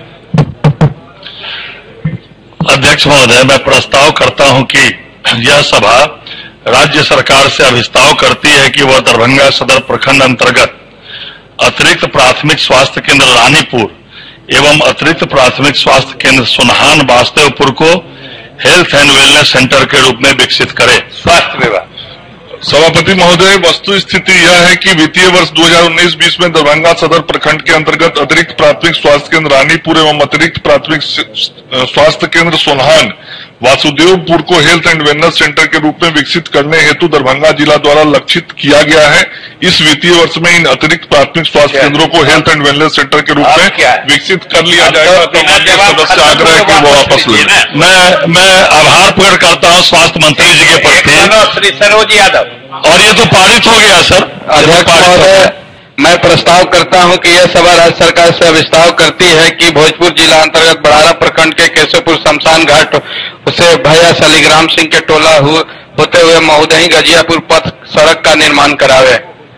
अध्यक्ष महोदय, मैं प्रस्ताव करता हूं कि यह सभा राज्य सरकार से अभिस्ताव करती है कि वह दरभंगा सदर प्रखंड अंतर्गत अतिरिक्त प्राथमिक स्वास्थ्य केंद्र रानीपुर एवं अतिरिक्त प्राथमिक स्वास्थ्य केंद्र सुनहान वास्तवपुर को हेल्थ एंड वेलनेस सेंटर के रूप में विकसित करे। स्वास्थ्य विभाग। सभापति महोदय, वस्तु स्थिति यह है कि वित्तीय वर्ष दो हज़ार उन्नीस बीस में दरभंगा सदर प्रखंड के अंतर्गत अतिरिक्त प्राथमिक स्वास्थ्य केंद्र रानीपुर एवं अतिरिक्त प्राथमिक स्वास्थ्य केंद्र सोनहान वासुदेवपुर को हेल्थ एंड वेलनेस सेंटर के रूप में विकसित करने हेतु दरभंगा जिला द्वारा लक्षित किया गया है। इस वित्तीय वर्ष में इन अतिरिक्त प्राथमिक स्वास्थ्य केंद्रों को हेल्थ एंड वेलनेस सेंटर के रूप में विकसित कर लिया जाएगा। तो सदस्य आग्रह है कि वो वापस ले। मैं मैं आभार प्रकट करता हूं स्वास्थ्य मंत्री जी के प्रति। श्री सरोज यादव। और ये तो पारित हो गया सर। अध्यक्ष महोदय, मैं प्रस्ताव करता हूं कि यह सभा राज्य सरकार से अविस्ताव करती है कि भोजपुर जिला अंतर्गत बड़ारा प्रखंड के केशवपुर शमशान घाट से भैया शालिग्राम सिंह के टोला हुए होते हुए महोदय गजियापुर पथ सड़क का निर्माण करावे।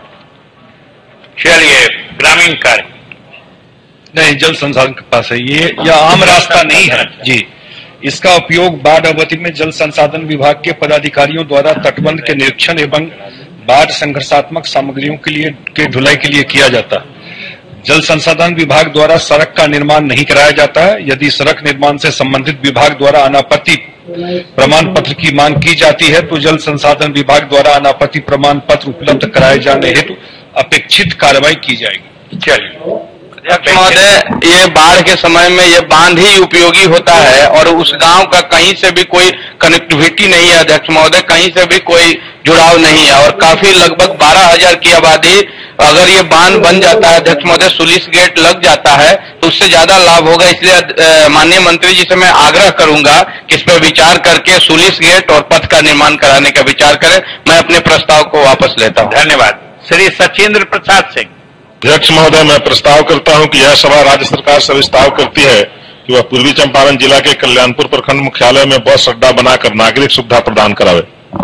चलिए, ग्रामीण कार्य नहीं, जल संसाधन के पास है ये, यह आम रास्ता नहीं है जी। इसका उपयोग बाढ़ अवधि में जल संसाधन विभाग के पदाधिकारियों द्वारा तटबंध के निरीक्षण एवं बाढ़ संघर्षात्मक सामग्रियों के लिए के ढुलाई के लिए किया जाता है। जल संसाधन विभाग द्वारा सड़क का निर्माण नहीं कराया जाता है। यदि सड़क निर्माण से संबंधित विभाग द्वारा अनापत्ति प्रमाण पत्र की मांग की जाती है तो जल संसाधन विभाग द्वारा अनापत्ति प्रमाण पत्र उपलब्ध कराए जाने हेतु अपेक्षित कार्रवाई की जाएगी। चलिए महोदय, ये बाढ़ के समय में ये बांध ही उपयोगी होता है और उस गांव का कहीं से भी कोई कनेक्टिविटी नहीं है। अध्यक्ष महोदय, कहीं से भी कोई जुड़ाव नहीं है और काफी लगभग बारह हजार की आबादी अगर ये बांध बन जाता है अध्यक्ष महोदय, सुलिस गेट लग जाता है तो उससे ज्यादा लाभ होगा। इसलिए माननीय मंत्री जी से मैं आग्रह करूंगा कि इस पर विचार करके सुलिस गेट और पथ का निर्माण कराने का विचार करें। मैं अपने प्रस्ताव को वापस लेता हूं। धन्यवाद। श्री सचिंद्र प्रसाद सिंह। अध्यक्ष महोदय, मैं प्रस्ताव करता हूं कि यह सभा राज्य सरकार से प्रस्ताव करती है कि वह पूर्वी चंपारण जिला के कल्याणपुर प्रखंड मुख्यालय में बस अड्डा बनाकर नागरिक सुविधा प्रदान करावे।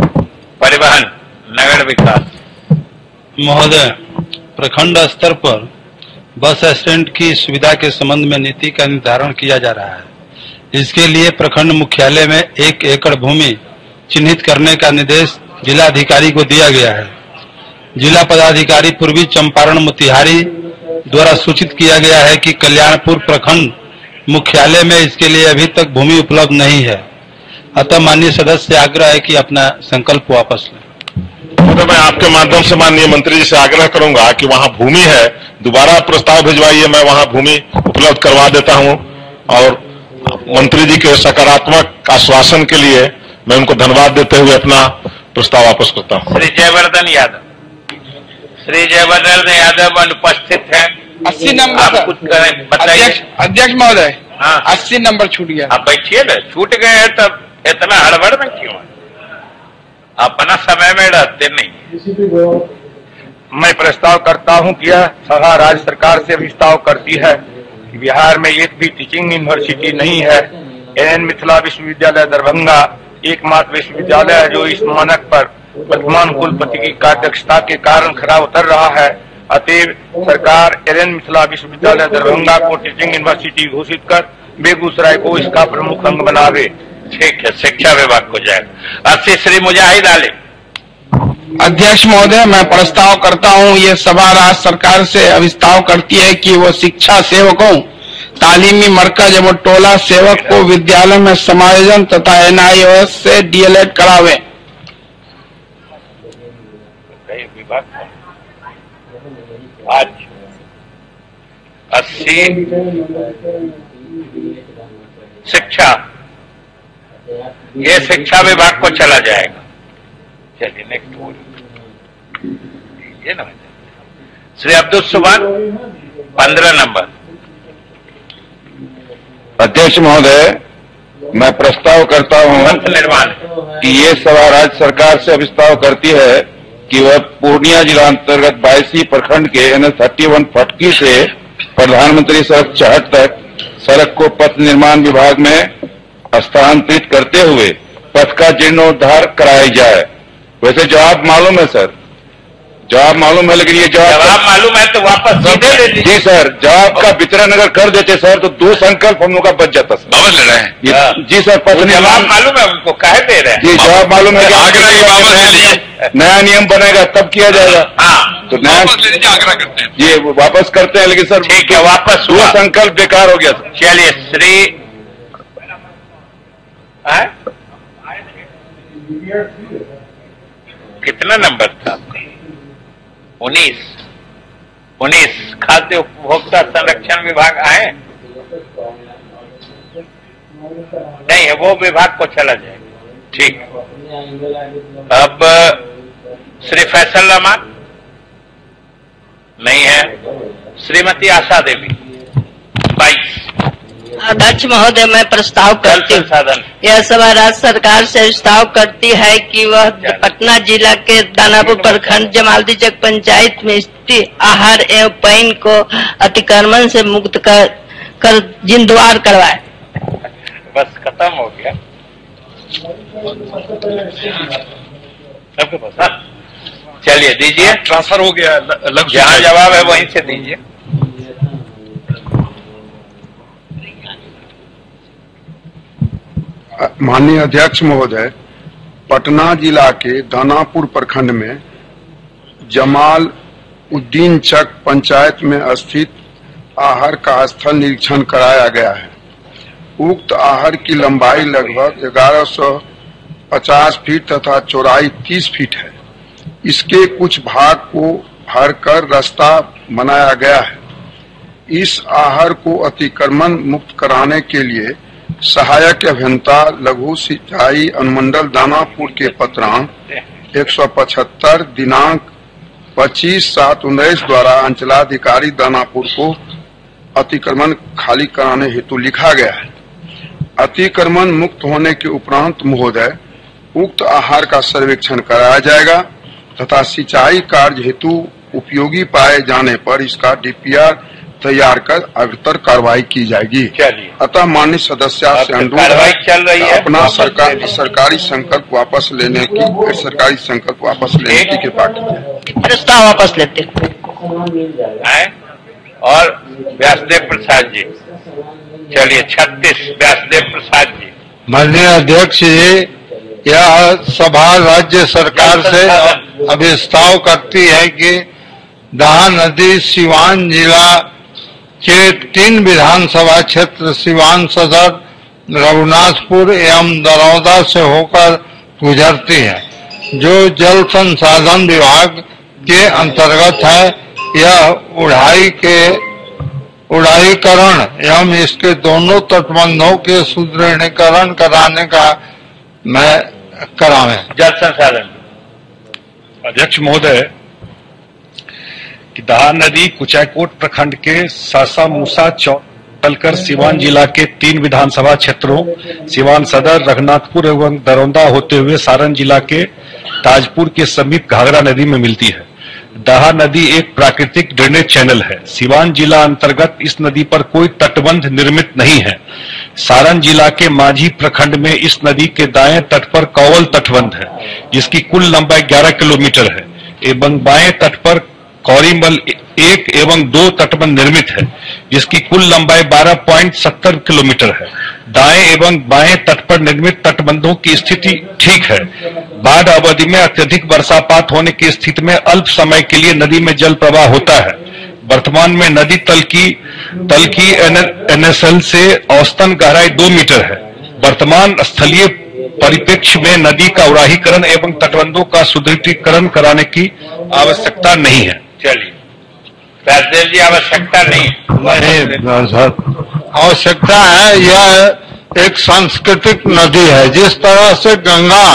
परिवहन नगर विकास महोदय, प्रखंड स्तर पर बस स्टैंड की सुविधा के संबंध में नीति का निर्धारण किया जा रहा है। इसके लिए प्रखंड मुख्यालय में एक एकड़ भूमि चिन्हित करने का निर्देश जिलाधिकारी को दिया गया है। जिला पदाधिकारी पूर्वी चंपारण मोतिहारी द्वारा सूचित किया गया है कि कल्याणपुर प्रखंड मुख्यालय में इसके लिए अभी तक भूमि उपलब्ध नहीं है। अतः माननीय सदस्य से आग्रह है कि अपना संकल्प वापस लें। तो मैं आपके माध्यम से माननीय मंत्री जी से आग्रह करूंगा कि वहां भूमि है, दोबारा प्रस्ताव भिजवाइए, मैं वहां भूमि उपलब्ध करवा देता हूं। और मंत्री जी के सकारात्मक आश्वासन के लिए मैं उनको धन्यवाद देते हुए अपना प्रस्ताव वापस करता हूं। श्री जयवर्धन यादव। श्री जयवर्धन यादव अनुपस्थित है। अस्सी नंबर आप कुछ करें बताइए। अध्यक्ष महोदय, हाँ अस्सी नंबर छूट गया। आप बैठिए ना, छूट गए हैं तब इतना हड़बड़ में क्यों है? अपना समय में रहते नहीं। मैं प्रस्ताव करता हूं कि यह सभा राज्य सरकार से प्रस्ताव करती है कि बिहार में एक भी टीचिंग यूनिवर्सिटी नहीं है। एन मिथिला विश्वविद्यालय दरभंगा एकमात्र विश्वविद्यालय है जो इस मानक पर वर्तमान कुलपति की कार्यदक्षता के कारण खरा उतर रहा है। अतएव सरकार एन मिथिला विश्वविद्यालय दरभंगा को टीचिंग यूनिवर्सिटी घोषित कर बेगूसराय को इसका प्रमुख अंग बनावे। ठीक है, शिक्षा विभाग को जाएगा। अस्सी श्री मुजाहिद आले। अध्यक्ष महोदय, मैं प्रस्ताव करता हूं ये सभा राज्य सरकार से अभिस्ताव करती है कि वो शिक्षा सेवकों, तालीमी मरकज एवं टोला सेवक को विद्यालय में समायोजन तथा एन आई ओ एस से डी एल एड करावे। विभाग आज अस्सी शिक्षा, ये शिक्षा विभाग को चला जाएगा। चलिए नेक्स्ट बोल ये ना श्री अब्दुल सुभान पंद्रह नंबर। अध्यक्ष महोदय, मैं प्रस्ताव करता हूं निर्माण कि ये सभा राज्य सरकार से अभिस्ताव करती है कि वह पूर्णिया जिला अंतर्गत बाईसी प्रखंड के N H thirty one Fatki से प्रधानमंत्री सड़क चौहट तक सड़क को पथ निर्माण विभाग में स्थानांतरित करते हुए पथ का जीर्णोद्धार कराया जाए। वैसे जवाब मालूम है सर, जवाब मालूम है, लेकिन ये जवाब जवाब मालूम है तो वापस सीधे ले लीजिए। जी सर, जवाब का वितरण अगर कर देते सर तो दो संकल्प हम लोग का बच जाता सर। वापस ले रहे हैं जी सर, पथ जवाब मालूम है उनको, काहे दे रहे हैं? जी जवाब मालूम है, नया नियम बनेगा तब किया जाएगा। हाँ तो नया आग्रह करते हैं ये वापस करते हैं, लेकिन सर ठीक है वापस दो संकल्प बेकार हो गया सर। चलिए श्री कितना नंबर था? उन्नीस उन्नीस खाद्य उपभोक्ता संरक्षण विभाग आए नहीं है, वो विभाग को चला जाएगा। ठीक, अब श्री फैसल रहमान नहीं है। श्रीमती आशा देवी बाईस। अध्यक्ष महोदय, मैं प्रस्ताव करती हूँ यह सभा राज्य सरकार से प्रस्ताव करती है कि वह पटना जिला के दानापुर प्रखंड जमालदी चक पंचायत में स्थित आहार एवं पैन को अतिक्रमण से मुक्त कर, कर जिंदवार करवाए। बस खत्म हो गया सबके पास। चलिए दीजिए, ट्रांसफर हो गया। जहाँ जवाब है वहीं से दीजिए। माननीय अध्यक्ष महोदय, पटना जिला के दानापुर प्रखंड में जमाल उद्दीन चक पंचायत में स्थित आहर का स्थल निरीक्षण कराया गया है। उक्त आहर की लंबाई लगभग ग्यारह सौ पचास फीट तथा चौड़ाई तीस फीट है। इसके कुछ भाग को भरकर रास्ता बनाया गया है। इस आहर को अतिक्रमण मुक्त कराने के लिए सहायक अभियंता लघु सिंचाई अनुमंडल दानापुर के पत्रांक एक सौ पचहत्तर दिनांक पच्चीस सात उन्नीस द्वारा अंचलाधिकारी दानापुर को अतिक्रमण खाली कराने हेतु लिखा गया है। अतिक्रमण मुक्त होने के उपरांत महोदय उक्त आहार का सर्वेक्षण कराया जाएगा तथा सिंचाई कार्य हेतु उपयोगी पाए जाने पर इसका डीपीआर तैयार कर अग्रतर कार्रवाई की जाएगी। अतः माननीय सदस्य से अनुरोध है अपना सरकार सरकारी संकल्प वापस लेने की सरकारी संकल्प वापस लेने की कृपा कीजिए। प्रस्ताव वापस लेते हैं। और व्यासदेव प्रसाद जी, चलिए छत्तीस व्यासदेव प्रसाद जी। माननीय अध्यक्ष जी, यह सभा राज्य सरकार से अभिस्ताव करती है कि दहा नदी सिवान जिला के तीन विधानसभा क्षेत्र सिवान सदर, रघुनाथपुर एवं दरौदा से होकर गुजरती है, जो जल संसाधन विभाग के अंतर्गत है। यह उड़ाई के उड़ाईकरण एवं इसके दोनों तटबंधों के सुदृढ़ीकरण कराने का मैं करावे। जल संसाधन अध्यक्ष महोदय, कि दहा नदी कुचायकोट प्रखंड के सासा मूसा चौक चलकर सिवान जिला के तीन विधानसभा क्षेत्रों सिवान सदर, रघुनाथपुर एवं दरौंदा होते हुए सारण जिला के ताजपुर के समीप घाघरा नदी में मिलती है। दहा नदी एक प्राकृतिक ड्रेनेज चैनल है। सिवान जिला अंतर्गत इस नदी पर कोई तटबंध निर्मित नहीं है। सारण जिला के माझी प्रखंड में इस नदी के दाएं तट पर कौवल तटबंध है, जिसकी कुल लंबाई ग्यारह किलोमीटर है एवं बाएं तट पर कौरीमल एक एवं दो तटबंध निर्मित है, जिसकी कुल लंबाई बारह पॉइंट सत्तर किलोमीटर है। दाएं एवं बाएं तट पर निर्मित तटबंधों की स्थिति ठीक है। बाढ़ अवधि में अत्यधिक वर्षापात होने की स्थिति में अल्प समय के लिए नदी में जल प्रवाह होता है। वर्तमान में नदी तल की तल की एनएसएल से औसतन गहराई दो मीटर है। वर्तमान स्थलीय परिप्रेक्ष्य में नदी का उड़ाहीकरण एवं तटबंधों का सुदृढ़ीकरण कराने की आवश्यकता नहीं है। चलिए राजदेव जी, आवश्यकता नहीं आवश्यकता है। यह एक सांस्कृतिक नदी है। जिस तरह से गंगा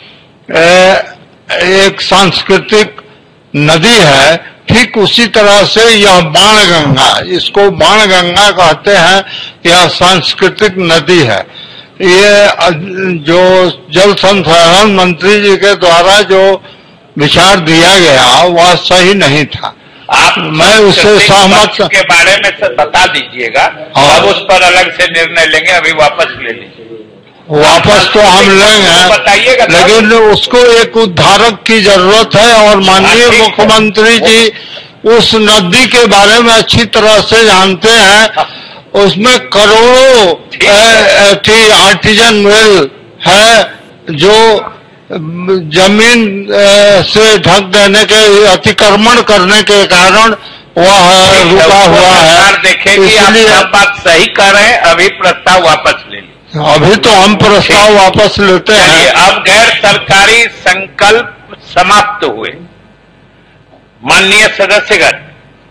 एक सांस्कृतिक नदी है, ठीक उसी तरह से यह बाण गंगा, इसको बाण गंगा कहते हैं, यह सांस्कृतिक नदी है। ये जो जल संसाधन मंत्री जी के द्वारा जो विचार दिया गया वह सही नहीं था। आप मैं उससे सहमत के बारे में से बता दीजिएगा, अब उस पर अलग से निर्णय लेंगे। अभी वापस ले लीजिए। वापस तो हम लेंगे, बताइएगा, लेकिन उसको एक उद्धारक की जरूरत है। और माननीय मुख्यमंत्री जी उस नदी के बारे में अच्छी तरह से जानते हैं। उसमें करोड़ों आर्टिजन वेल है जो जमीन से ढक देने के अतिक्रमण करने के कारण वह रुका हुआ है। देखेंगे आप बात सही कर रहे हैं। अभी प्रस्ताव वापस ले लीजिए। अभी तो हम प्रस्ताव वापस लेते हैं। अब गैर सरकारी संकल्प समाप्त हुए। माननीय सदस्यगण,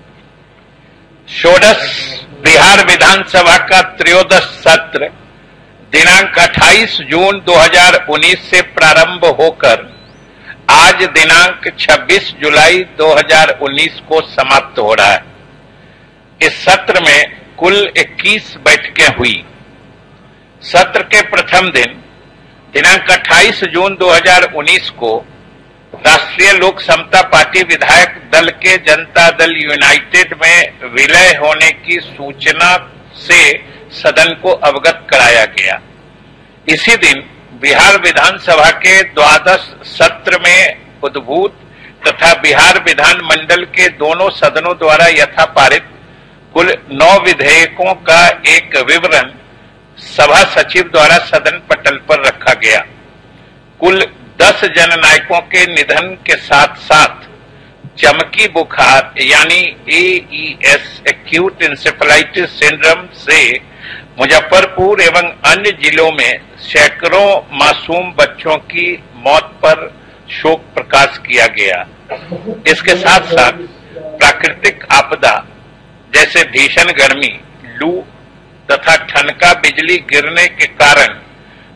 षोडश बिहार विधानसभा का त्रयोदश सत्र दिनांक अट्ठाईस जून दो हज़ार उन्नीस से प्रारंभ होकर आज दिनांक छब्बीस जुलाई दो हज़ार उन्नीस को समाप्त हो रहा है। इस सत्र में कुल इक्कीस बैठकें हुई। सत्र के प्रथम दिन दिनांक अट्ठाईस जून दो हज़ार उन्नीस को राष्ट्रीय लोक समता पार्टी विधायक दल के जनता दल यूनाइटेड में विलय होने की सूचना से सदन को अवगत कराया गया। इसी दिन बिहार विधानसभा के द्वादश सत्र में उद्भूत तथा बिहार विधान मंडल के दोनों सदनों द्वारा यथापारित कुल नौ विधेयकों का एक विवरण सभा सचिव द्वारा सदन पटल पर रखा गया। कुल दस जननायकों के निधन के साथ साथ चमकी बुखार यानी A E S acute encephalitis syndrome से मुजफ्फरपुर एवं अन्य जिलों में सैकड़ों मासूम बच्चों की मौत पर शोक प्रकाश किया गया। इसके साथ साथ प्राकृतिक आपदा जैसे भीषण गर्मी, लू तथा ठनका बिजली गिरने के कारण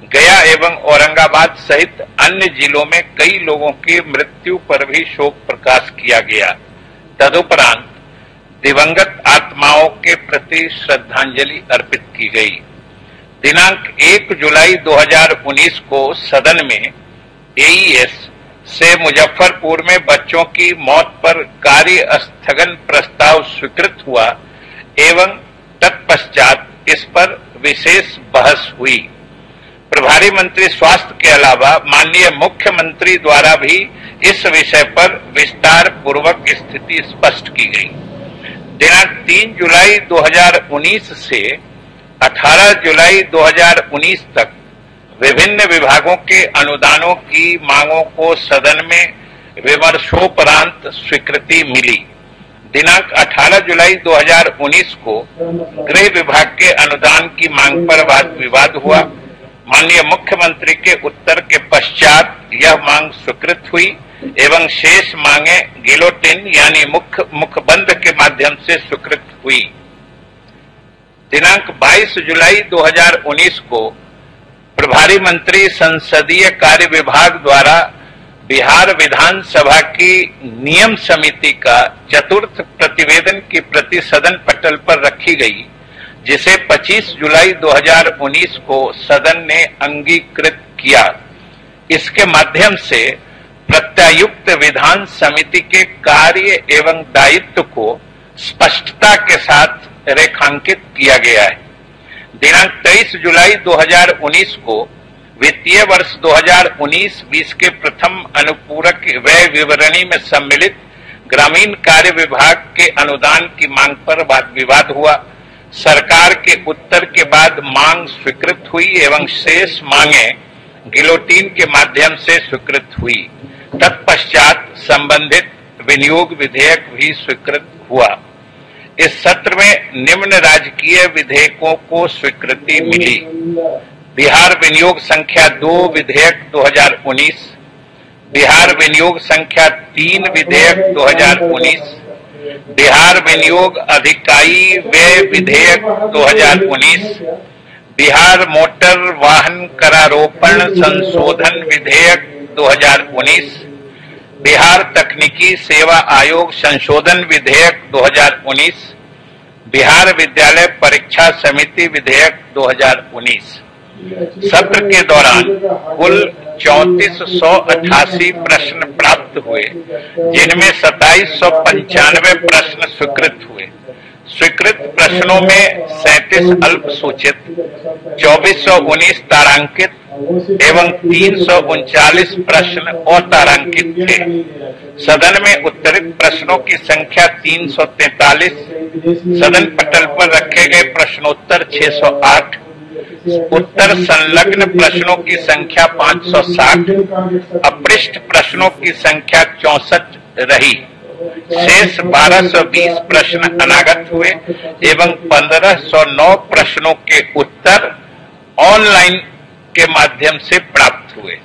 गया एवं औरंगाबाद सहित अन्य जिलों में कई लोगों की मृत्यु पर भी शोक प्रकाश किया गया। तदुपरांत दिवंगत आत्माओं के प्रति श्रद्धांजलि अर्पित की गई। दिनांक एक जुलाई दो हज़ार उन्नीस को सदन में ए ई एस से मुजफ्फरपुर में बच्चों की मौत पर कार्य स्थगन प्रस्ताव स्वीकृत हुआ एवं तत्पश्चात इस पर विशेष बहस हुई। प्रभारी मंत्री स्वास्थ्य के अलावा माननीय मुख्यमंत्री द्वारा भी इस विषय पर विस्तार पूर्वक स्थिति स्पष्ट की गई। दिनांक तीन जुलाई दो हज़ार उन्नीस से अठारह जुलाई दो हज़ार उन्नीस तक विभिन्न विभागों के अनुदानों की मांगों को सदन में विमर्शोपरांत स्वीकृति मिली। दिनांक अठारह जुलाई दो हज़ार उन्नीस को गृह विभाग के अनुदान की मांग पर वाद विवाद हुआ। माननीय मुख्यमंत्री के उत्तर के पश्चात यह मांग स्वीकृत हुई एवं शेष मांगे गिलोटिन यानी मुख मुखबंद के माध्यम से स्वीकृत हुई। दिनांक बाईस जुलाई दो हज़ार उन्नीस को प्रभारी मंत्री संसदीय कार्य विभाग द्वारा बिहार विधानसभा की नियम समिति का चतुर्थ प्रतिवेदन की प्रति सदन पटल पर रखी गई, जिसे पच्चीस जुलाई दो हज़ार उन्नीस को सदन ने अंगीकृत किया। इसके माध्यम से प्रत्यायुक्त विधान समिति के कार्य एवं दायित्व को स्पष्टता के साथ रेखांकित किया गया है। दिनांक तेईस जुलाई दो हज़ार उन्नीस को वित्तीय वर्ष दो हज़ार उन्नीस बीस के प्रथम अनुपूरक व्यय विवरणी में सम्मिलित ग्रामीण कार्य विभाग के अनुदान की मांग पर वाद विवाद हुआ। सरकार के उत्तर के बाद मांग स्वीकृत हुई एवं शेष मांगे गिलोटीन के माध्यम से स्वीकृत हुई। तत्पश्चात संबंधित विनियोग विधेयक भी स्वीकृत हुआ। इस सत्र में निम्न राजकीय विधेयकों को स्वीकृति मिली। बिहार विनियोग संख्या दो विधेयक दो हज़ार उन्नीस, बिहार विनियोग संख्या तीन विधेयक दो हज़ार उन्नीस, बिहार विनियोग अधिकाई व्यय विधेयक दो हज़ार उन्नीस, बिहार मोटर वाहन करारोपण संशोधन विधेयक दो हज़ार उन्नीस, बिहार तकनीकी सेवा आयोग संशोधन विधेयक दो हज़ार उन्नीस, बिहार विद्यालय परीक्षा समिति विधेयक दो हज़ार उन्नीस। सत्र के दौरान कुल चौंतीस सौ अट्ठासी प्रश्न प्राप्त हुए, जिनमें सत्ताईस सौ पंचानवे प्रश्न स्वीकृत हुए। स्वीकृत प्रश्नों में सैंतीस अल्प सूचित, चौबीस सौ उन्नीस तारांकित एवं तीन सौ उनचालीस प्रश्न अतारांकित थे। सदन में उत्तरित प्रश्नों की संख्या तीन सौ तैंतालीस, सदन पटल पर रखे गए प्रश्नोत्तर छह सौ आठ, उत्तर संलग्न प्रश्नों की संख्या पाँच सौ साठ, अपृष्ठ प्रश्नों की संख्या चौसठ रही। शेष बारह सौ बीस प्रश्न अनागत हुए एवं पंद्रह सौ नौ प्रश्नों के उत्तर ऑनलाइन के माध्यम से प्राप्त हुए।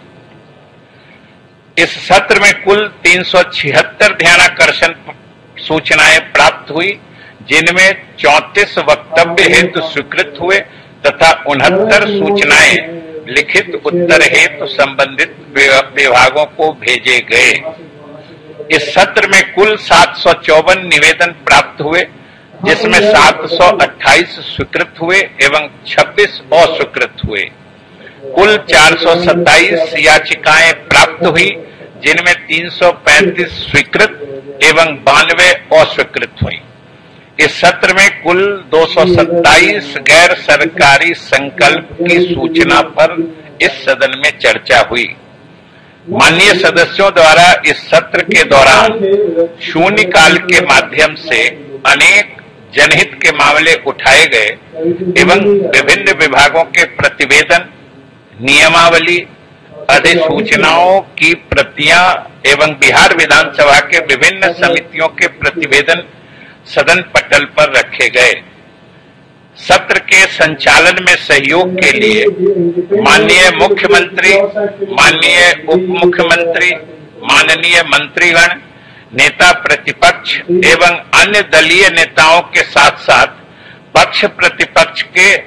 इस सत्र में कुल तीन सौ छिहत्तर ध्यानाकर्षण सूचनाएं प्राप्त हुई, जिनमें चौंतीस वक्तव्य हेतु स्वीकृत हुए तथा उनहत्तर सूचनाएं लिखित उत्तर हेतु संबंधित विभागों को भेजे गए। इस सत्र में कुल सात सौ चौवन निवेदन प्राप्त हुए, जिसमें सात सौ अट्ठाईस स्वीकृत हुए एवं छब्बीस अस्वीकृत हुए। कुल चार सौ सत्ताईस याचिकाएं प्राप्त हुई, जिनमें तीन सौ पैंतीस स्वीकृत एवं बानवे अस्वीकृत हुई। इस सत्र में कुल दो सौ सत्ताईस गैर सरकारी संकल्प की सूचना पर इस सदन में चर्चा हुई। माननीय सदस्यों द्वारा इस सत्र के दौरान शून्य काल के माध्यम से अनेक जनहित के मामले उठाए गए एवं विभिन्न विभागों के प्रतिवेदन, नियमावली, अधिसूचनाओं की प्रतियां एवं बिहार विधानसभा के विभिन्न समितियों के प्रतिवेदन सदन पटल पर रखे गए। सत्र के संचालन में सहयोग के लिए माननीय मुख्यमंत्री, माननीय उप मुख्यमंत्री, माननीय मंत्रीगण, नेता प्रतिपक्ष एवं अन्य दलीय नेताओं के साथ साथ पक्ष प्रतिपक्ष के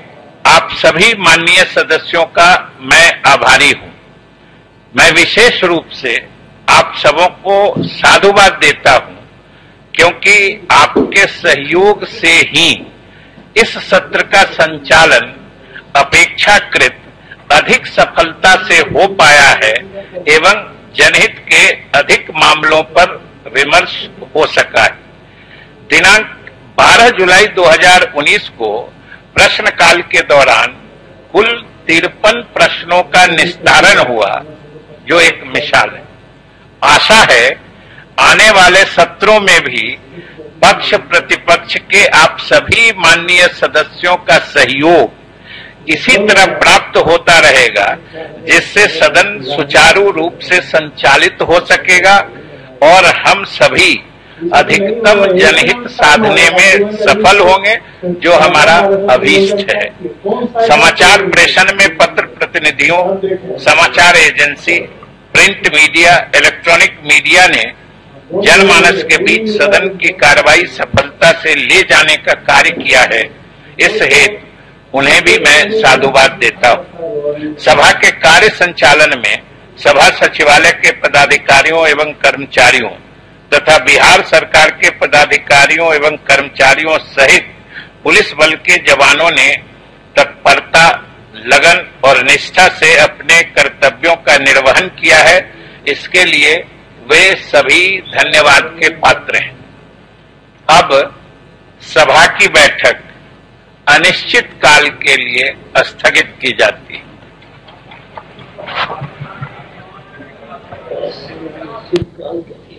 आप सभी माननीय सदस्यों का मैं आभारी हूं। मैं विशेष रूप से आप सबों को साधुवाद देता हूं, क्योंकि आपके सहयोग से ही इस सत्र का संचालन अपेक्षाकृत अधिक सफलता से हो पाया है एवं जनहित के अधिक मामलों पर विमर्श हो सका है। दिनांक बारह जुलाई दो हज़ार उन्नीस को प्रश्नकाल के दौरान कुल तिरपन प्रश्नों का निस्तारण हुआ, जो एक मिसाल है। आशा है आने वाले सत्रों में भी पक्ष प्रतिपक्ष के आप सभी माननीय सदस्यों का सहयोग इसी तरह प्राप्त होता रहेगा, जिससे सदन सुचारू रूप से संचालित हो सकेगा और हम सभी अधिकतम जनहित साधने में सफल होंगे, जो हमारा अभीष्ट है। समाचार प्रेषण में पत्र प्रतिनिधियों, समाचार agency, print media, electronic media ने जनमानस के बीच सदन की कार्रवाई सफलता से ले जाने का कार्य किया है। इस हेतु उन्हें भी मैं साधुवाद देता हूं। सभा के कार्य संचालन में सभा सचिवालय के पदाधिकारियों एवं कर्मचारियों तथा बिहार सरकार के पदाधिकारियों एवं कर्मचारियों सहित पुलिस बल के जवानों ने तत्परता, लगन और निष्ठा से अपने कर्तव्यों का निर्वहन किया है। इसके लिए वे सभी धन्यवाद के पात्र हैं। अब सभा की बैठक अनिश्चित काल के लिए स्थगित की जाती है।